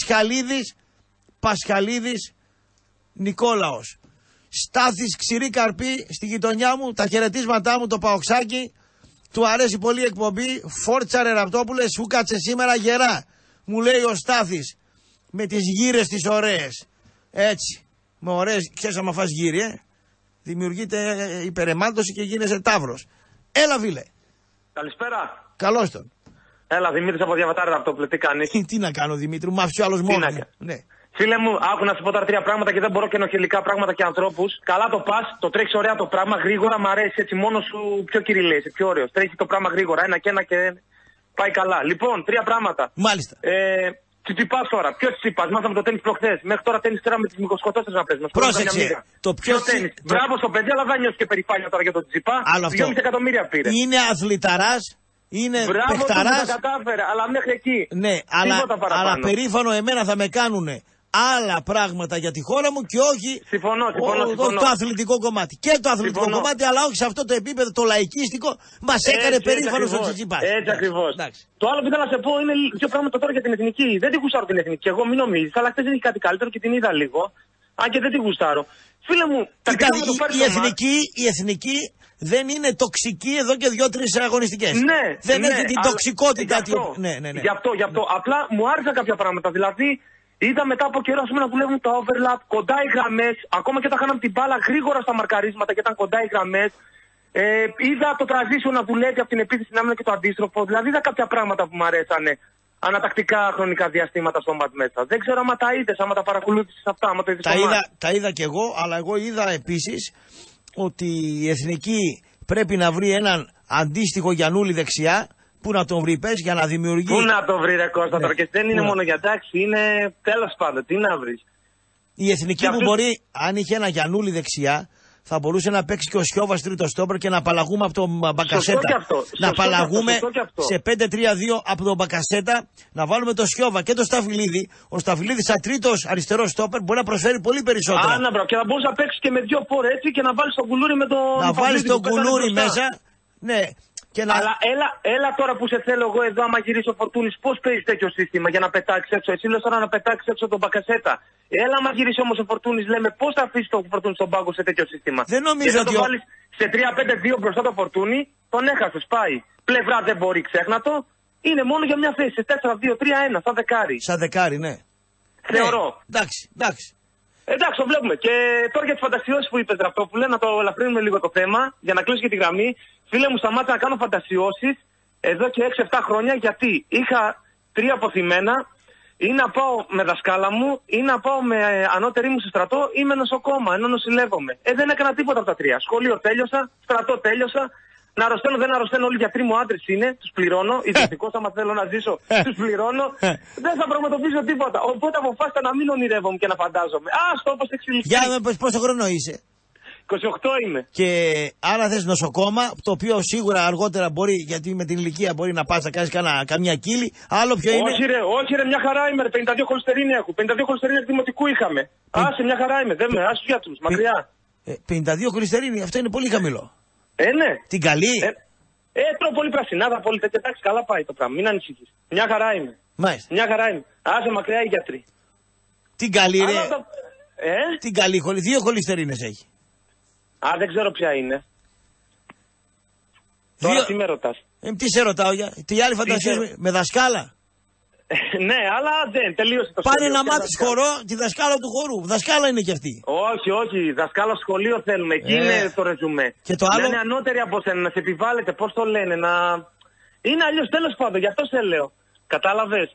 Πασχαλίδης Νικόλαος. Στάθης Ξηρή Καρπή στη γειτονιά μου, τα χαιρετίσματά μου, το Παοξάκι. Του αρέσει πολύ η εκπομπή. Φόρτσαρε Ραπτόπουλε, σου κάτσε σήμερα γερά. Μου λέει ο Στάθης. Με τις γύρες τις ωραίες. Έτσι. Με ωραίες, ξέρεις άμα φας γύρι, δημιουργείται υπερεμάντωση και γίνεσαι ταύρος. Έλα βίλε. Καλησπέρα. Καλώς τον. Έλα Δημήτρης από Διαβατάρη Ραπτόπουλε, τι κάνεις? Τι να κάνω Δημήτρη, μου άφησε ο άλλος μόνος μου. Ναι. Φίλε μου, άκου να σου πω τώρα 3 πράγματα και δεν μπορώ και ενοχελικά πράγματα και ανθρώπους. Καλά το πας, το τρέχεις ωραία το πράγμα, γρήγορα, μ' αρέσει έτσι, μόνο σου πιο κυριλέ, είσαι πιο ωραίος. Τρέχει το πράγμα γρήγορα, ένα και ένα και πάει καλά. Λοιπόν, 3 πράγματα. Μάλιστα. Τσιτσιπάς τώρα, ποιος Τσιτσιπάς, μάθαμε το τένις προχθές. Μέχρι τώρα τένις τώρα με τις μικροσκοτώσεις να παίζουμε. Πρόσεξε. Το πιο τένις. Μπράβο στο παιδί, αλλά δεν νιώσει και περηφάνεια τώρα για τον Τσιτσιπά. 2,5 εκατομμύρια πήρε. Είναι αθληταράς. Είναι παιχταράς. Μπράβο, τα κατάφερε, αλλά μέχρι εκεί. Ναι, αλλά περήφανο εμένα θα με κάνουνε άλλα πράγματα για τη χώρα μου και όχι συμφωνώ. Το αθλητικό κομμάτι. Και το αθλητικό κομμάτι, αλλά όχι σε αυτό το επίπεδο, το λαϊκίστικο, μας έκανε περήφανος ο Τσιτσιπάς. Έτσι ακριβώς. Το άλλο που ήθελα να σε πω είναι δύο πράγματα τώρα για την εθνική. Δεν τη γουστάρω την εθνική. Εγώ μην νομίζεις, αλλά χθες είχε κάτι καλύτερο και την είδα λίγο. Αν και δεν τη γουστάρω. Φίλε μου, η εθνική δεν είναι τοξική εδώ και 2-3 αγωνιστικές. Ναι, δεν έχει την τοξικότητα. Γι' αυτό. Απλά μου άρεσαν κάποια πράγματα. Δηλαδή, είδα μετά από καιρό να δουλεύουν τα overlap, κοντά οι γραμμές, ακόμα και όταν χάναμε την μπάλα γρήγορα στα μαρκαρίσματα και ήταν κοντά οι γραμμές. Είδα το transition να δουλεύει από την επίθεση να και το αντίστροφο. Δηλαδή, είδα κάποια πράγματα που μου αρέσανε ανατακτικά χρονικά διαστήματα στο ματ μέσα. Δεν ξέρω άμα τα είδες, άμα τα παρακολούθησες αυτά, άμα το είδες. Τα είδα κι εγώ, αλλά εγώ είδα επίσης ότι η εθνική πρέπει να βρει έναν αντίστοιχο Γιαννούλη δεξιά. Πού να τον βρει, πες, για να δημιουργεί. Πού να τον βρει, ρε Κώστα, τώρα, και δεν είναι μόνο για τάξη, είναι τέλος πάντων. Τι να βρεις. Η εθνική που μπορεί, αν είχε ένα Γιαννούλη δεξιά, θα μπορούσε να παίξει και ο Σιώβας τρίτο στόπερ και να απαλλαγούμε από τον Μπακασέτα. Να απαλλαγούμε σε 5-3-2 από τον Μπακασέτα, να βάλουμε τον Σιώβα και τον Σταφυλίδη. Ο Σταφυλίδης σαν τρίτος αριστερός στόπερ μπορεί να προσφέρει πολύ περισσότερα. Και να μπορούσε να παίξει και με δύο φόρ έτσι και να βάλει τον Κουλούρι με τον. Να βάλει τον Κουλούρι μέσα. Ναι. Αλλά έλα τώρα που σε θέλω εγώ εδώ, άμα γυρίσει ο Φορτούνης, πώς παίζει τέτοιο σύστημα για να πετάξει έξω. Εσύ λες τώρα να πετάξει έξω τον Μπακασέτα. Έλα, άμα γυρίσει όμως ο Φορτούνης, λέμε πώς θα αφήσει τον Φορτούνη στον πάγκο σε τέτοιο σύστημα. Δεν νομίζω ότι. Αν το βάλεις σε 3-5-2 μπροστά το Φορτούνη, τον έχασες, πάει. Πλευρά δεν μπορεί, ξέχνα το. Είναι μόνο για μια θέση. 4-2-3-1, σαν δεκάρι. Σαν δεκάρι, ναι. Θεωρώ. Ναι, εντάξει. Εντάξει, το βλέπουμε. Και τώρα για τις φαντασιώσεις που είπες, Ραπτόπουλε, να το ελαφρύνουμε λίγο το θέμα, για να κλείσω και τη γραμμή. Φίλε μου, σταμάτησα να κάνω φαντασιώσεις εδώ και 6-7 χρόνια, γιατί είχα 3 αποθυμένα, ή να πάω με δασκάλα μου, ή να πάω με ανώτερη μου στο στρατό, ή με νοσοκόμα, ενώ νοσηλεύομαι. Δεν έκανα τίποτα από τα 3. Σχολείο τέλειωσα, στρατό τέλειωσα. Να αρρωσταίνω, δεν αρρωσταίνω, όλοι οι γιατροί μου άντρες είναι, τους πληρώνω. Ιδιωτικός, άμα θέλω να ζήσω, τους πληρώνω. Δεν θα πραγματοποιήσω τίποτα. Οπότε αποφάσισα να μην ονειρεύομαι και να φαντάζομαι. Άστο, όπως εξελιχθεί. Για να πες πόσο χρόνο είσαι. 28 είμαι. Και άρα θες νοσοκόμα, το οποίο σίγουρα αργότερα μπορεί, γιατί με την ηλικία μπορεί να πας να κάνεις καμιά κύλη. Άλλο ποιο είναι. Όχι ρε, μια χαρά είμαι. 52 χολυστερίνη έχω. 52 χολυστερίνη δημοτικού είχαμε. Άσε, μια χαρά είμαι. Δεν με, άσε τους γιατρούς, μακριά. 52 χολυστερίνη, αυτό είναι πολύ χαμηλό. Ναι. Την καλή. Τρώω πολύ πρασινάδα, πολύ τέτοια. Εντάξει, καλά πάει το πράγμα. Μην ανησυχείς. Μια χαρά είμαι. Μάλιστα. Μια χαρά είμαι. Άσε μακριά οι γιατροί. Την καλή, ρε. Την καλή, 2 χολυστερίνες έχει. Δεν ξέρω ποια είναι. Τώρα τι με ρωτάς. Τι σε ρωτάω, τι άλλη φαντασία με δασκάλα. Ναι, αλλά δεν, τελείωσε το σχολείο. Πάνε να μάθεις χορό, τη δασκάλα του χορού. Δασκάλα είναι και αυτή. Όχι, δασκάλα σχολείο θέλουμε. Εκεί είναι το ρεζουμέ. Και το άλλο. Να είναι ανώτερη από σένα, να σε επιβάλλεται, πώς το λένε, να. Είναι αλλιώς, τέλος πάντων, γι' αυτό σε λέω. Κατάλαβες.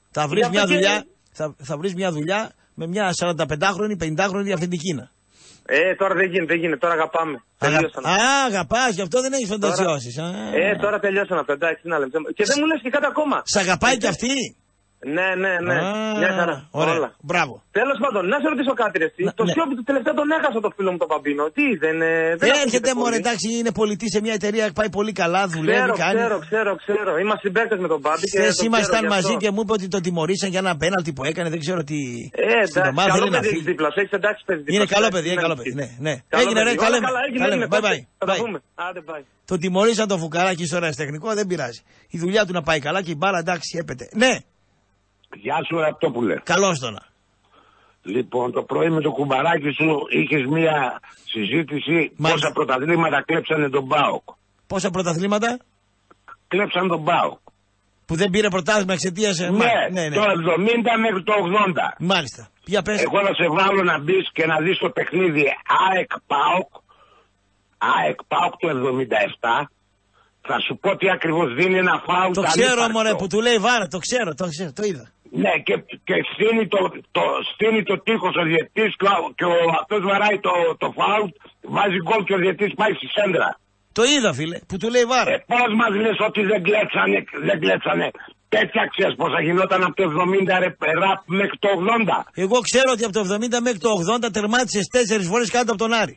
Θα βρεις μια δουλειά με μια 45χρονη, 50χρονη αφεντικίνα. Τώρα δεν γίνεται, τώρα αγαπάμε. Αγαπάς, γι' αυτό δεν έχεις φαντασιώσεις. Τώρα τελειώσαν αυτά, εντάξει, να λέμε. Και δεν μου λες και κάτι ακόμα. Σ' αγαπάει κι αυτή. Ναι. Μια χαρά. Ωραία. Μπράβο. Τέλος πάντων, να σε ρωτήσω κάτι ρε εσύ. Το Σιώπη του τελευταία τον έχασα το φίλο μου τον Παμπίνο. Τι, δεν έρχεται μόνο, εντάξει, είναι πολιτής σε μια εταιρεία, πάει πολύ καλά, δουλεύει, κάνει. Ξέρω. Είμαστε συμπαίκτες με τον Μπάμπη. Χθες ήμασταν μαζί και μου είπε ότι τον τιμωρήσαν για ένα πέναλτι που έκανε, δεν ξέρω τι. Καλό παιδί έχεις δίπλα, έχεις εντάξει παιδί. Είναι καλό παιδί, ναι. Έγινε ρε, τα λέμε. Bye. Τον τιμωρήσαν το φουκαράκι στο αεραστεχνικό, δεν πειράζει. Η δουλειά του να πάει καλά και η μπάλα εντάξει έπεται. Ναι. Γεια σου Ραπτόπουλε. Καλώς το να. Λοιπόν, το πρωί με το κουμπαράκι σου είχες μία συζήτηση πόσα πρωταθλήματα κλέψανε τον ΠΑΟΚ. Πόσα πρωταθλήματα? Κλέψαν τον ΠΑΟΚ. Που δεν πήρε πρωτάθλημα εξαιτίας. Ναι, το 70 μέχρι το 80. Μάλιστα. Για πες. Εγώ θα σε βάλω να μπεις και να δεις το παιχνίδι ΑΕΚ ΠΑΟΚ το 77. Θα σου πω τι ακριβώς δίνει ένα φάουλ. Το ξέρω μωρέ που του λέει βάρα, το ξέρω, το είδα. Ναι, και στείνει το τείχος ο διαιτητής και αυτός βαράει το φάουλ, βάζει γκολ και ο διαιτητής πάει στη σέντρα. Το είδα φίλε, που του λέει βάρα. Πώς μας λες ότι δεν κλέψανε. Τέτοια ξέρεις πως θα γινόταν από το 70 ραπ μέχρι το 80. Εγώ ξέρω ότι από το 70 μέχρι το 80 τερμάτισες 4 φορές κάτω από τον Άρη.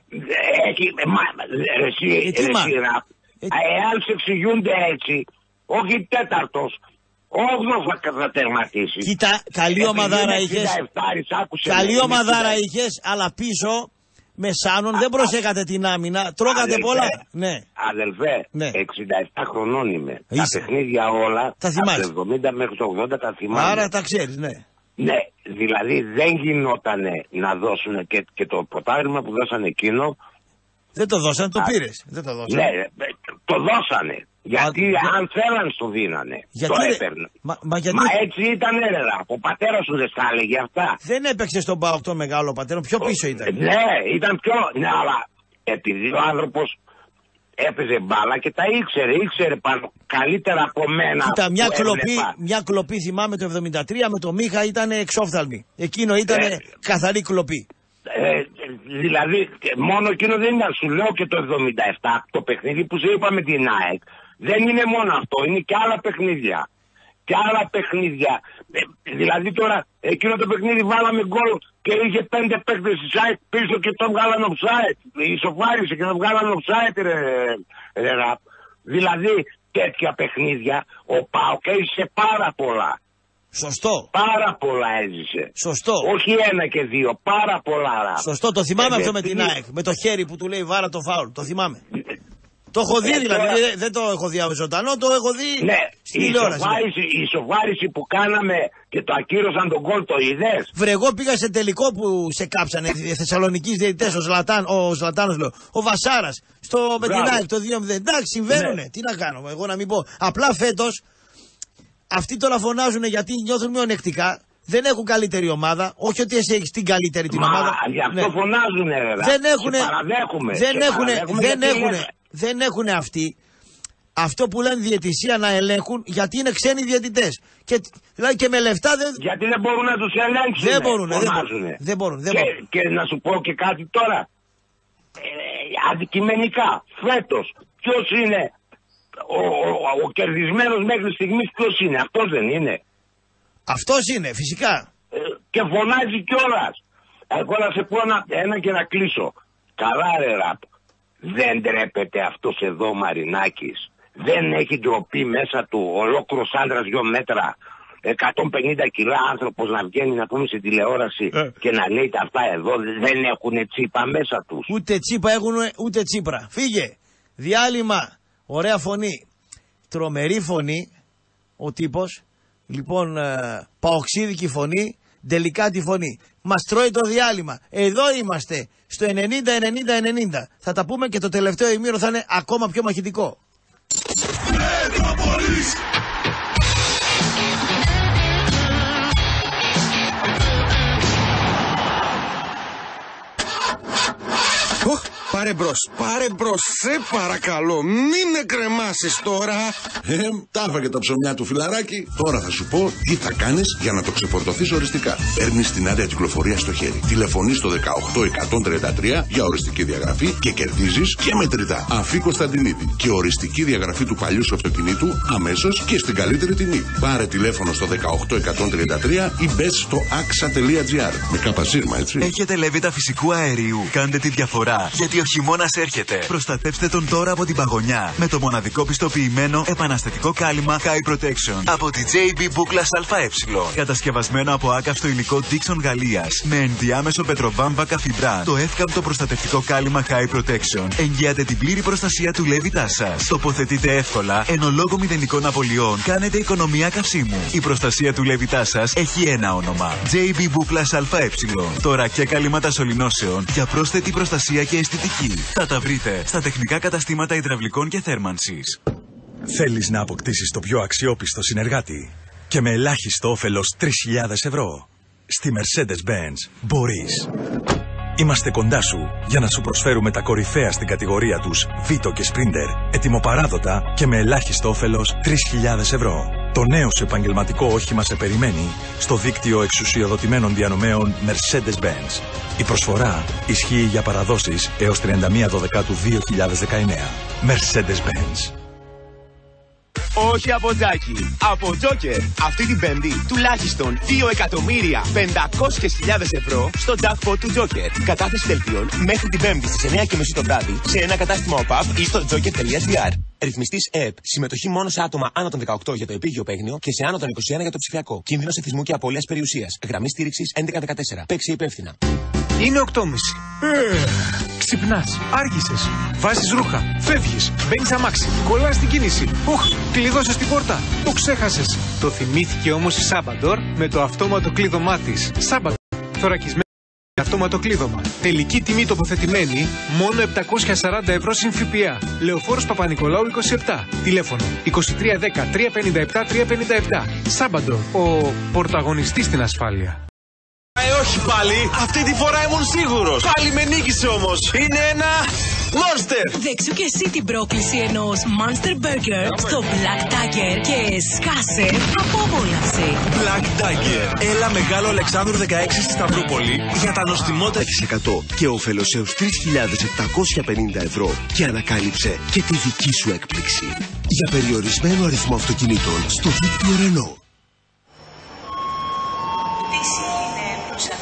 Εσύ ραπ. Εάν σε εξηγούνται έτσι, όχι τέταρτος, 8 θα τερματίσει. Κοίτα, καλή ομαδάρα είχες. Καλή ομαδάρα είχες, αλλά πίσω με Σάνον δεν προσέχατε την άμυνα. Τρώγατε πολλά. Ναι. Αδελφέ, ναι. 67 χρονών είμαι. Τα παιχνίδια όλα, τα θυμάσαι. Από το 70 μέχρι το 80 τα θυμάμαι. Άρα τα ξέρεις, ναι. Ναι, δηλαδή δεν γινότανε να δώσουν και το πρωτάθλημα που δώσανε εκείνο. Δεν το δώσανε, το πήρες. Δεν το δώσανε. Ναι, το δώσανε. Γιατί αν θέλαν στο δίνανε. Γιατί, το έπαιρνε. Μα έτσι ήταν έλερα. Ο πατέρας σου δεν στα έλεγε αυτά. Δεν έπαιξε στον ΠΑΟΚ το μεγάλο πατέρα. Πιο πίσω ήταν. Ναι, ήταν πιο. Ναι, αλλά επειδή ο άνθρωπος έπαιζε μπάλα και τα ήξερε πάνω καλύτερα από μένα. Κοίτα, μια κλοπή θυμάμαι το 73 με το Μίχα ήταν εξόφθαλμη. Εκείνο ήταν καθαρή κλοπή. Δηλαδή, μόνο εκείνο δεν ήταν. Σου λέω και το 77, το παιχνίδι που σε είπα με την ΑΕΚ, δεν είναι μόνο αυτό, είναι και άλλα παιχνίδια. Και άλλα παιχνίδια Δηλαδή τώρα εκείνο το παιχνίδι βάλαμε γκολ και είχε 5 παίκτες της ΑΕΚ πίσω και το βγάλαν offside. Ισοφάρισε και το βγάλαν offside, ρε Ραπ. Δηλαδή τέτοια παιχνίδια ο ΠΑΟΚ έζησε πάρα πολλά. Σωστό. Πάρα πολλά έζησε. Σωστό. Όχι 1 και 2, πάρα πολλά. Σωστό, το θυμάμαι αυτό με την ΑΕΚ. Με το χέρι που του λέει βάρα το φάουλ. Το θυμάμαι. Το έχω δει δηλαδή, δεν το έχω δει ζωντανό, το έχω δει στην τηλεόραση. Η ισοφάριση που κάναμε και το ακύρωσαν τον γκολ, το είδες? Βρε, εγώ πήγα σε τελικό που σε κάψανε οι Θεσσαλονικείς διαιτητές, ο Βασάρας, με την ΑΕΚ το 2-0. Εντάξει, συμβαίνουνε, τι να κάνω, εγώ να μην πω. Απλά φέτος, αυτοί τώρα φωνάζουν γιατί νιώθουν μειονεκτικά. Δεν έχουν καλύτερη ομάδα. Όχι ότι εσύ έχεις την καλύτερη την ομάδα. Γι' αυτό φωνάζουνε, ρε. Δεν έχουν αυτοί αυτό που λένε διαιτησία να ελέγχουν, γιατί είναι ξένοι διαιτητές. Δηλαδή και με λεφτά δεν. Γιατί δεν μπορούν να τους ελέγξουν. Δεν μπορούν. Και να σου πω και κάτι τώρα. Αντικειμενικά, φέτος, ποιος είναι ο κερδισμένος μέχρι στιγμής, ποιος είναι? Αυτός δεν είναι? Αυτός είναι, φυσικά. Και φωνάζει κιόλας. Εγώ να σε πω ένα και να κλείσω. Καλά, ρε Ραπ. Δεν τρέπεται αυτός εδώ Μαρινάκης. Δεν έχει ντροπή μέσα του ολόκληρος άντρας 2 μέτρα, 150 κιλά άνθρωπος να βγαίνει να πούμε σε τηλεόραση και να λέει τα αυτά εδώ? Δεν έχουν τσίπα μέσα τους. Ούτε τσίπα έχουν, ούτε τσίπρα. Φύγε. Διάλειμμα. Ωραία φωνή. Τρομερή φωνή ο τύπος. Λοιπόν, παοξίδικη φωνή. Τελικά τη φωνή. Μας τρώει το διάλειμμα. Εδώ είμαστε. Στο 90-90-90. Θα τα πούμε και το τελευταίο ημίρο θα είναι ακόμα πιο μαχητικό. Πάρε μπρος, σε παρακαλώ, μην εκκρεμάσεις τώρα. Τα έφαγε τα ψωμιά του φιλαράκι. Τώρα θα σου πω τι θα κάνεις για να το ξεφορτωθείς οριστικά. Παίρνεις την άδεια κυκλοφορία στο χέρι. Τηλεφωνείς στο 18133 για οριστική διαγραφή και κερδίζεις και μετρητά. Αφή Κωνσταντινίδη και οριστική διαγραφή του παλιού σου αυτοκινήτου αμέσως και στην καλύτερη τιμή. Πάρε τηλέφωνο στο 18133 ή μπες στο axa.gr. Με κάπα σύρμα, έτσι. Έχετε λεβίτα φυσικού αερίου. Κάντε τη διαφορά. Γιατί ο χειμώνας έρχεται. Προστατεύστε τον τώρα από την παγωνιά με το μοναδικό πιστοποιημένο επαναστατικό κάλυμα High Protection από τη JB Booklas ΑΕ. Κατασκευασμένο από άκαυστο υλικό Dixon Γαλλίας με ενδιάμεσο πετροβάμβα καφιμπράν. Το εύκαμπτο προστατευτικό κάλυμα High Protection εγγυάται την πλήρη προστασία του λεβιτά σας. Τοποθετείτε εύκολα, ενώ λόγω μηδενικών απολειών κάνετε οικονομία καυσίμου. Η προστασία του λεβιτά σας έχει ένα όνομα. JB Booklas ΑΕ. Τώρα και καλύματα σωληνώσεων για πρόσθετη προστασία και αισθητική. Θα τα βρείτε στα τεχνικά καταστήματα υδραυλικών και θέρμανσης. Θέλεις να αποκτήσεις το πιο αξιόπιστο συνεργάτη και με ελάχιστο όφελος 3.000 ευρώ? Στη Mercedes-Benz μπορείς. Είμαστε κοντά σου για να σου προσφέρουμε τα κορυφαία στην κατηγορία τους Vito και Sprinter, ετοιμοπαράδοτα και με ελάχιστο όφελος 3.000 ευρώ. Το νέο σου επαγγελματικό όχημα σε περιμένει στο δίκτυο εξουσιοδοτημένων διανομέων Mercedes-Benz. Η προσφορά ισχύει για παραδόσεις έως 31 Δεκάτου 2019. Mercedes-Benz. Όχι από Τζάκι, από Τζόκερ. Αυτή την Πέμπτη τουλάχιστον 2.500.000 ευρώ στο jackpot του Τζόκερ. Κατάθεση δελτίων μέχρι την Πέμπτη στις 9:30 το βράδυ σε ένα κατάστημα ΟΠΑΠ ή στο joker.gr. Ρυθμιστής ΕΕΠ. Συμμετοχή μόνο σε άτομα άνω των 18 για το επίγειο παίγνιο και σε άνω των 21 για το ψηφιακό. Κίνδυνος εθισμού και απώλειας περιουσίας. Γραμμή στήριξης 1114. Παίξε υπεύθυνα. Είναι 8:30. Ξυπνάς, άργησες, βάζεις ρούχα, φεύγεις, μπαίνεις αμάξι, κολλάς την κίνηση. Κλειδώσες την πόρτα, το ξέχασες. Το θυμήθηκε όμως η Σάμπαντορ με το αυτόματο κλείδωμά της. Σάμπαντορ, θωρακισμένο αυτόματο κλείδωμα. Τελική τιμή τοποθετημένη, μόνο 740 ευρώ συν ΦΠΑ. Λεωφόρος Παπα-Νικολάου 27. Τηλέφωνο 2310 357 357. Σάμπαντορ, ο πρωταγωνιστής στην ασφάλεια. Όχι πάλι, αυτή τη φορά ήμουν σίγουρος. Πάλι με νίκησε όμως. Είναι ένα Monster. Δέξου και εσύ την πρόκληση ενός Monster Burger στο Black Tiger και σκάσε, απόλαυσε. Black Tiger. Έλα Μεγάλο Αλεξάνδρου 16 στη Σταυρούπολη για τα νοστιμότερα 100% και όφελος έως 3.750 ευρώ και ανακάλυψε και τη δική σου έκπληξη. Για περιορισμένο αριθμό αυτοκινήτων στο δίκτυο Renault.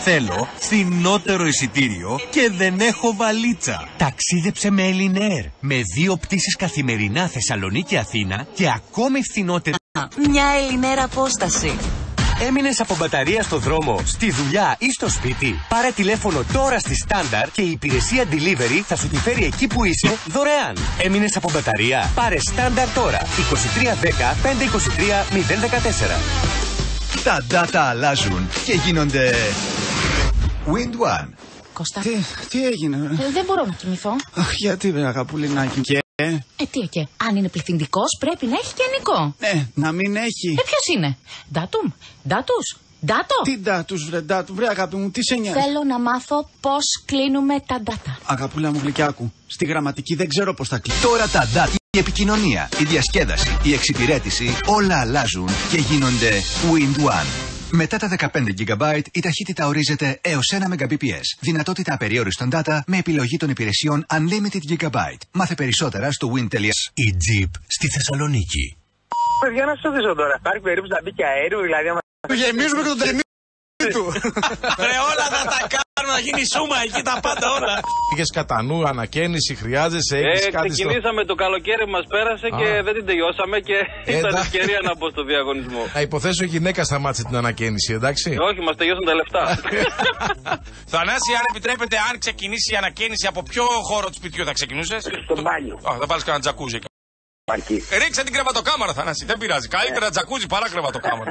Θέλω φθηνότερο εισιτήριο και δεν έχω βαλίτσα. Ταξίδεψε με Ελληνair. Με 2 πτήσεις καθημερινά Θεσσαλονίκη-Αθήνα και ακόμη φθηνότερα. Μια Ελληνair απόσταση. Έμεινες από μπαταρία στο δρόμο, στη δουλειά ή στο σπίτι? Πάρε τηλέφωνο τώρα στη Standard και η υπηρεσία delivery θα σου τη φέρει εκεί που είσαι δωρεάν. Έμεινες από μπαταρία? Πάρε Standard τώρα. 2310 523 014. Τα data αλλάζουν και γίνονται Wind One. Κώστα. Τι έγινε? Δεν μπορώ να κοιμηθώ. Αχ, γιατί βρε αγαπουλινάκι και... Τι και, αν είναι πληθυντικός πρέπει να έχει και ανικό. Ναι, να μην έχει. Ποιος είναι? Ντάτους. Ντάτο. Τι ντάτους βρε αγάπη μου, τι σε νοιάζει? Θέλω να μάθω πώς κλείνουμε τα data. Αγαπούλα μου γλυκιάκου, στη γραμματική δεν ξέρω πώς θα κλείνει. Τώρα τα data, η επικοινωνία, η διασκέδαση, η εξυπηρέτηση, όλα αλλάζουν και γίνονται Wind One. Μετά τα 15 GB η ταχύτητα ορίζεται έως 1 Mbps. Δυνατότητα απεριόριστον data με επιλογή των υπηρεσιών Unlimited GB. Μάθε περισσότερα στο win.gr. Η Jeep στη Θεσσαλονίκη. Παιδιά, να σας ρωτήσω τώρα. Υπάρχει περίπτωση να μπει και αέριο, δηλαδή άμα... Του γεμίζουμε και το τρεμί του. Ρε, όλα θα τα κάνουμε, να γίνει σούμα εκεί, τα πάντα όλα. Είχες κατά νου ανακαίνιση, χρειάζεσαι, έχεις κάτι στο... Ξεκινήσαμε το καλοκαίρι μας πέρασε και δεν την τελειώσαμε και ήταν ευκαιρία να μπω στο διαγωνισμό. Να υποθέσω η γυναίκα σταμάτησε την ανακαίνιση, εντάξει. Όχι, μας τελειώσαν τα λεφτά. Θανάση, αν επιτρέπετε, αν ξεκινήσει η ανακαίνιση, από ποιο χώρο του σπιτιού θα ξεκινούσες? Στο μπάνιο. Θα βάλεις κανένα τζακούζι. Ρίξε την κρεβατοκάμαρα, Θανάση, δεν πειράζει. Καλύτερα τζακούζι παρά κρεβατοκάμαρα.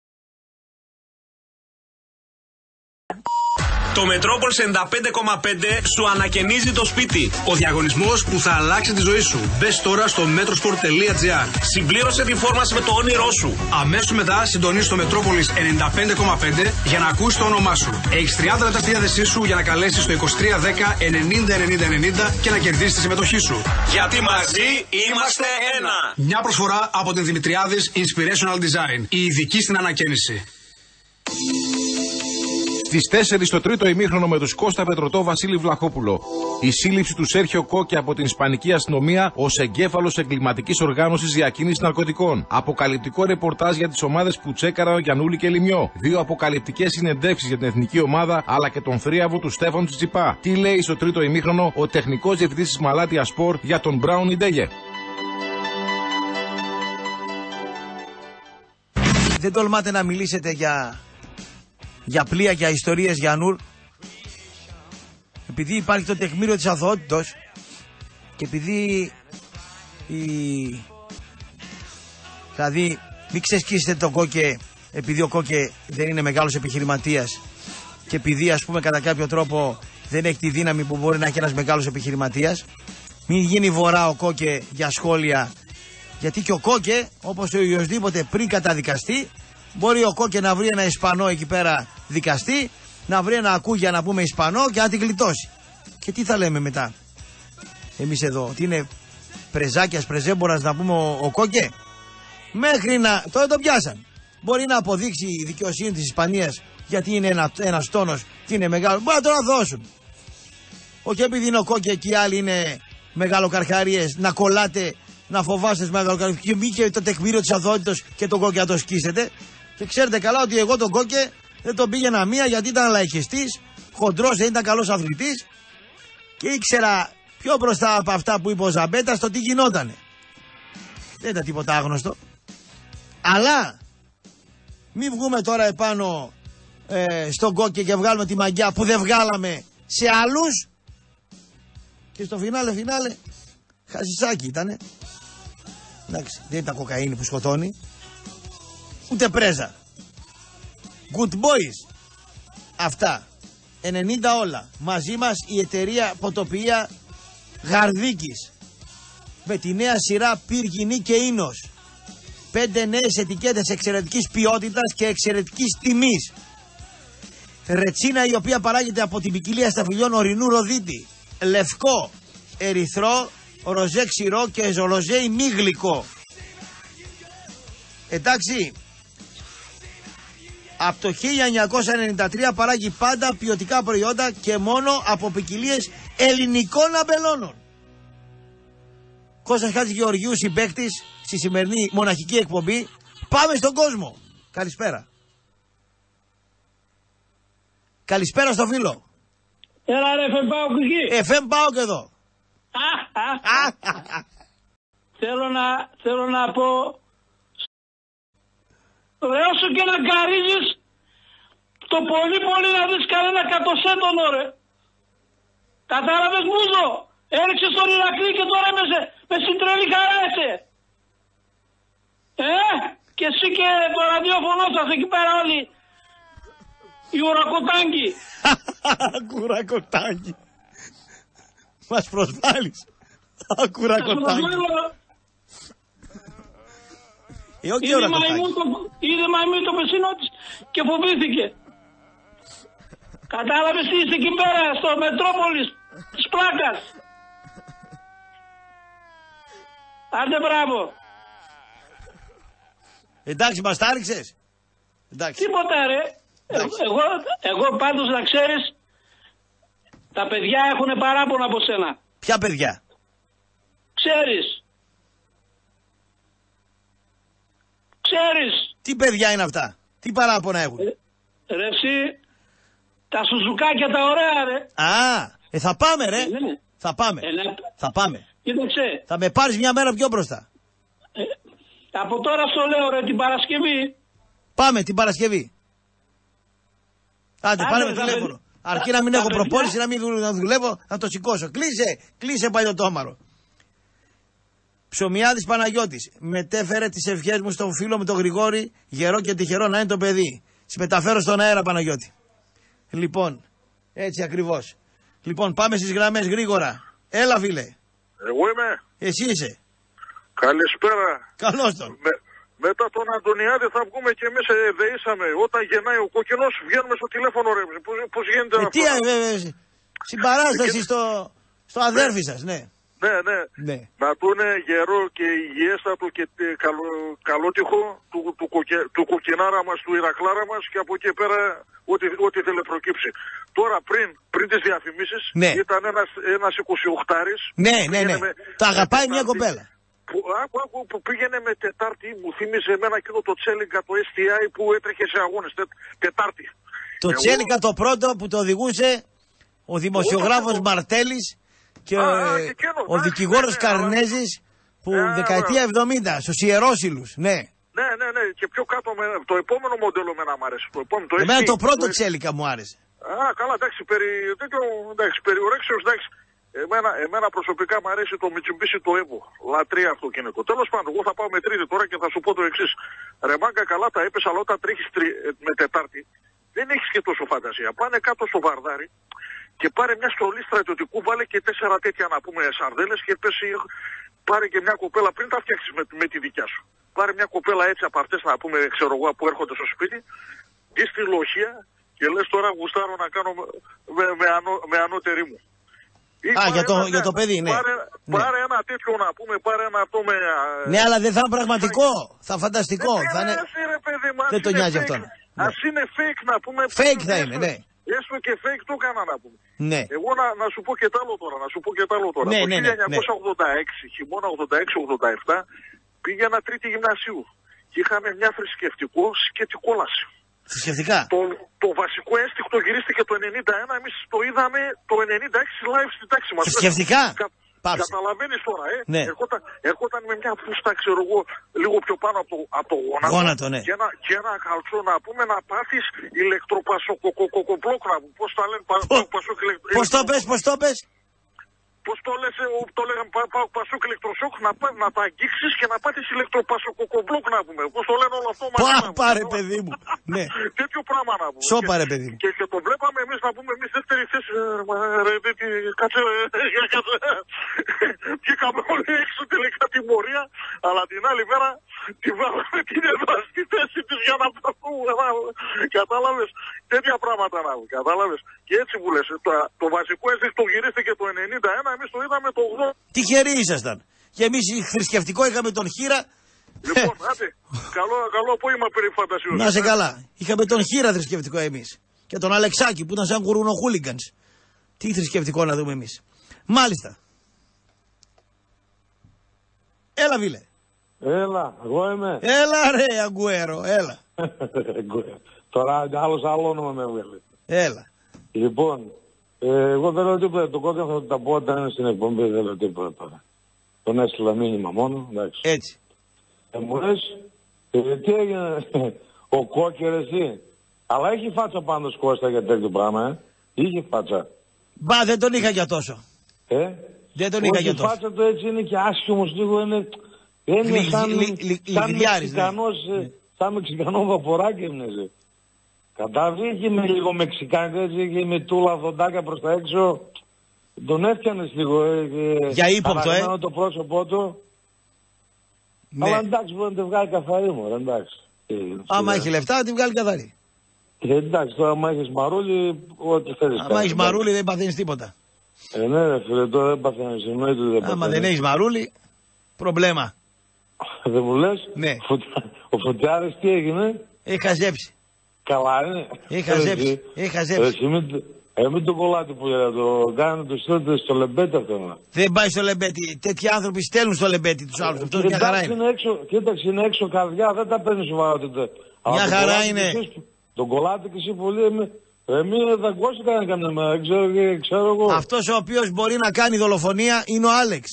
Το Metropolis 95,5 σου ανακαινίζει το σπίτι. Ο διαγωνισμός που θα αλλάξει τη ζωή σου. Μπες τώρα στο metrosport.gr. Συμπλήρωσε τη φόρμαση με το όνειρό σου. Αμέσως μετά συντονίζεις το Metropolis 95,5 για να ακούσεις το όνομά σου. Έχεις 30 λεπτά στη διάθεσή σου για να καλέσεις το 2310 90 90 90 και να κερδίσεις τη συμμετοχή σου. Γιατί μαζί είμαστε ένα. Μια προσφορά από την Δημητριάδης Inspirational Design. Η ειδική στην ανακαίνιση. Στις 4 στο τρίτο ημίχρονο με τους Κώστα Πετρωτό, Βασίλη Βλαχόπουλο. Η σύλληψη του Σέρχιο Κόκκε από την Ισπανική αστυνομία ως εγκέφαλος εγκληματικής οργάνωσης διακίνησης ναρκωτικών. Αποκαλυπτικό ρεπορτάζ για τις ομάδες που τσέκαραν Γιαννούλη και Λιμιό. 2 αποκαλυπτικές συνεντεύξεις για την εθνική ομάδα αλλά και τον θρίαβο του Στέφανου Τσιτσιπά. Τι λέει στο τρίτο ημίχρονο ο τεχνικός διευθυντής της Μαλάτια Σπορ για τον Μπράουν Ιντέγε. Δεν τολμάτε να μιλήσετε για πλοία, για ιστορίες για Νουρ, επειδή υπάρχει το τεκμήριο της αθωότητος και επειδή δηλαδή μην ξεσκίσετε τον Κόκκε, επειδή ο Κόκκε δεν είναι μεγάλος επιχειρηματίας και επειδή ας πούμε κατά κάποιο τρόπο δεν έχει τη δύναμη που μπορεί να έχει ένας μεγάλος επιχειρηματίας, μην γίνει βορρά ο Κόκκε για σχόλια, γιατί και ο Κόκκε όπως ο οποιοσδήποτε πριν καταδικαστεί μπορεί ο Κόκκε να βρει ένα Ισπανό εκεί πέρα δικαστή, να βρει ένα ακούγια να πούμε Ισπανό και να την γλιτώσει. Και τι θα λέμε μετά εμείς εδώ, ότι είναι πρεζάκιας, πρεζέμπορας να πούμε ο Κόκκε? Μέχρι να, τώρα το πιάσαν. Μπορεί να αποδείξει η δικαιοσύνη της Ισπανίας γιατί είναι ένας τόνος και είναι μεγάλο, μπορεί να τον δώσουν. Όχι επειδή είναι ο Κόκκε και οι άλλοι είναι μεγαλοκαρχαρίες, να κολλάτε, να φοβάστε τις μεγαλοκαρχαρίες και μη και το τεκμήριο της αθωότητος και τον Κόκκε να το σκίσετε. Και ξέρετε καλά ότι εγώ τον Κόκκε δεν τον πήγαινα μία γιατί ήταν λαϊκιστής, χοντρός, δεν ήταν καλός αθλητής και ήξερα πιο μπροστά από αυτά που είπε ο Ζαμπέτας το τι γινότανε. Δεν ήταν τίποτα άγνωστο. Αλλά μην βγούμε τώρα επάνω στον Κόκκε και βγάλουμε τη μαγιά που δεν βγάλαμε σε άλλους και στο φινάλε χασισάκι ήτανε. Εντάξει, δεν ήταν κοκαίνη που σκοτώνει, ούτε πρέζα. Good boys. Αυτά 90 όλα. Μαζί μας η εταιρεία ποτοποιία Γαρδίκης με τη νέα σειρά Πύργινη και Ίνος. 5 νέες ετικέτες εξαιρετικής ποιότητας και εξαιρετικής τιμής. Ρετσίνα η οποία παράγεται από την ποικιλία σταφυλιών ορεινού ροδίτη, λευκό, ερυθρό, ροζέ ξηρό και ροζέ ημίγλικο. Εντάξει, από το 1993 παράγει πάντα ποιοτικά προϊόντα και μόνο από ποικιλίες ελληνικών αμπελώνων. Κώστας Χατζηγεωργίου, συμπαίκτης στη σημερινή μοναχική εκπομπή. Πάμε στον κόσμο. Καλησπέρα. Καλησπέρα στο φίλο. Έλα ρε FM Πάοκ εκεί. FM Πάοκ εδώ. Θέλω να πω, ρε όσο και να καρίζεις, το πολύ πολύ να δεις κανένα κατοσέτον ρε. Κατάλαβες Μούζο, έριξες τον Ηρακλή και τώρα με συντρελή χαρά είσαι. Και εσύ και το ραδιόφωνο σας εκεί πέρα όλοι οι ουρακοτάγκοι. Κουρακοτάγκη. Μας προσβάλλεις. Κουρακοτάγκη. Είδε μαϊμού το πεσίνο της και φοβήθηκε. Κατάλαβες τι είσαι εκεί πέρα στο Μετρόπολης της πλάκας. Άντε μπράβο. Εντάξει, μας τα ρίξες. Τίποτα ρε. Εγώ πάντως να ξέρεις, τα παιδιά έχουν παράπονα από σένα. Ποια παιδιά? Ξέρεις. Τι παιδιά είναι αυτά? Τι παράπονα έχουν? Ρε εσύ, τα σουζουκάκια τα ωραία ρε. Θα πάμε ρε. Θα πάμε. Θα πάμε. Κοίταξε. Θα με πάρεις μια μέρα πιο μπροστά. Από τώρα στο λέω ρε, την Παρασκευή. Πάμε την Παρασκευή. Άντε πάρε με τηλέφωνο. Αρκεί να μην έχω προπόνηση, να μην δουλεύω, να το σηκώσω. Κλείσε παλιωτόμαρο. Ψωμιάδης Παναγιώτης. Μετέφερε τις ευχές μου στον φίλο μου τον Γρηγόρη, γερό και τυχερό να είναι το παιδί. Τις μεταφέρω στον αέρα, Παναγιώτη. Λοιπόν, έτσι ακριβώς. Λοιπόν, πάμε στις γραμμές γρήγορα. Έλα, φίλε. Εγώ είμαι. Εσύ είσαι. Καλησπέρα. Καλώς τον. Μετά τον Αντωνιάδη θα βγούμε και εμείς δεήσαμε. Όταν γεννάει ο κόκκινος βγαίνουμε στο τηλέφωνο ρε. Πώς γίνεται αυτό? Συμπαράσταση στο αδέρφι σας, ναι. Ναι. Να του είναι γερό και υγιέστατο και καλότυχο του κοκκινάρα μας, του Ηρακλάρα μας και από εκεί πέρα ό,τι θέλει προκύψει. Τώρα πριν τις διαφημίσεις ήταν ένας 28άρης. Ναι. Το αγαπάει μια κοπέλα. Που πήγαινε με Τετάρτη, μου θύμιζε εμένα εκείνο το Τσέλιγκα το STI που έτρεχε σε αγώνες Τετάρτη. Το Τσέλιγκα το πρώτο που το οδηγούσε ο δημοσιογράφος Μαρτέλης και ο δικηγόρος Καρνέζης που δεκαετία 70 στους Ιερόσυλους, ναι. Ναι, και πιο κάτω το επόμενο μοντέλο εμένα μου άρεσε. Εμένα το πρώτο Τσέλιγκα μου άρεσε. Καλά, εντάξει, περί ορέξεως, εντάξει. Εμένα προσωπικά μου αρέσει το Mitsubishi το Evo. Λατρεία αυτοκίνητο. Τέλος πάντων, εγώ θα πάω με τρίτη τώρα και θα σου πω το εξής. Ρε μάγκα, καλά τα έπεσα, αλλά όταν τρέχεις με Τετάρτη δεν έχεις και τόσο φαντασία. Πάνε κάτω στο βαρδάρι και πάρε μια στολή στρατιωτικού, βάλε και 4 τέτοια να πούμε σαρδέλες και πάρε και μια κοπέλα πριν τα φτιάξεις με τη δικιά σου. Πάρε μια κοπέλα έτσι από αυτές να πούμε, ξέρω εγώ, που έρχονται στο σπίτι και στη λοχεία και λες τώρα γουστάρω να κάνω με ανώτερη μου. Για το παιδί, ναι. Πάρε ένα τέτοιο να πούμε, πάρε ένα αυτό με... Ναι, αλλά δεν θα είναι πραγματικό, θα φανταστικό. Δεν το νοιάζει αυτόν. Ας είναι fake να πούμε. Fake θα είναι, ναι. Έστω και fake το έκανα να πούμε. Ναι. Εγώ να σου πω και τ' άλλο τώρα, Ναι, το 1986, χειμώνα 86-87, πήγαινα τρίτη γυμνασίου και είχαμε μια θρησκευτικό σκετικόλαση. Θρησκευτικά. Το βασικό ένστικτο γυρίστηκε το 91, εμείς το είδαμε το 96 live στην τάξη μας. Θρησκευτικά. Καταλαβαίνεις τώρα, Ναι. Ερχόταν με μια φούστα, ξέρω εγώ, λίγο πιο πάνω από το γόνατο. Ναι. Και ένα καλτσό να πούμε να πάθεις ηλεκτροπασοκοκοκοκοπλόκ να πούμε. Πώς τα λένε, Πώς το πες. Πώς το λες, το λέγαμε πασόκ ηλεκτροσόκ, να τα αγγίξεις και να πάθεις ηλεκτροπασοκοκοπλόκ να πούμε. Πώς το λένε όλο αυτό μαζί. Πάρε παιδί μου. Ναι. Τέτοιο πράγμα να πούμε. Σώπα ρε παιδί μου. Και το βλέπαμε εμείς να πούμε, εμείς δεύτερη θέση. Κάτσε, βγήκαμε όλοι έξω τελικά την πορεία, αλλά την άλλη μέρα τη βάλαμε την εδώ στη θέση της για να πάρουμε. Κατάλαβες, τέτοια πράγματα να πούμε, κατάλαβες. Και έτσι που λες, το βασικό ένστικτο γυρίστηκε το 91, εμείς το είδαμε το 80. Τυχεροί ήσασταν. Και εμείς θρησκευτικό είχαμε τον Χήρα. Λοιπόν, άντε, καλό απόγευμα περί φαντασιών. Να σε καλά. Είχαμε τον Χήρα θρησκευτικό εμείς. Και τον Αλεξάκη που ήταν σαν κουρουνοχούλιγκανς. Τι θρησκευτικό να δούμε εμείς. Μάλιστα. Έλα βίλε. Έλα, εγώ είμαι. Έλα ρε Αγκουέρο, έλα. Τώρα άλλος άλλο όνομα με έβγαλε. Έλα. Λοιπόν, εγώ δεν λέω τίποτα. Το κόκκινο θα τα πω όταν είναι στην εκπομπή. Δεν λέω τίποτα τώρα. Τον έστειλα μήνυμα μόνο. Εντάξει. Έτσι. Μου λες, τι έγινε ο Κόκερ εσύ. Αλλά έχει φάτσα πάντως Κώστα για τέτοιο πράγμα, Είχε φάτσα. Μπα, δεν τον είχα για τόσο. Δεν τον είχα για τόσο. Η φάτσα του έτσι είναι και άσχημος λίγο, είναι σαν Μεξικανό βαποράκι έμοιαζε. Κατάβηκε με λίγο Μεξικάνικο, έτσι, και με τούλα δοντάκια προς τα έξω. Τον έφτιανες λίγο, για ύποπτο, το πρόσωπό του. Ναι. Αλλά εντάξει, μπορεί να τη βγάλει καθαρή μου, εντάξει. Άμα έχει λεφτά, τη βγάλει καθαρή. Εντάξει, τώρα άμα έχεις μαρούλι, ό,τι θέλεις. Άμα έχεις μαρούλι δεν παθαίνεις τίποτα. Ναι ρε φίλε, τώρα δεν παθαίνεις, εννοείται δεν παθαίνεις. Άμα δεν έχεις μαρούλι, προβλέμα. Δεν μου λες, ναι. Ο Φωτιάρης τι έγινε. Έχει χαζέψει. Καλά είναι. Έχει χαζέψει. Μην το κολλάτε που το κάνουν, το στέλνετε στο λεμπέτι αυτό. Δεν πάει στο λεμπέτι. Τέτοιοι άνθρωποι στέλνουν στο λεμπέτι τους άλλους. Αυτό μια χαρά είναι. Κοίταξε, είναι έξω καρδιά, δεν τα παίρνει σοβαρά τότε. Μια χαρά είναι. Τον κολλάτε και εσύ πολύ. Εμείς δεν κόστηκαν καμιά μέρα, ξέρω εγώ. Αυτός ο οποίος μπορεί να κάνει δολοφονία είναι ο Άλεξ.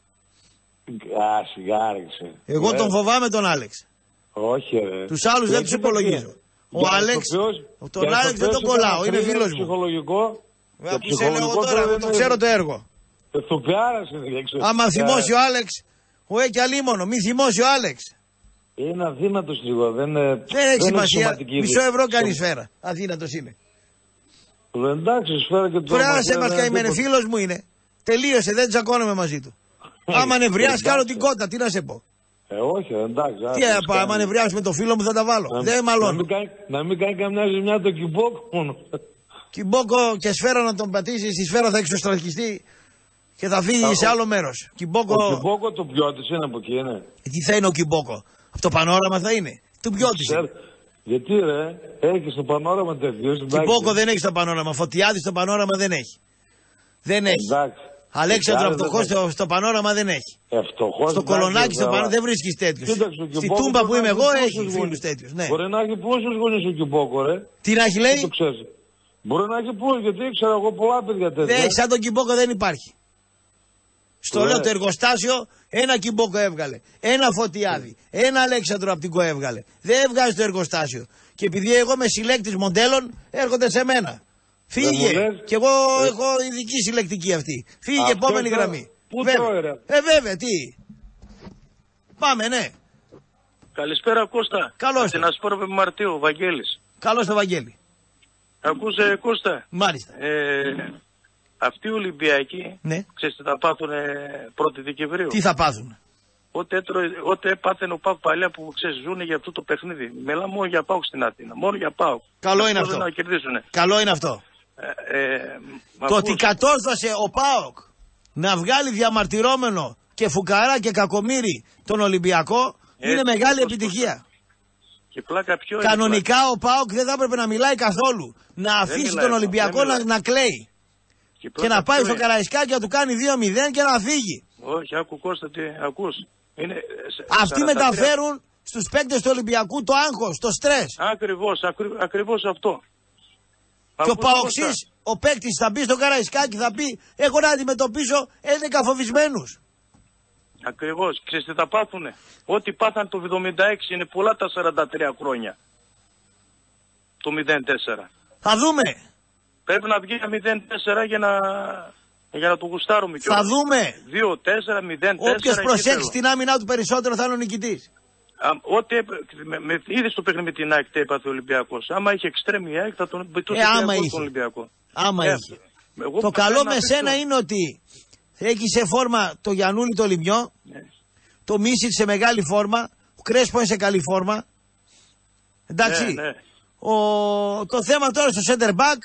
Σιγά άρχισε. Εγώ τον φοβάμαι τον Άλεξ. Όχι ρε. Τους άλλους δεν τους υπολογίζω. Ο Άλεξ, τον Άλεξ δεν τον κολλάω, είναι φίλος μου. Ψυχολογικό. Που σε λέω τώρα, το ξέρω το έργο. Άμα θυμώσει ο Άλεξ, κι αλίμονο, μη θυμώσει ο Άλεξ. Είναι αδύνατος λίγο, δεν έχει σημασία. Μισό ευρώ κάνει σφαίρα. Αδύνατος είναι. Εντάξει, σφαίρα και το. Φράζε μας καημένε, φίλος μου είναι. Τελείωσε, δεν τσακώνομαι μαζί του. Άμα νευριάσει, κάνω την κότα, τι να σε πω. Όχι, εντάξει. Τι άμα νευριάσει με το φίλο μου θα τα βάλω. Δεν μαλώνω. Να μην κάνει καμιά ζημιά το Κιμπόκο μόνο. Κιμπόκο και σφαίρα να τον πατήσει, η σφαίρα θα εξωστραχιστεί και θα φύγει σε άλλο μέρος. Ο Κιμπόκο το ποιότης είναι από εκεί, είναι. Τι θα είναι ο Κιμπόκο, από το πανόραμα θα είναι. Του ποιότης είναι. Γιατί ρε, έχει στο πανόραμα τέτοιο. Κιμπόκο δεν έχει στο πανόραμα, Φωτιάδη στο πανόραμα δεν έχει. Δεν έχει. Αλέξανδρο φτωχό στο πανόραμα δεν έχει. Στο Κολονάκι στο πανόραμα δεν βρίσκει τέτοιου. Στη Τούμπα που είμαι εγώ έχει φίλου τέτοιου. Ναι. Μπορεί να έχει πόσους γονείς ο Κιμπόκο, ρε. Τι να έχει λέει. Μπορεί να έχει πόσους, γιατί ξέρω εγώ πολλά παιδιά τέτοια. Δεν, σαν τον Κιμπόκο δεν υπάρχει. Στο λέω το εργοστάσιο, ένα Κιμπόκο έβγαλε. Ένα Φωτιάδη. Ένα Αλέξανδρο από την ΚΟ έβγαλε. Δεν έβγάζει το εργοστάσιο. Και επειδή εγώ είμαι συλλέκτης μοντέλων, έρχονται σε μένα. Φύγε. Κι εγώ έχω ειδική συλλεκτική αυτή. Φύγε, επόμενη γραμμή. Πού βέβαια, τι. Πάμε, ναι. Καλησπέρα Κώστα. Καλώς. Την Ασπόρβε Μαρτίου, Βαγγέλης. Καλώς το Βαγγέλη. Ακούσε Κώστα. Μάλιστα. Αυτοί οι Ολυμπιακοί, ναι. Ξέρεις τι θα πάθουν 1η Δεκεμβρίου. Τι θα πάθουν. Ό,τι έπαθαινε ο ΠΑΟΚ παλιά που ξέρεις ζουν για αυτό το παιχνίδι. Μιλάμε μόνο για ΠΑΟΚ στην Αθήνα. Μόνο για ΠΑΟΚ. Καλό είναι αυτό. Να κερδίσουνε. Καλό είναι αυτό. Το ότι κατόρθωσε ο ΠΑΟΚ να βγάλει διαμαρτυρόμενο και φουκαρά και κακομοίρη τον Ολυμπιακό είναι μεγάλη επιτυχία. Και πλάκα πιο κανονικά ο ΠΑΟΚ δεν θα έπρεπε να μιλάει καθόλου. Να αφήσει τον Ολυμπιακό να κλαίει. Και να πάει στο Καραϊσκάκι να του κάνει 2-0 και να φύγει. Όχι, άκου Κώστα, τι ακούς. Αυτοί μεταφέρουν στους παίκτες του Ολυμπιακού το άγχος, το στρες. Ακριβώς αυτό. Και ο Παοξής, ο παίκτης θα μπει στο Καραϊσκάκι, θα πει έχω να αντιμετωπίσω 11 φοβισμένους. Ακριβώς. Ξέρεις τι θα πάθουνε. Ό,τι πάθαν το 76 είναι πολλά τα 43 χρόνια. Το 04. Θα δούμε. Πρέπει να βγει 0-4 για να το γουστάρουμε κιόλας. Θα δούμε. 2-4, 0-4. Όποιος προσέξει την άμυνά του περισσότερο θα είναι ο νικητής. Είδες το παιχνίδι με την ΑΕΚ τι έπαθε ο Ολυμπιακός. Άμα είχε εξτρέμι η ΑΕΚ θα τον πετούσε τον Ολυμπιακό. Άμα είχε. Το καλό με σένα είναι ότι έχει σε φόρμα το Γιαννούλη το Λιμιό, το Μίσιτ σε μεγάλη φόρμα, ο Κρέσπο είναι σε καλή φόρμα. Εντάξει. Το θέμα τώρα στο center back,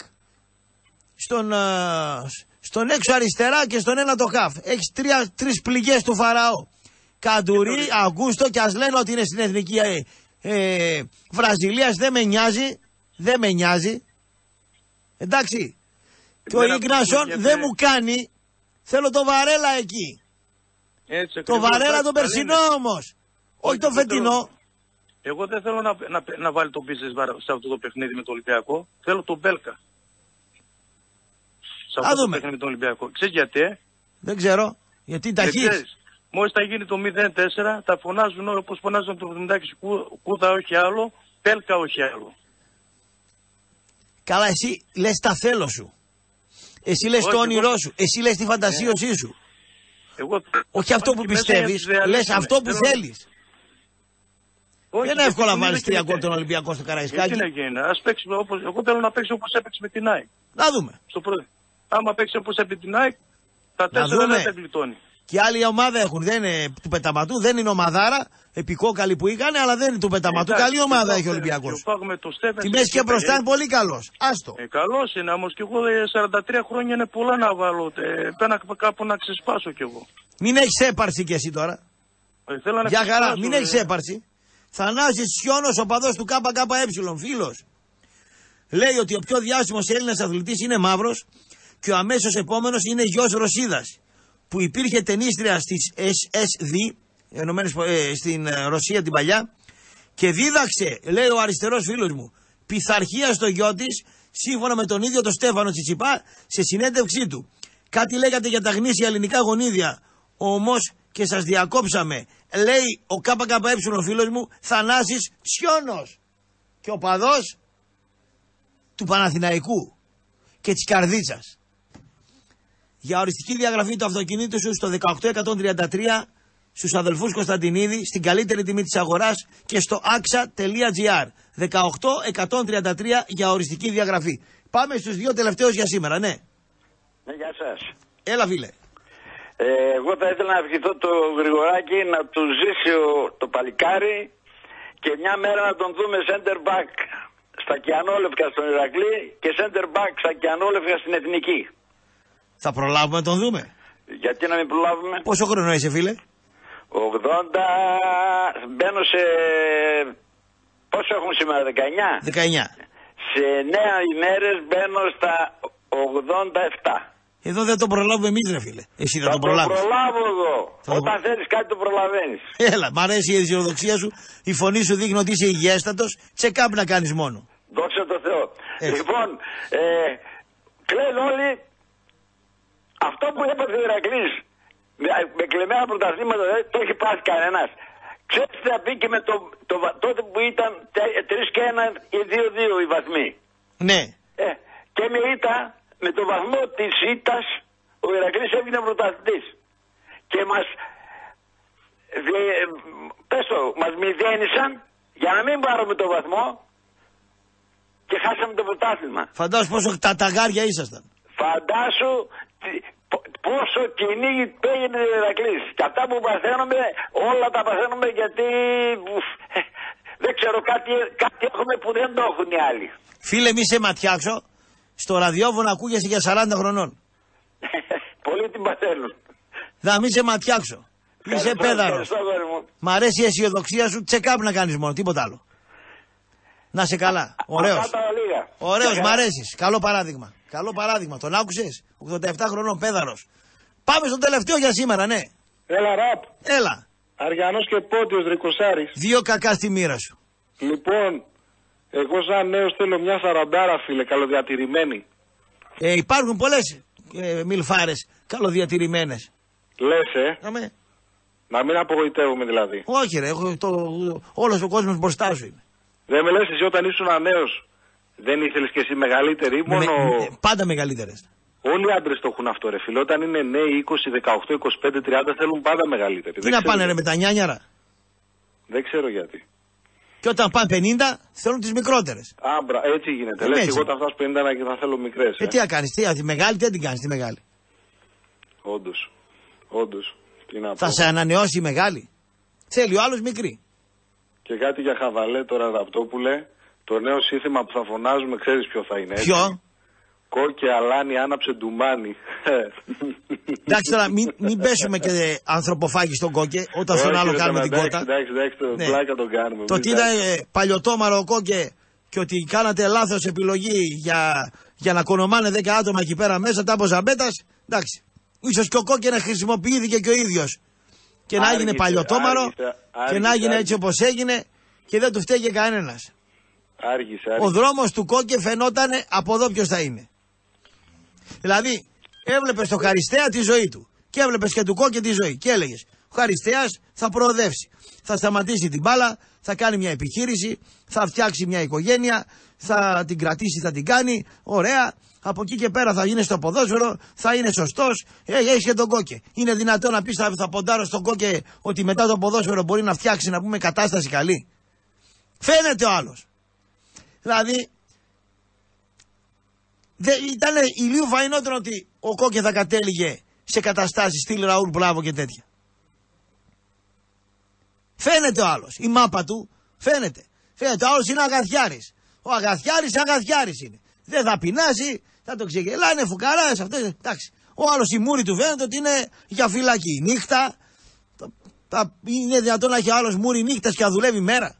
στον έξω αριστερά και στον ένα το χαφ. Έχεις τρεις πληγές του Φαραώ. Καντουρί, Αγκούστο, και ας λένε ότι είναι στην εθνική Βραζιλίας, δεν με νοιάζει. Εντάξει. Και ο Ίγνασον δεν μου κάνει. Θέλω το Βαρέλα εκεί. Το Βαρέλα τον περσινό όμως. Όχι το φετινό. Εγώ δεν θέλω να βάλει τον business σε αυτό το παιχνίδι με το Ολυμπιακό. Θέλω τον Μπέλκα. σε αυτό το παιχνίδι με τον Ολυμπιακό. Ξέρεις γιατί? Δεν ξέρω. Γιατί ταχύς. Μόλις θα γίνει το 0-4 θα φωνάζουν όπως φωνάζουν το 76 Κούδα όχι άλλο, Πέλκα όχι άλλο. Καλά, εσύ λες τα θέλω σου. Εσύ λες το όνειρό σου. Εσύ λες τη φαντασίωσή σου. Όχι αυτό που πιστεύεις, λες αυτό που θέλεις. Δεν είναι εύκολα να βάλεις 3 γκολ τον Ολυμπιακό στο Καραϊσκάκι. Τι να γίνει, ας παίξουμε όπως, εγώ θέλω να παίξω όπως έπαιξε με την ΑΕΚ. Να δούμε. Άμα παίξει όπως έπαιξε την ΑΕΚ, τα 4 δεν θα γλιτώνει. Και άλλη ομάδα έχουν, δεν είναι του πεταματού, δεν είναι ομαδάρα, επικόκαλη που είχαν, αλλά δεν είναι του πεταματού. Καλή ομάδα έχει ο Ολυμπιακός. Τη μέση και μπροστά είναι πολύ καλός. Άστο. Καλός είναι, όμως και εγώ 43 χρόνια είναι πολλά να βάλω. Πένα κάπου να ξεσπάσω κι εγώ. Μην έχεις έπαρση κι εσύ τώρα. Για χαρά, μην έχεις έπαρση. Θανάσης Σιώνος, οπαδός του ΚΚΕ, φίλος. Λέει ότι ο πιο διάσημος Έλληνας αθλητής είναι μαύρος και ο αμέσως επόμενος είναι γιος Ρωσίδας, που υπήρχε ταινίστρια στις SSD, στην Ρωσία την παλιά, και δίδαξε, λέει ο αριστερός φίλος μου, πειθαρχία στο γιο της, σύμφωνα με τον ίδιο τον Στέφανο Τσιτσιπά, σε συνέντευξή του. Κάτι λέγατε για τα γνήσια ελληνικά γονίδια, όμως και σας διακόψαμε. Λέει ο ΚΚΕ φίλος μου, Θανάσης Σιώνος, και ο παδός του Παναθηναϊκού και της Καρδίτσας. Για οριστική διαγραφή του αυτοκινήτου σου στο 18133 στους αδελφούς Κωνσταντινίδη, στην καλύτερη τιμή της αγοράς και στο axa.gr. 18133 για οριστική διαγραφή. Πάμε στους 2 τελευταίους για σήμερα, ναι. Ναι, γεια σας. Έλα, φίλε. Εγώ θα ήθελα να ευχηθώ το Γρηγοράκη να του ζήσει το παλικάρι και μια μέρα να τον δούμε center back στα Κιανόλευκα στον Ηρακλή και center back στα Κιανόλευκα στην Εθνική. Θα προλάβουμε να τον δούμε. Γιατί να μην προλάβουμε? Πόσο χρόνο είσαι, φίλε? 80, μπαίνω σε... Πόσο έχουμε σήμερα, 19? 19. Σε 9 ημέρες μπαίνω στα 87. Εδώ δεν το προλάβουμε εμείς, ρε φίλε. Εσύ θα το προλάβεις. Θα το προλάβω εγώ. Όταν θέλεις κάτι το προλαβαίνεις. Έλα, μ' αρέσει η αισιοδοξία σου. Η φωνή σου δείχνει ότι είσαι υγιέστατος. Τσεκάπ να κάνεις μόνο. Δόξα τω Θεώ. Λοιπόν, κλαίνουν όλοι αυτό που έπαθε ο Ηρακλής με κλεμμένα πρωταθλήματα το έχει πάθει κανένας. Ξέρετε τι θα πει και με τότε που ήταν 3-1 ή 2-2 οι βαθμοί. Ναι. Και με ήττα, με το βαθμό της ήττας ο Ηρακλής έβγαινε πρωταθλητής. Και μας μηδένισαν για να μην πάρουμε το βαθμό και χάσαμε το πρωτάθλημα. Φαντάσου πόσο τα ταγάρια ήσασταν. Φαντάσου πόσο κυνήγι πήγαινε ο Ηρακλής. Και αυτά που παθαίνουμε, όλα τα παθαίνουμε γιατί δεν ξέρω, κάτι έχουμε που δεν το έχουν οι άλλοι. Φίλε, μη σε ματιάξω. Στο ραδιόφωνο ακούγεσαι για 40 χρονών. Πολλοί την παθαίνουν. Να μη σε ματιάξω. Είσαι πέδαρος. Μ' αρέσει η αισιοδοξία σου. Τσεκάπ να κάνεις μόνο, τίποτα άλλο. Να σε καλά. Ωραίος. Ωραίος, μ' αρέσεις. Καλό παράδειγμα. Καλό παράδειγμα. Τον άκουσες? 87 χρονών, πέδαρος. Πάμε στο τελευταίο για σήμερα, ναι. Έλα, ραπ. Έλα. Αριανός και Πόντιος, Δρικοσάρης. 2 κακά στη μοίρα σου. Λοιπόν, εγώ σαν νέος θέλω μια 40, φίλε, καλοδιατηρημένη. Υπάρχουν πολλές μιλφάρες καλοδιατηρημένες. Λες, Να μην απογοητεύομαι δηλαδή. Όχι ρε, όλος ο κόσμος μπροστά σου είναι. Δεν με λες εσύ όταν ήσουν νέος, δεν ήθελες και εσύ μεγαλύτερη ή μόνο... Πάντα μεγαλύτερες. Όλοι οι άντρες το έχουν αυτό ρε φίλε. Όταν είναι νέοι 20, 18, 25, 30 θέλουν πάντα μεγαλύτερη. Τι να πάνε ρε με τα νιάνιαρα. Δεν ξέρω γιατί. Και όταν πάνε 50 θέλουν τις μικρότερες. Άμπρα, έτσι γίνεται. Λες και εγώ όταν φτάσω 50 να θέλω μικρές. Τι να κάνεις, τη μεγάλη τι την κάνεις τη μεγάλη. Όντως. Θα σε ανανεώσει η μεγάλη. Θέλει ο άλλος μικρή. Και κάτι για χαβαλέ τώρα Ραπτόπουλε. Το νέο σύνθημα που θα φωνάζουμε ξέρεις ποιο θα είναι. Ποιο? Κόκκι αλάνι άναψε ντουμάνι. Εντάξει τώρα μην πέσουμε και ανθρωποφάγη στον Κόκκε όταν στον άλλο κάνουμε την κότα. Εντάξει, πλάκα τον κάνουμε. Το ότι ήταν παλιωτόμαρο ο Κόκκε και ότι κάνατε λάθος επιλογή για να κονομάνε 10 άτομα εκεί πέρα μέσα, τα από Ζαμπέτας, εντάξει. Ίσως και ο Κόκκε να χρησιμοποιήθηκε και ο ίδιος και να έγινε παλιωτόμαρο και να έγινε έτσι όπως έγινε και δεν του φταίγε κανένας. Άργησε. Ο δρόμος του Κόκκε φαινόταν από εδώ ποιος θα είναι. Δηλαδή, έβλεπες το Χαριστέα τη ζωή του και έβλεπες και του Κόκκε τη ζωή και έλεγες ο Χαριστέας θα προοδεύσει, θα σταματήσει την μπάλα, θα κάνει μια επιχείρηση, θα φτιάξει μια οικογένεια, θα την κρατήσει, θα την κάνει, ωραία. Από εκεί και πέρα θα γίνει στο ποδόσφαιρο, θα είναι σωστός. Έχει και τον Κόκκε. Είναι δυνατόν να πεις θα ποντάρω στον Κόκκε ότι μετά το ποδόσφαιρο μπορεί να φτιάξει, να πούμε, κατάσταση καλή? Φαίνεται ο άλλος. Δηλαδή, ήταν ηλίου φαϊνότερο ότι ο Κόκκε θα κατέληγε σε καταστάσεις στυλ Ραούλ Μπράβο και τέτοια. Φαίνεται ο άλλος. Η μάπα του φαίνεται. Φαίνεται ο άλλος είναι αγαθιάρης. Ο αγαθιάρης είναι. Δεν θα πεινάσει, θα το ξεγελάνε, φουκαράς, αυτές, εντάξει. Ο άλλος η μούρη του φαίνεται ότι είναι για φυλακή. Νύχτα, είναι δυνατόν να έχει ο άλλος μούρη νύχτας και να δουλεύει μέρα?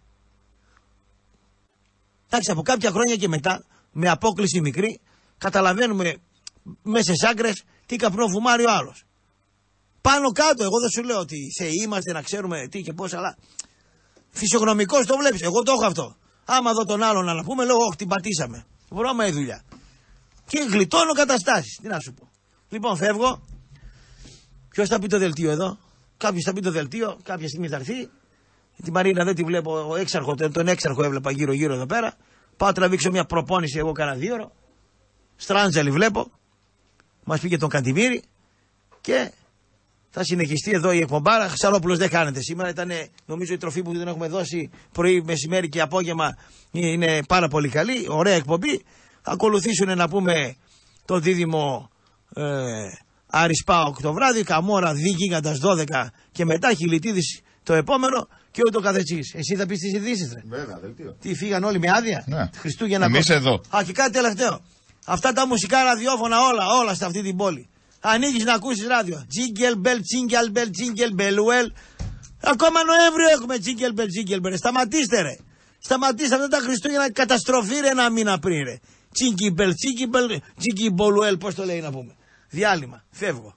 Εντάξει, από κάποια χρόνια και μετά, με απόκληση μικρή, καταλαβαίνουμε μέσα σε άκρες τι καπνό φουμάρει ο άλλος. Πάνω κάτω, εγώ δεν σου λέω ότι σε είμαστε να ξέρουμε τι και πώς, αλλά φυσιογνωμικός το βλέπεις. Εγώ το έχω αυτό. Άμα δω τον άλλον να πούμε, λέω, όχι, την πατήσαμε. Βρώμα η δουλειά. Και γλιτώνω καταστάσεις. Τι να σου πω. Λοιπόν, φεύγω. Ποιος θα πει το δελτίο εδώ? Κάποιος θα πει το δελτίο, κάποια στιγμή θα έρθει. Τη Μαρίνα δεν τη βλέπω, τον έξαρχο έβλεπα γύρω-γύρω εδώ πέρα. Πάω τραβήξω μια προπόνηση εγώ κάνα 2 ώρο. Στράντζαλη βλέπω. Μας πήγε τον Καντιμήρη. Και θα συνεχιστεί εδώ η εκπομπάρα. Ξαρόπουλος δεν κάνετε σήμερα. Ήταν νομίζω η τροφή που δεν έχουμε δώσει πρωί, μεσημέρι και απόγευμα. Είναι πάρα πολύ καλή. Ωραία εκπομπή. Θα ακολουθήσουν να πούμε το δίδυμο Άρης ΠΑΟΚ το βράδυ. Καμόρα Γίγαντας 12 και μετά Χιλιτίδης το επόμενο και ούτω καθεξής. Εσύ θα πεις τις ειδήσεις, ρε? Βέβαια, δελτίο. Τι, φύγαν όλοι με άδεια? Ναι. Χριστούγεννα. Εμείς εδώ. Α, και κάτι τελευταίο. Αυτά τα μουσικά ραδιόφωνα όλα σε αυτή την πόλη. Ανοίγεις να ακούσεις ράδιο. Jingle bell, jingle bell, jingle bell, well. Ακόμα Νοέμβριο έχουμε jingle bell, jingle bell. Σταματήστε, ρε. Σταματήστε αυτά τα Χριστούγεννα, καταστροφή, ρε, ένα μήνα πριν, ρε. Jingle bell, jingle bell, jingle bell, well, πώς το λέει να πούμε. Διάλειμμα. Φεύγω.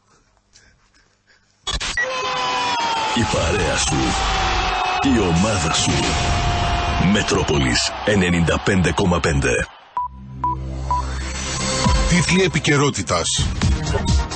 Η παρέα σου. Η ομάδα σου. Μετρόπολης 95,5. Τίτλοι επικαιρότητας.